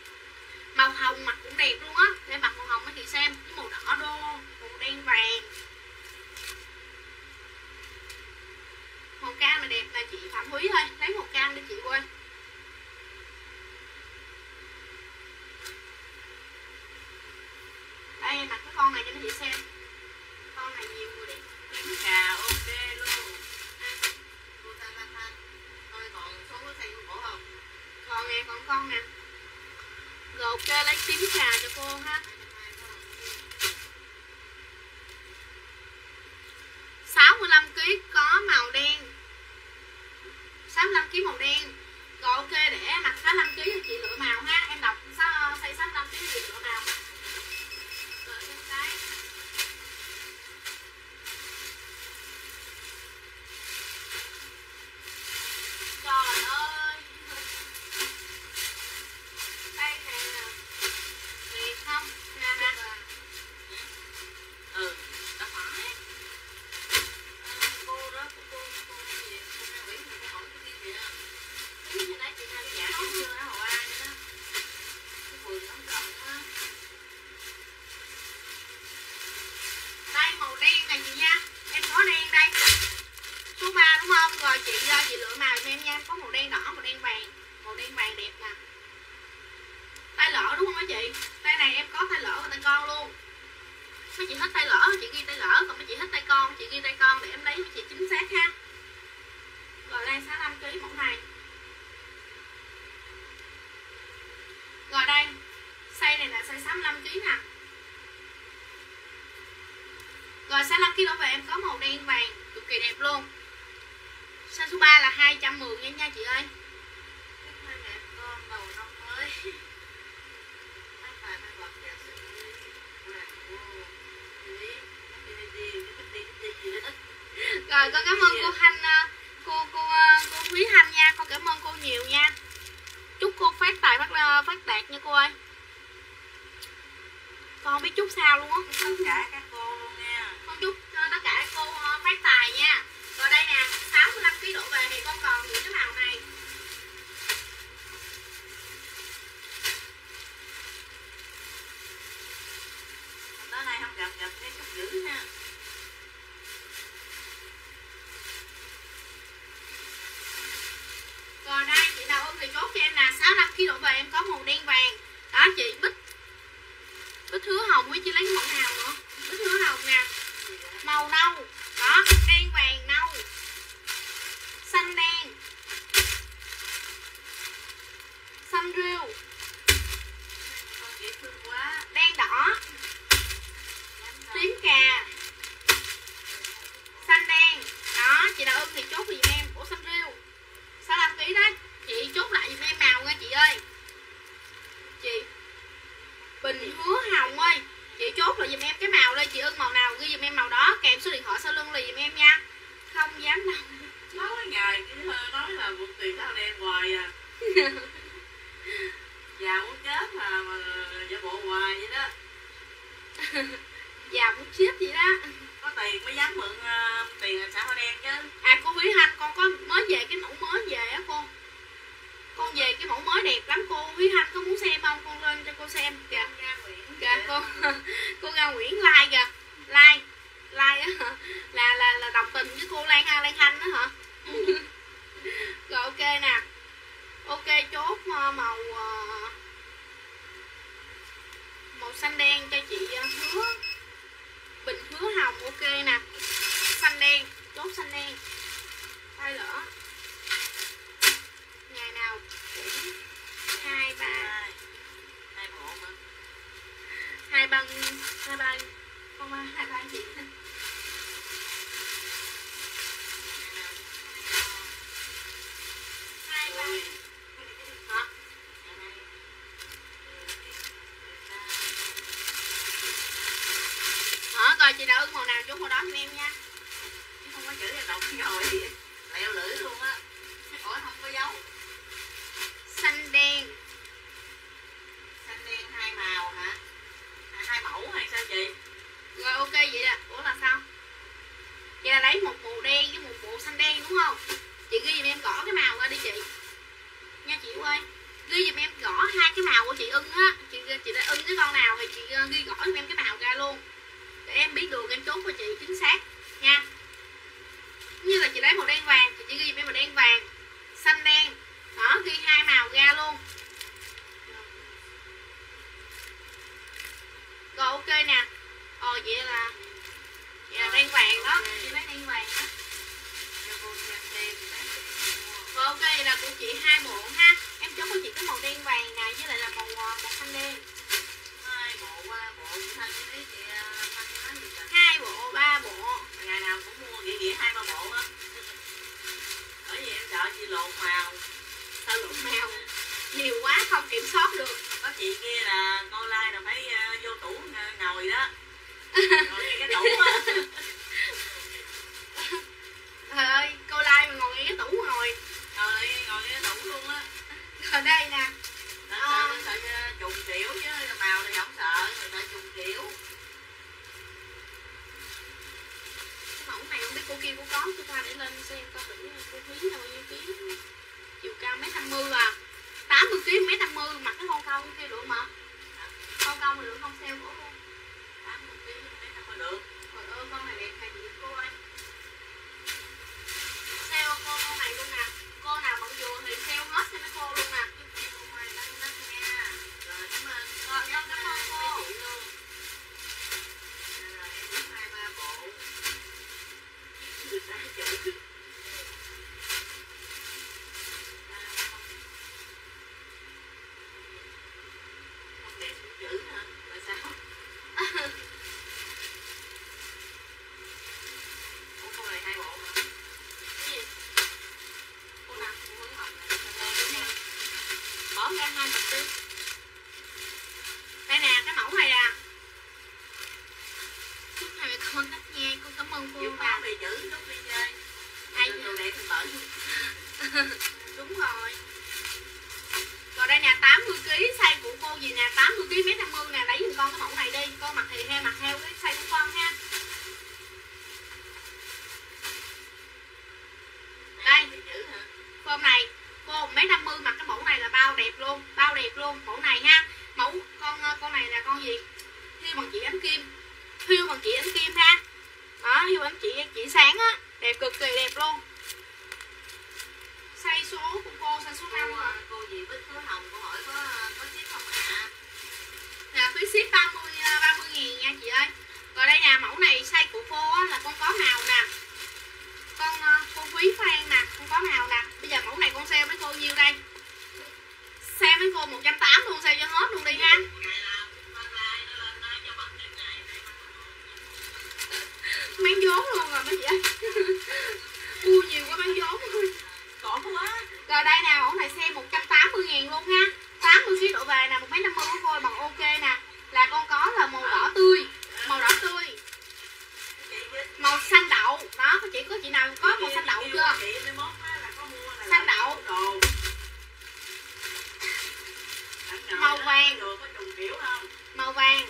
Rồi ok, lấy tím trà cho cô ha. sáu mươi lăm ki lô gam có màu đen, sáu mươi lăm ki lô gam màu đen. Rồi ok, để mặc sáu mươi lăm ki lô gam chị lựa màu ha. Em đọc size sáu mươi lăm ki lô gam chị lựa màu. Rồi em cái. Trời ơi. Đây nè. Thiệt không? Nè nè. Ừ, đã phải. À, cô đó, cô cô cô gì? Cô Nga Nguyễn người ta hỏi cái gì vậy? Cái như nãy chị Nga dạ cái chưa nó hồi ai vậy đó. Cái vườn đóng rộng á. Đây màu đen này chị nha. Em có đen đây. Số ba đúng không? Rồi chị chị lựa màu cho em nha. Em có màu đen đỏ, màu đen vàng. Màu đen vàng đẹp nè. Tay lỡ đúng không hả chị? Tay này em có tay lỡ và tay con luôn. Mấy chị thích tay lỡ chị ghi tay lỡ, còn mấy chị thích tay con chị ghi tay con để em lấy mấy chị chính xác ha. Rồi đây sáu mươi lăm ki lô gam mẫu này. Rồi đây size này là size sáu mươi lăm ki lô gam nè. Rồi sáu mươi lăm ki lô gam về em có màu đen vàng cực kỳ đẹp luôn. Size số ba là hai trăm mười nha nha chị ơi. Hai mẹ con đầu năm mới. Hai phải hai vật giả sử là cô Lý cái gì cái gì cái gì đó. Rồi con cảm ơn cô Thanh, cô cô cô Thúy Thanh nha, con cảm ơn cô nhiều nha. Chúc cô phát tài phát phát đạt nha cô ơi. Con không biết chúc sao luôn á. Tất cả các cô luôn nha. Con chúc tất cả các cô phát tài nha. Rồi đây nè, sáu mươi lăm ki lô gam đổ về thì con còn những cái màu này. Tối nay không gặp gặp cái chút dữ nha. Rồi đây chị nào ưng thì chốt cho em là sáu mươi lăm ki lô gam đổ về em có màu đen vàng. Đó chị Bích Bích Hứa Hồng với chị lấy màu nào nữa? Bích Hứa Hồng nè. Màu nâu. Đó, đen vàng nâu. Xanh đen. Xanh rêu. Con dễ thương quá. Đen đỏ. Tím cà. Xanh đen. Đó, chị nào ưng thì chốt giùm em. Ủa xanh rêu sáu mươi lăm ki lô gam đó. Chị chốt lại giùm em màu nha chị ơi. Chị Bình Hứa Hồng ơi, chị chốt lại giùm em cái màu đây. Chị ưng màu nào ghi giùm em màu đó, kèm số điện thoại sau lưng là giùm em nha. Không dám đâu. Nói ngày cứ nói là một tiền tao đen hoài à. Già muốn chết mà, mà giả bộ hoài vậy đó. Già muốn chết vậy đó. Có tiền mới dám mượn uh, tiền là xã hội đen chứ. À cô Thúy Thanh, con có mới về cái mẫu mới về á cô. Con về cái mẫu mới đẹp lắm cô Thúy Thanh, có muốn xem không? Con lên cho cô xem kìa. Kìa cô cô Nga Nguyễn like kìa. Like Like á là là là đồng tình với cô Lan Lan Thanh đó hả? Rồi ok nè. Ok chốt màu màu xanh đen cho chị Hứa Bình Hứa Hồng. Ok nè. Xanh đen, chốt xanh đen. Tay lỡ. Ngày nào cũng hai ba hai bộ mà. Hai băng hai ba không ba hai ba chị. Hai ba hả? Hả? Rồi chị nào ưng màu nào chốt màu đó cho em nha. Không có chữ là đọc ngồi leo lưỡi luôn á. Ủa không có dấu. Xanh đen. Xanh đen hai màu hả? À, hai mẫu hay sao chị? Rồi ok vậy là ủa là sao? Vậy là lấy một bộ đen với một bộ xanh đen đúng không? Chị ghi giùm em gõ cái màu ra đi chị. Nha chị ơi. Ghi giùm em gõ hai cái màu của chị ưng á. Chị chị đã ưng cái con nào thì chị ghi gõ giùm em cái màu ra luôn. Để em biết được em chốt cho chị chính xác nha. Như là chị lấy màu đen vàng thì chị ghi giùm em màu đen vàng, xanh đen. Đó, ghi hai màu ra luôn. Rồi ok nè. Ờ vậy là vậy là đen vàng đó, chị lấy đen vàng đó. Rồi ok vậy là của chị hai bộ ha. Em chốt cho chị cái màu đen vàng này với lại là màu màu xanh đi. Hai bộ ba bộ chị Thanh cái đấy chị Thanh cái nói gì vậy? Hai bộ ba bộ. Ngày nào cũng mua nghĩa nghĩa hai ba bộ á. Bởi vì em sợ chị lộn màu. Sợ lộn màu nhiều quá không kiểm soát được. Có chị kia là cô like là phải uh, vô tủ ngồi đó. Ngồi ngay cái tủ á. Trời ơi, cô Lai mà ngồi ngay cái tủ ngồi. Ngồi ngồi ngay cái tủ luôn á. Ở đây nè. Sợ, à. sợ, sợ trùng kiểu chứ màu thì không sợ, sợ trùng kiểu. Cái mẫu này không biết cô kia cô có cho ta để lên xem coi thử cô Thúy là bao nhiêu ký. Chiều cao mét năm mươi à. tám mươi ký mét năm mươi, mặc cái con câu kia được mà. Con câu mà được không sale cổ luôn. tám mươi ký mét năm mươi được. Trời ơi con này đẹp này chị cô ơi. Sale cô con này luôn nè. Cô nào bận vừa thì sale hết cho mấy cô luôn nè. Rồi cảm ơn. Rồi em cảm ơn cô. Rồi em muốn hai ba bộ. Người ta chữ. Không đẹp cũng chữ hả? Là sao? Ủa cô này hai bộ hả? Cái gì? Cô nào cũng hứng hồng này. Bỏ ra hai bịch đi. Đây nè, cái mẫu này nè. Chúc hai mẹ con thích nha, con cảm ơn cô Chịu bà. khó bị chữ lúc đi chơi. Ai Đồ đẹp thì bởi. Đúng rồi. Rồi đây nè, tám mươi ký, size của cô gì nè, tám mươi ký mét năm mươi nè, lấy giùm con cái mẫu này đi. Con mặc thì hay mặc theo cái size của con ha. Đây, form này, cô một mét năm mươi mặc cái mẫu này là bao đẹp luôn, bao đẹp luôn, mẫu này ha. Mẫu con con này là con gì? Hiêu bằng chỉ ánh kim. Hiêu bằng chỉ ánh kim ha. Đó, hiêu ánh chỉ chỉ sáng á, đẹp cực kỳ đẹp luôn. Size số của cô size số năm cô, cô gì Bích Khối Hồng cô hỏi có có ship không ạ? Là phí ship ba mươi ba mươi ngàn nha chị ơi. Rồi đây nè, mẫu này size của cô á, là con có màu nè. Con cô Quý Phan nè, con có màu nè. Bây giờ mẫu này con sale với cô nhiêu đây? Sale với cô một trăm tám mươi luôn, sale cho hết luôn đi ha. Bán vốn luôn rồi mấy chị ơi. Mua nhiều quá bán vốn thôi. Cổ quá. Rồi đây nè, mẫu này xe một trăm tám mươi ngàn luôn ha. tám mươi ký độ về nè, một mét năm mươi của cô bằng ok nè. Là con có là màu đỏ tươi. Màu đỏ tươi. Màu xanh đậu. Đó, có chị có chị nào có màu xanh đậu chưa? Xanh đậu. Màu vàng. Màu vàng.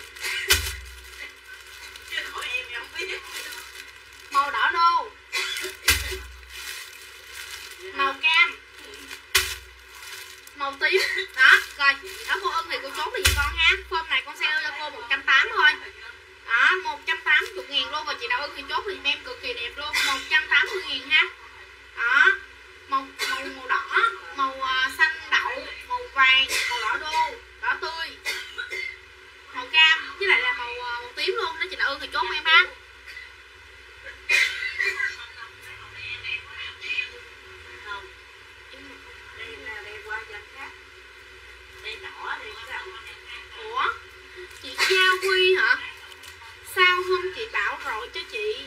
Màu đỏ đô. Màu cam. Màu tím. Đó, rồi, đó cô ưng thì cô chốt thì con ha. Form này con sale cho cô một trăm tám mươi thôi. Đó, một trăm tám mươi ngàn luôn. Và chị nào ưng thì chốt thì em cực kỳ đẹp luôn, một trăm tám mươi ngàn ha. Đó, màu, màu, màu đỏ, màu uh, xanh đậu, màu vàng, màu đỏ đô, đỏ tươi, màu cam, với lại là màu, uh, màu tím luôn. Đó chị nào ưng thì chốt em ha. Ủa, chị Gia Huy hả? Sao hôm chị bảo rồi cho chị?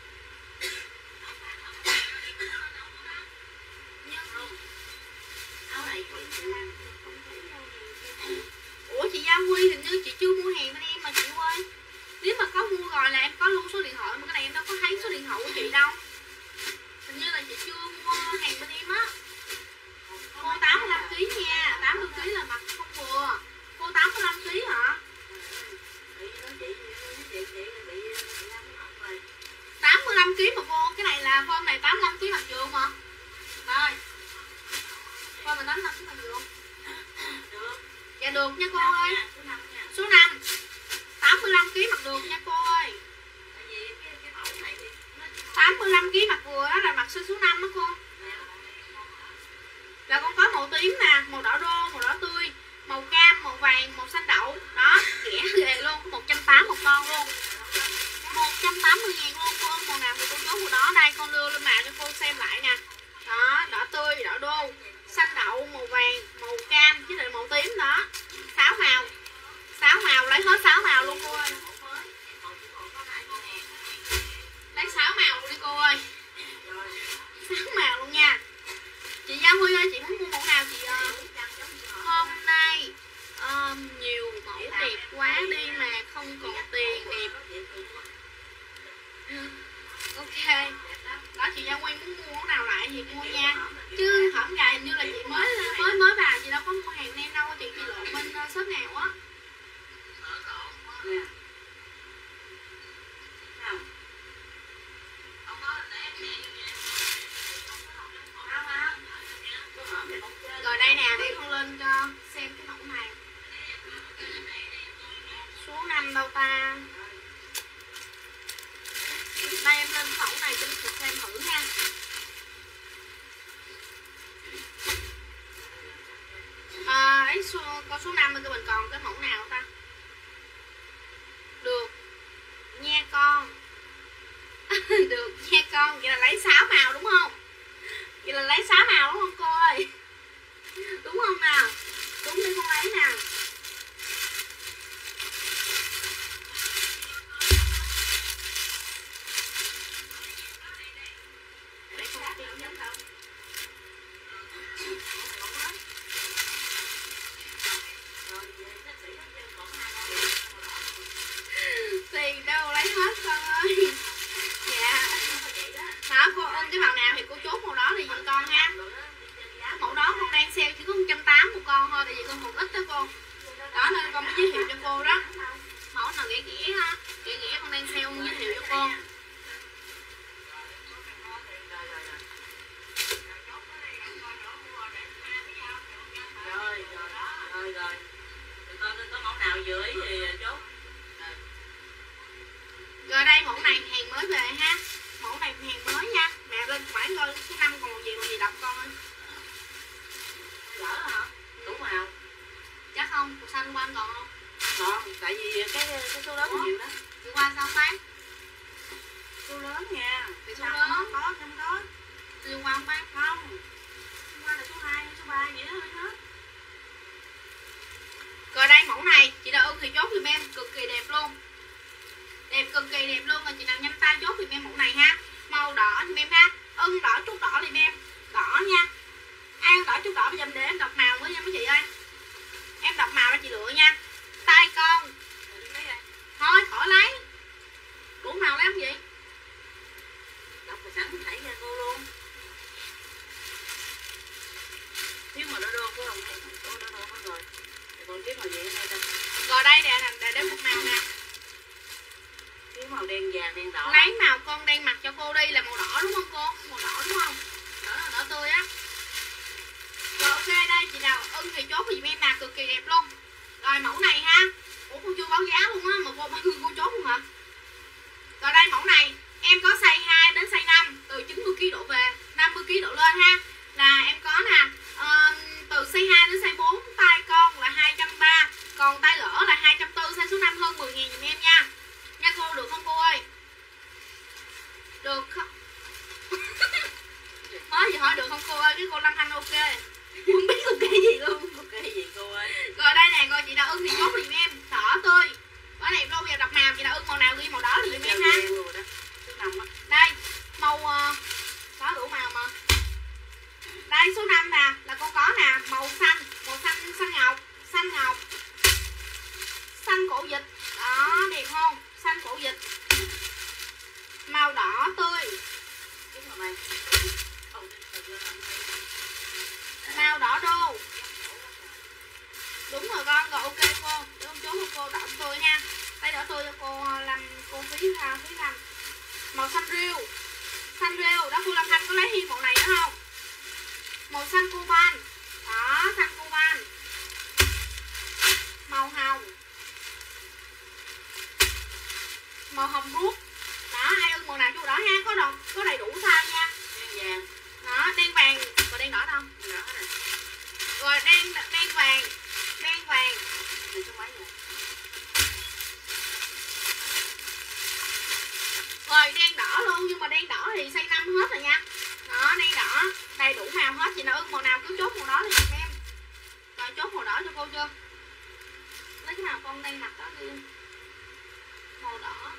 Ủa chị Gia Huy hình như chị chưa mua hàng bên em mà chị ơi. Nếu mà có mua rồi là em có lưu số điện thoại, mà cái này em đâu có thấy số điện thoại của chị đâu. Hình như là chị chưa mua hàng bên em á. Cô tám mươi lăm ký nha, tám mươi ký là mặt không vừa. Cô tám mươi lăm ký hả? đi mà không còn tiền đẹp. Ok, đó chị Gia Nguyên muốn mua món nào lại thì mua nha, chứ hổng gà hình như là chị mới mới mới vào, chị đâu có mua hàng nem đâu, chị chị lộn bên shop nào á. Rồi đây nè, để con lên cho xem cái mẫu này. Số năm đâu ta. Đây em lên mẫu này cho chị xem thử nha. À, ấy số, con số năm bên mình còn cái mẫu nào ta? Được nha con. Được nha con, vậy là lấy sáu màu đúng không? Vậy là lấy sáu màu đúng không cô ơi? Đúng không nào? Đúng đi con lấy nào. Để con tìm giống không? Tiền đâu lấy hết con ơi. Dạ. Đó, cô ôm cái màu nào thì cô chốt màu đó thì giùm con ha. Mẫu đó con đang sale chỉ có một trăm tám mươi một con thôi, tại vì con còn ít đó cô. Đó nên con mới giới thiệu cho cô đó. Mẫu nào ghẻ ghẻ ha, ghẻ ghẻ con đang sale giới thiệu cho cô. Rồi, rồi, rồi, rồi. Con có mẫu nào dưới thì chốt. Rồi đây mẫu này hàng mới về ha. Mẫu này hàng mới nha. Mẹ lên phải coi số năm còn một gì còn gì đọc con ơi. Lỡ hả? Đủ màu. Chắc không, màu xanh qua còn không? Còn, tại vì cái cái số lớn nhiều đó. Đi qua sao bán? Số lớn nha. Thì số lớn có, không có. Đi qua không bán? Không. Đi qua là số hai, số ba vậy đó thôi hết. Rồi đây mẫu này, chị nào ưng thì chốt giùm em, cực kỳ đẹp luôn. Đẹp cực kỳ đẹp luôn, rồi chị nào nhanh tay chốt giùm em mẫu này ha. Màu đỏ giùm em ha. Ưng đỏ chút đỏ giùm em. Đỏ nha. Ai ưng đỏ chút đỏ dùm để em đọc màu với nha mấy chị ơi. Em đọc màu ra chị lựa nha. Tay con. Thôi khỏi lấy. Đủ màu lấy không vậy? Đọc rồi sẵn thảy ra cô luôn. Thiếu màu đỏ đô phải không? Đô đô đô hết rồi. Còn thiếu màu gì ở đây ta? Rồi đây nè, để đến một màu nè. Thiếu màu đen vàng, đen đỏ. Lấy màu con đang mặc cho cô đi là màu đỏ đúng không cô? Màu đỏ đúng không? Đỏ là đỏ tươi á. Rồi ok, đây chị nào ưng thì chốt giùm em nè, cực kỳ đẹp luôn. Rồi mẫu này ha. Ủa cô chưa báo giá luôn á, mà cô bao nhiêu cô chốt luôn hả? Rồi đây mẫu này, em có size hai đến size năm, từ chín mươi ki lô gam đổ về, năm mươi ki lô gam đổ lên ha. Là em có nè, uh, từ size hai đến size bốn, tay con là hai trăm ba mươi, còn tay lỡ là hai trăm bốn mươi, size số năm hơn mười ngàn giùm em nha. Nha cô, được không cô ơi? Được không? Nói gì hỏi được không cô ơi, cái cô Lâm Thanh ok. Không biết ok gì luôn. Ok gì cô ơi. Rồi đây nè, rồi chị nào ưng thì chốt giùm em, đỏ tươi. Quá đẹp luôn, bây giờ đọc màu, chị nào ưng màu nào ghi màu đỏ thì giùm em ha. Đây, màu uh, có đủ màu mà. Đây số năm nè, là con có nè, màu xanh, màu xanh xanh ngọc, xanh ngọc. Xanh cổ vịt. Đó, đẹp không? Xanh cổ vịt. Màu đỏ tươi. Màu đỏ đô. Đúng rồi con, rồi ok cô. Để con chốt cho cô đỏ tươi nha. Tay đỏ tươi cho cô làm cô phí ra phí làm. Màu xanh rêu. Xanh rêu, đó cô Lâm Thanh có lấy hi màu này nữa không? Màu xanh coban. Đó, xanh coban. Màu hồng. Màu hồng ruốc. Đó, ai ưng màu nào chú đó ha, có đâu, có đầy đủ size nha. Đen vàng. Đó, đen vàng, rồi đen đỏ đâu? Đen đỏ này. Rồi đen đen vàng, đen vàng. Này số mấy rồi? Rồi đen đỏ luôn, nhưng mà đen đỏ thì size năm hết rồi nha. Đó, đen đỏ, đầy đủ màu hết, chị nào ưng màu nào cứ chốt màu đó thì giùm em. Rồi chốt màu đỏ cho cô chưa? Lấy cái nào con đang mặc đó đi. Màu đỏ.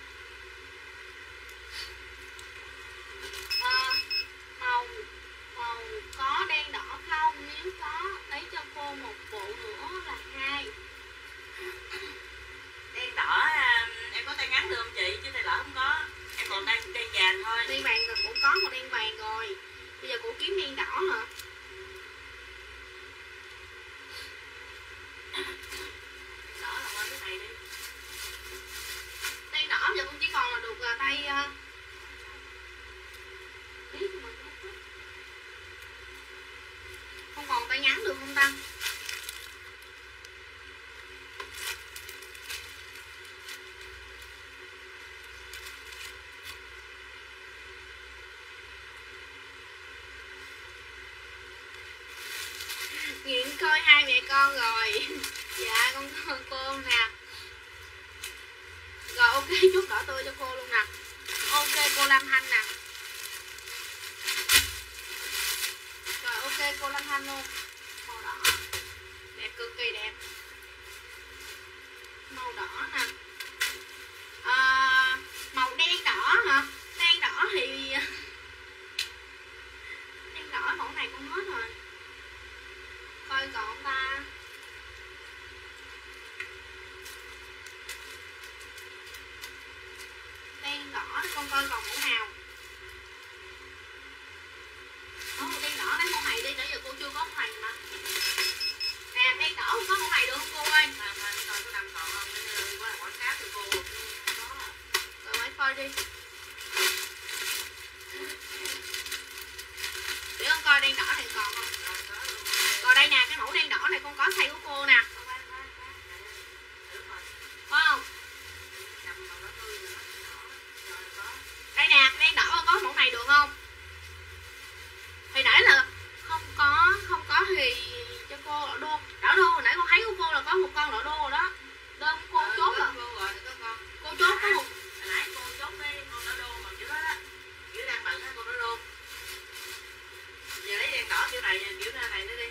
À, màu màu có đen đỏ không? Nếu có lấy cho cô một bộ nữa là hai. vậy con rồi. Dạ con con cô nè. Rồi ok, chốt đỏ tươi cho cô luôn nè. Ok cô Lam Thanh nè. Rồi ok cô Lam Thanh luôn. Màu đỏ đẹp, cực kỳ đẹp. Màu đỏ nè. À, màu đen đỏ hả? Đen đỏ thì đen đỏ mẫu này cũng hết rồi. Coi còn ta. Đen đỏ con coi còn mẫu nào. Ồ, đen đỏ lấy mẫu này đi, nãy giờ cô chưa có mẫu này mà. Nè, đen đỏ không có mẫu này được không cô ơi? Mà mà coi có đăng còn không? Để qua quảng cáo cho cô. Có. Rồi hãy coi đi. Để con coi đen đỏ này còn không? Còn đây nè, cái mẫu đen đỏ này con có size của cô nè. Có không? Đây nè, đen đỏ con có mẫu này được không? Hồi nãy là không có, không có thì cho cô đỏ đô. Đỏ đô hồi nãy con thấy của cô là có một con đỏ đô rồi đó. Đơn cô chốt rồi. Cô chốt có một. Hồi nãy cô chốt cái con đỏ đô mà kiểu đó đó. Kiểu đang bận á con đỏ đô. Giờ lấy đen đỏ kiểu này nha, kiểu này nữa đi.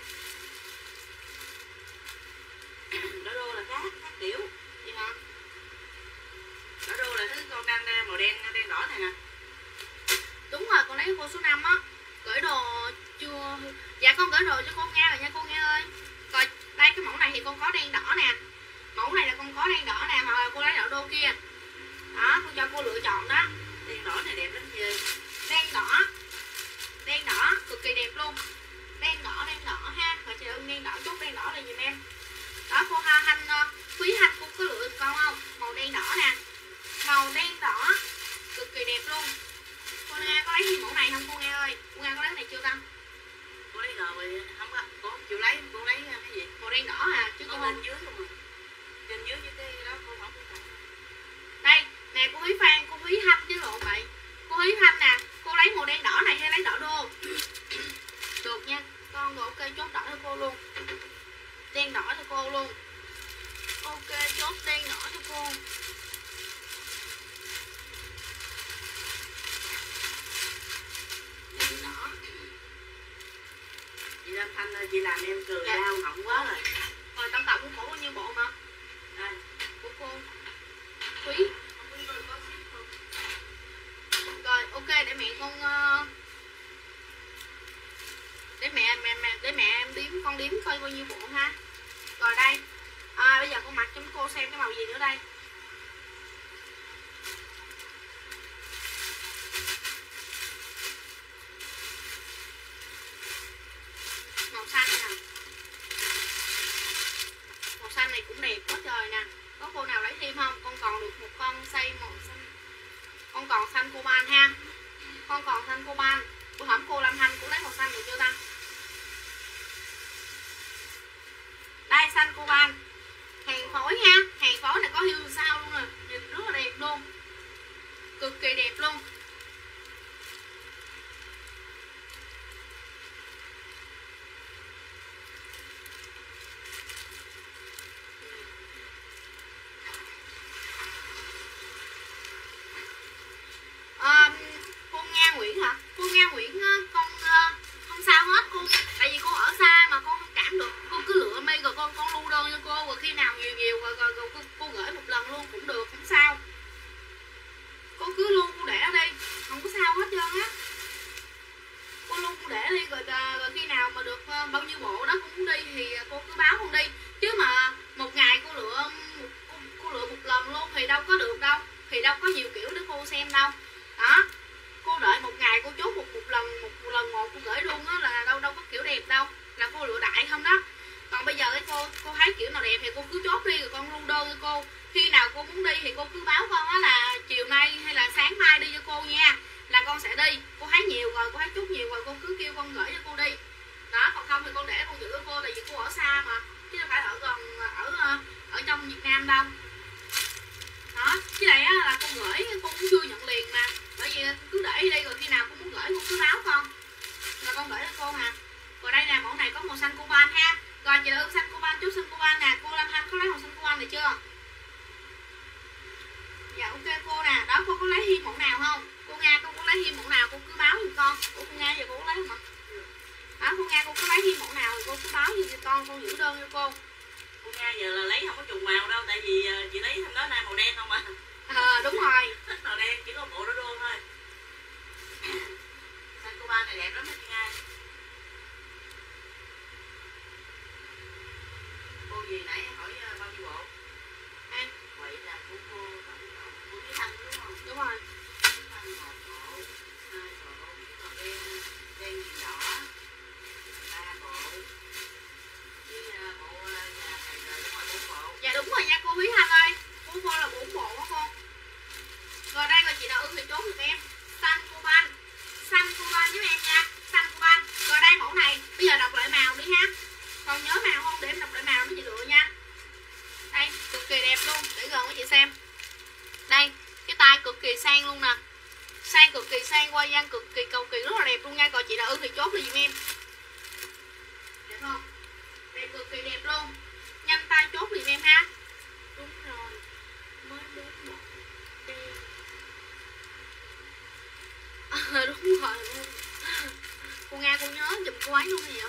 Đỏ đô là khác, khác kiểu. Vậy hả? Đỏ đô là thứ con đang màu đen, đen đỏ này nè. Đúng rồi, con lấy cô số năm á. Gửi đồ chưa? Dạ con gửi đồ cho cô nghe rồi nha cô nghe ơi. Rồi đây cái mẫu này thì con có đen đỏ nè. Mẫu này là con có đen đỏ nè, hoặc là cô lấy đỏ đô kia. Đó, cô cho cô lựa chọn đó. Đen đỏ này đẹp lắm chị. Đen đỏ. Đen đỏ cực kỳ đẹp luôn. Đen đỏ, đen đỏ ha. Rồi chị ơi, đen đỏ, chốt đen đỏ là giùm em. Đó cô ha Thanh, Quý Thanh cũng có lựa con không? Màu đen đỏ nè. Màu đen đỏ cực kỳ đẹp luôn. Cô Nga có lấy gì mẫu này không cô Nga ơi? Cô Nga có lấy này chưa ta? Cô lấy rồi, không có, cô chịu lấy, cô lấy cái gì? Màu đen đỏ à, chứ có cô lên không. dưới không à? Trên dưới với cái đó cô không biết. Đây, nè cô Húy Phan, cô Húy Thanh chứ lộn vậy. Cô Húy Thanh nè, cô lấy màu đen đỏ này hay lấy đỏ đô? Được nha, con rồi ok chốt đỏ cho cô luôn. Đen đỏ cho cô luôn. Ok, chốt đen đỏ cho cô. Đen đỏ. Chị Lam Thanh ơi, chị làm em cười dạ. đau hỏng quá rồi. Rồi tổng cộng của cổ bao nhiêu bộ mà? Đây. Của cô Thúy. Rồi ok để mẹ con uh... để mẹ mẹ mẹ để mẹ em đếm con đếm coi bao nhiêu bộ ha. Rồi đây. À, bây giờ con mặc cho cô xem cái màu gì nữa đây. Màu xanh nè. Màu xanh này cũng đẹp quá trời nè. Có cô nào lấy thêm không? Con còn được một con size màu xanh. Con còn xanh coban ha. Con còn xanh coban. Bữa hổm cô Lam Thanh cũng lấy màu xanh được chưa ta? Đây xanh coban. Hàng phối ha. Hàng phối này có hưu sao luôn nè. Nhìn rất là đẹp luôn. Cực kỳ đẹp luôn. À, cô Nga Nguyễn hả? Cô Nga Nguyễn con không sao hết cô. Tại vì cô ở xa mà con không cảm được. Cô cứ lựa mê rồi con con lưu đơn cho cô. Rồi khi nào nhiều nhiều rồi, rồi, rồi cô, cô gửi một lần luôn cũng được, không sao. Cô cứ luôn cô để ở đây, không có sao hết trơn á. Cô luôn cô để đi rồi, rồi khi nào mà được bao nhiêu bộ đó cô muốn đi thì cô cứ báo con đi. Chứ mà một ngày cô lựa cô, cô lựa một lần luôn thì đâu có được đâu. Thì đâu có nhiều kiểu để cô xem đâu. Đó. Cô đợi một ngày cô chốt một một lần một, một lần một cô gửi luôn á là đâu đâu có kiểu đẹp đâu. Là cô lựa đại không đó. Còn bây giờ cái cô cô thấy kiểu nào đẹp thì cô cứ chốt đi rồi con lưu đơn cho cô. Khi nào cô muốn đi thì cô cứ báo con á là chiều nay hay là sáng mai đi cho cô nha. Là con sẽ đi. Cô thấy nhiều rồi, cô thấy chút nhiều rồi, cô cứ kêu con gửi cho cô đi. Đó, còn không thì con để con giữ cho cô. Tại vì cô ở xa mà. Chứ không phải ở gần ở ở trong Việt Nam đâu. Đó, chứ đây á là cô gửi cô cũng chưa nhận liền mà. Bởi vì cứ để đi rồi khi nào cô muốn gửi cô cứ báo con. Rồi con gửi cho cô hà. Rồi đây nè, mẫu này có màu xanh coban ha. Rồi chị ơi, xanh coban nè, cô Lam Thanh có lấy màu xanh coban này chưa? Dạ ok cô nè, đó cô có lấy thêm mẫu nào không? Cô Nga cô có lấy thêm mẫu nào cô cứ báo giùm con. Ủa cô Nga giờ cô có lấy không ạ? Đó cô Nga cô có lấy thêm mẫu nào thì cô cứ báo giùm cho con, con giữ đơn cho cô. Cô Nga giờ là lấy không có trùng màu đâu, tại vì chị lấy thằng đó nay màu đen không à. Ờ đúng rồi. Thích màu đen chỉ có bộ đó đô thôi. Xanh coban này đẹp lắm đó chị Nga. Cô gì nãy hỏi bao nhiêu bộ? À. Vậy là của cô cô Thúy Thanh đúng không? Đúng rồi. Thúy Thanh một bộ, hai bộ, màu đen, đen gì đỏ, ba bộ, với bộ nhà này rồi đúng rồi bốn bộ. Dạ đúng rồi nha cô Thúy Thanh ơi. Cô cô là bốn bộ đó cô. Rồi đây rồi chị nào ưng thì chốt giùm em. Xanh coban, xanh coban giúp em nha, xanh coban. Rồi đây mẫu này, bây giờ đọc lại màu đi ha. Còn nhớ màu không để em đọc lại màu để chị lựa nha. Đây, cực kỳ đẹp luôn, để gần với chị xem. Đây, cái tay cực kỳ sang luôn nè. Sang cực kỳ sang, qua gian cực kỳ cầu kỳ rất là đẹp luôn nha. Còn chị nào ưng thì chốt đi giùm em. Đẹp không? Đẹp cực kỳ đẹp luôn. Nhanh tay chốt giùm em ha. Đúng rồi. Mới bốn bộ đen. À, đúng rồi. Cô Nga cô nhớ giùm cô ấy luôn hay gì vậy?